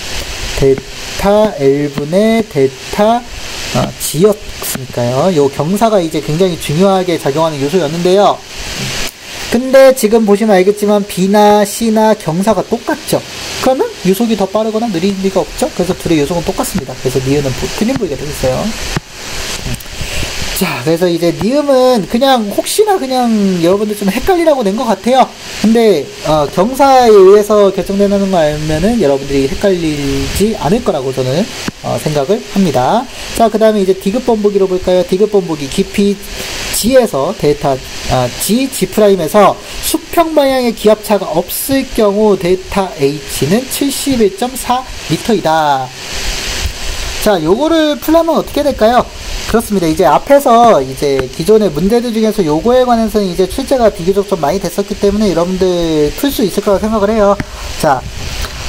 Speaker 1: 델타 L분의 델타 어, G였으니까요. 요 경사가 이제 굉장히 중요하게 작용하는 요소였는데요. 근데 지금 보시면 알겠지만 B나 C나 경사가 똑같죠. 그러면 유속이 더 빠르거나 느린 리가 없죠. 그래서 둘의 유속은 똑같습니다. 그래서 니은은 틀린 보기가 되겠어요. 자, 그래서 이제 니음은 그냥 혹시나 그냥 여러분들 좀 헷갈리라고 낸 것 같아요. 근데 어, 경사에 의해서 결정된다는 거 알면은 여러분들이 헷갈리지 않을 거라고 저는 어, 생각을 합니다. 자, 그 다음에 이제 디귿 번보기로 볼까요? 디귿 번보기 깊이 G에서 델타 아, G, G'에서 수평 방향의 기압차가 없을 경우 델타 H는 칠십일 점 사 미터이다. 자, 요거를 풀려면 어떻게 될까요? 그렇습니다. 이제 앞에서 이제 기존의 문제들 중에서 요거에 관해서는 이제 출제가 비교적 좀 많이 됐었기 때문에 여러분들 풀 수 있을 거라고 생각을 해요. 자,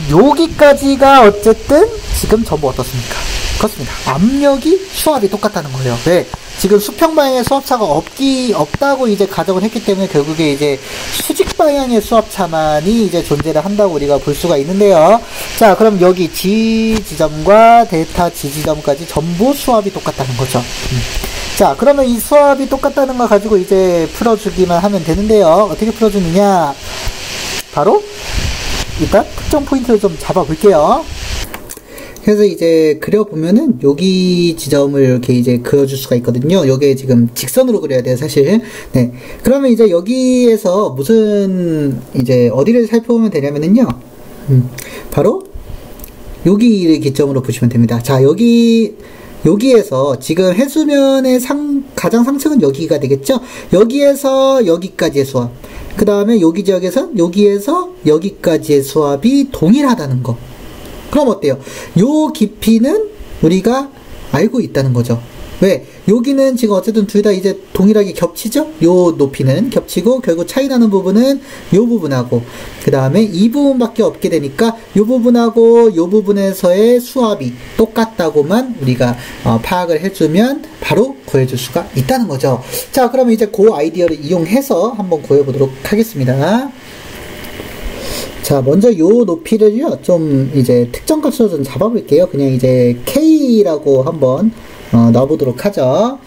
Speaker 1: 여기까지가 어쨌든 지금 전부 어떻습니까? 그렇습니다. 압력이 수압이 똑같다는 거예요. 네. 지금 수평 방향의 수압차가 없기, 없다고 이제 가정을 했기 때문에 결국에 이제 수직 방향의 수압차만이 이제 존재를 한다고 우리가 볼 수가 있는데요. 자, 그럼 여기 G 지점과 데이터 G 지점까지 전부 수압이 똑같다는 거죠. 음. 자, 그러면 이 수압이 똑같다는 걸 가지고 이제 풀어주기만 하면 되는데요. 어떻게 풀어주느냐? 바로 일단 특정 포인트를 좀 잡아볼게요. 그래서 이제 그려보면은 여기 지점을 이렇게 이제 그려줄 수가 있거든요. 요게 지금 직선으로 그려야 돼요, 사실. 네. 그러면 이제 여기에서 무슨 이제 어디를 살펴보면 되냐면은요. 음, 바로 여기를 기점으로 보시면 됩니다. 자, 여기 여기에서 지금 해수면의 상, 가장 상층은 여기가 되겠죠? 여기에서 여기까지의 수압. 그 다음에 여기 지역에서 여기에서 여기까지의 수압이 동일하다는 거. 그럼 어때요? 요 깊이는 우리가 알고 있다는 거죠. 왜? 여기는 지금 어쨌든 둘 다 이제 동일하게 겹치죠? 요 높이는 겹치고 결국 차이 나는 부분은 요 부분하고 그 다음에 이 부분밖에 없게 되니까 요 부분하고 요 부분에서의 수압이 똑같다고만 우리가 어, 파악을 해주면 바로 구해줄 수가 있다는 거죠. 자, 그러면 이제 그 아이디어를 이용해서 한번 구해보도록 하겠습니다. 자, 먼저 요 높이를요, 좀 이제 특정 값으로 좀 잡아볼게요. 그냥 이제 K라고 한번 어, 넣어보도록 하죠.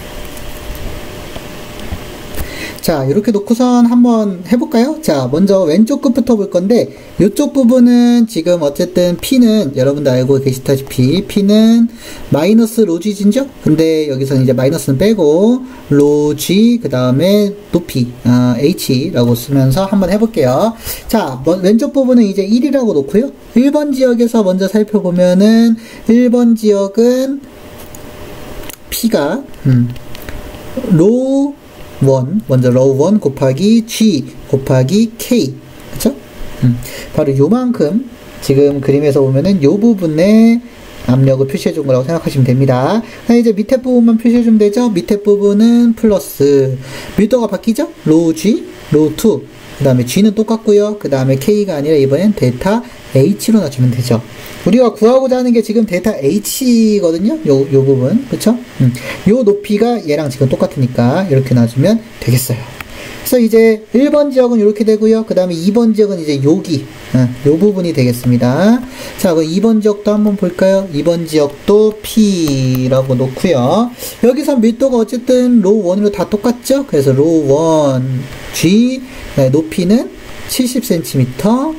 Speaker 1: 자, 이렇게 놓고선 한번 해볼까요? 자, 먼저 왼쪽 끝부터 볼 건데, 이쪽 부분은 지금 어쨌든 P는 여러분들 알고 계시다시피 P는 마이너스 로지진죠? 근데 여기서는 이제 마이너스는 빼고 로지 그 다음에 높이 어, H라고 쓰면서 한번 해볼게요. 자, 뭐, 왼쪽 부분은 이제 일이라고 놓고요. 일 번 지역에서 먼저 살펴보면은 일 번 지역은 P가 음, 로 일, 먼저 로우 일 곱하기 G 곱하기 K, 그쵸? 음, 바로 요만큼 지금 그림에서 보면은 요 부분에 압력을 표시해 준 거라고 생각하시면 됩니다. 이제 밑에 부분만 표시해 주면 되죠? 밑에 부분은 플러스 밀도가 바뀌죠? 로우 G, 로우 이, 그 다음에 G는 똑같고요. 그 다음에 K가 아니라 이번엔 데이터 H로 놔주면 되죠. 우리가 구하고자 하는 게 지금 데이터 H거든요. 요, 요 부분. 그쵸? 음. 요 높이가 얘랑 지금 똑같으니까 이렇게 놔주면 되겠어요. 그래서 이제 일 번 지역은 이렇게 되고요. 그 다음에 이 번 지역은 이제 여기, 음, 요 부분이 되겠습니다. 자, 그럼 이 번 지역도 한번 볼까요? 이 번 지역도 P라고 놓고요. 여기서 밀도가 어쨌든 로우 일으로 다 똑같죠? 그래서 로우 일, G, 네, 높이는 칠십 센티미터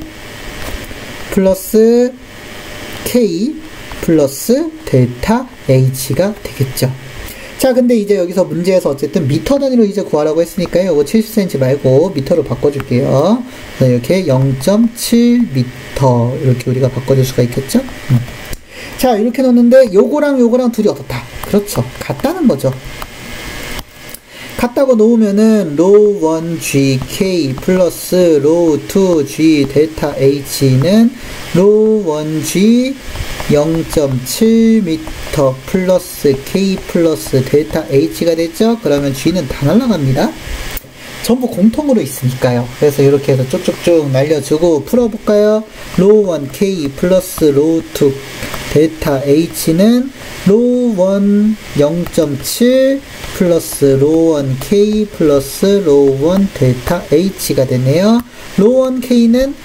Speaker 1: 플러스 K 플러스 델타 H가 되겠죠. 자, 근데 이제 여기서 문제에서 어쨌든 미터 단위로 이제 구하라고 했으니까요. 이거 칠십 센티미터 말고 미터로 바꿔줄게요. 이렇게 영 점 칠 미터 이렇게 우리가 바꿔줄 수가 있겠죠. 음. 자, 이렇게 놓는데 요거랑 요거랑 둘이 어떻다? 그렇죠. 같다는 거죠. 같다고 놓으면은 로우 일 G K 플러스 로우 이 G 델타 H는 로우 일 G 영 점 칠 미터 플러스 K 플러스 델타 H가 됐죠? 그러면 G는 다 날아갑니다. 전부 공통으로 있으니까요. 그래서 이렇게 해서 쭉쭉쭉 날려주고 풀어볼까요? 로우 일 K 플러스 로우 이 델타 H는 로우 일 영 점 칠 플러스 로우 일 K 플러스 로우 일 델타 H가 되네요. 로우 일 K는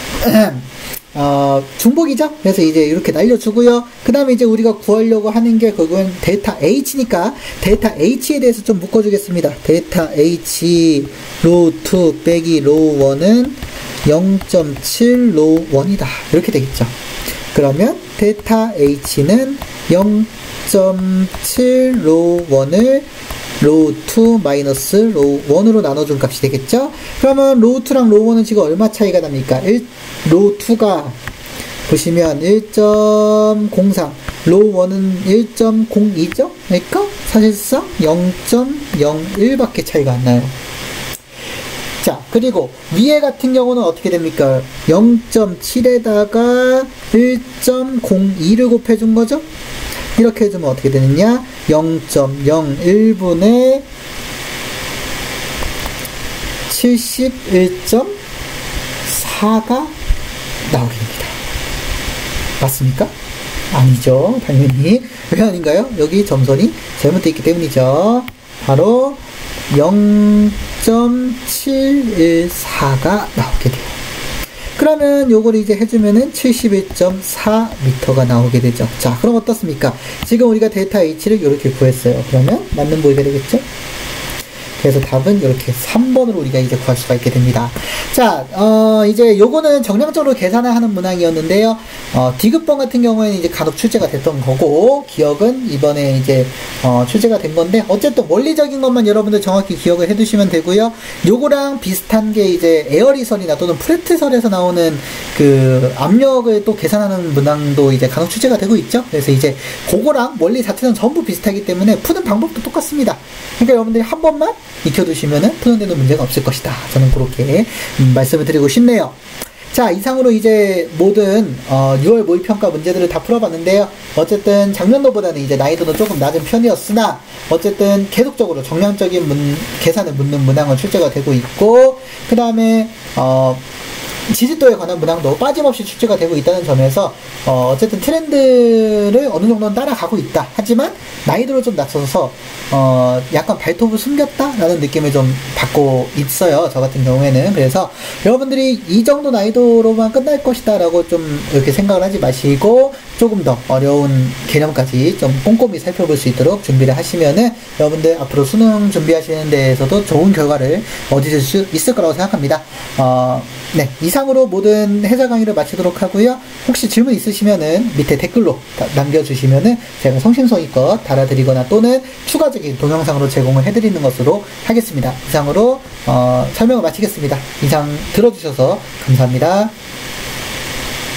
Speaker 1: 어, 중복이죠? 그래서 이제 이렇게 날려주고요. 그 다음에 이제 우리가 구하려고 하는 게 그건 델타 H니까 델타 H에 대해서 좀 묶어주겠습니다. 델타 H 로우 이 빼기 로우 일은 영 점 칠 로우 일이다. 이렇게 되겠죠. 그러면 델타 H는 영 점 칠 로우 일을 로우 이 마이너스 로우 일으로 나눠준 값이 되겠죠? 그러면 로우 이랑 로우 일은 지금 얼마 차이가 납니까? 일, 로우 이가 보시면 일 점 공삼, 로우 일은 일 점 공이죠? 그러니까 사실상 영 점 영일 밖에 차이가 안 나요. 자, 그리고 위에 같은 경우는 어떻게 됩니까? 영 점 칠에다가 일 점 공이를 곱해준 거죠? 이렇게 해주면 어떻게 되느냐? 영 점 영일 분의 칠십일 점 사가 나오게 됩니다. 맞습니까? 아니죠. 당연히. 왜 아닌가요? 여기 점선이 잘못되어 있기 때문이죠. 바로 영 점 칠일사가 나오게 돼요. 그러면 요걸 이제 해주면은 칠십일 점 사 미터가 나오게 되죠. 자, 그럼 어떻습니까? 지금 우리가 델타 H를 이렇게 구했어요. 그러면 맞는 보이가 되겠죠? 그래서 답은 이렇게 삼 번으로 우리가 이제 구할 수가 있게 됩니다. 자, 어, 이제 요거는 정량적으로 계산을 하는 문항이었는데요. 어, 디귿번 같은 경우에는 이제 간혹 출제가 됐던 거고, 기억은 이번에 이제, 어, 출제가 된 건데, 어쨌든 원리적인 것만 여러분들 정확히 기억을 해 두시면 되고요. 요거랑 비슷한 게 이제 에어리설이나 또는 프레트설에서 나오는 그 압력을 또 계산하는 문항도 이제 간혹 출제가 되고 있죠. 그래서 이제 그거랑 원리 자체는 전부 비슷하기 때문에 푸는 방법도 똑같습니다. 그러니까 여러분들이 한 번만 익혀두시면은 푸는 데도 문제가 없을 것이다. 저는 그렇게 음, 말씀을 드리고 싶네요. 자, 이상으로 이제 모든 어, 유월 모의평가 문제들을 다 풀어봤는데요. 어쨌든 작년도보다는 이제 난이도는 조금 낮은 편이었으나 어쨌든 계속적으로 정량적인 문, 계산을 묻는 문항은 출제가 되고 있고, 그 다음에 어, 지지도에 관한 문항도 빠짐없이 출제가 되고 있다는 점에서 어, 어쨌든 트렌드를 어느 정도는 따라가고 있다. 하지만 난이도를 좀 낮춰서 어, 약간 발톱을 숨겼다라는 느낌을 좀 받고 있어요. 저 같은 경우에는. 그래서 여러분들이 이 정도 난이도로만 끝날 것이다 라고 좀 이렇게 생각을 하지 마시고 조금 더 어려운 개념까지 좀 꼼꼼히 살펴볼 수 있도록 준비를 하시면은 여러분들 앞으로 수능 준비하시는 데에서도 좋은 결과를 얻으실 수 있을 거라고 생각합니다. 어, 네, 이상으로 모든 해설 강의를 마치도록 하고요. 혹시 질문 있으시면은 밑에 댓글로 남겨주시면은 제가 성심성의껏 달아드리거나 또는 추가적인 동영상으로 제공을 해드리는 것으로 하겠습니다. 이상으로 어, 설명을 마치겠습니다. 이상 들어주셔서 감사합니다.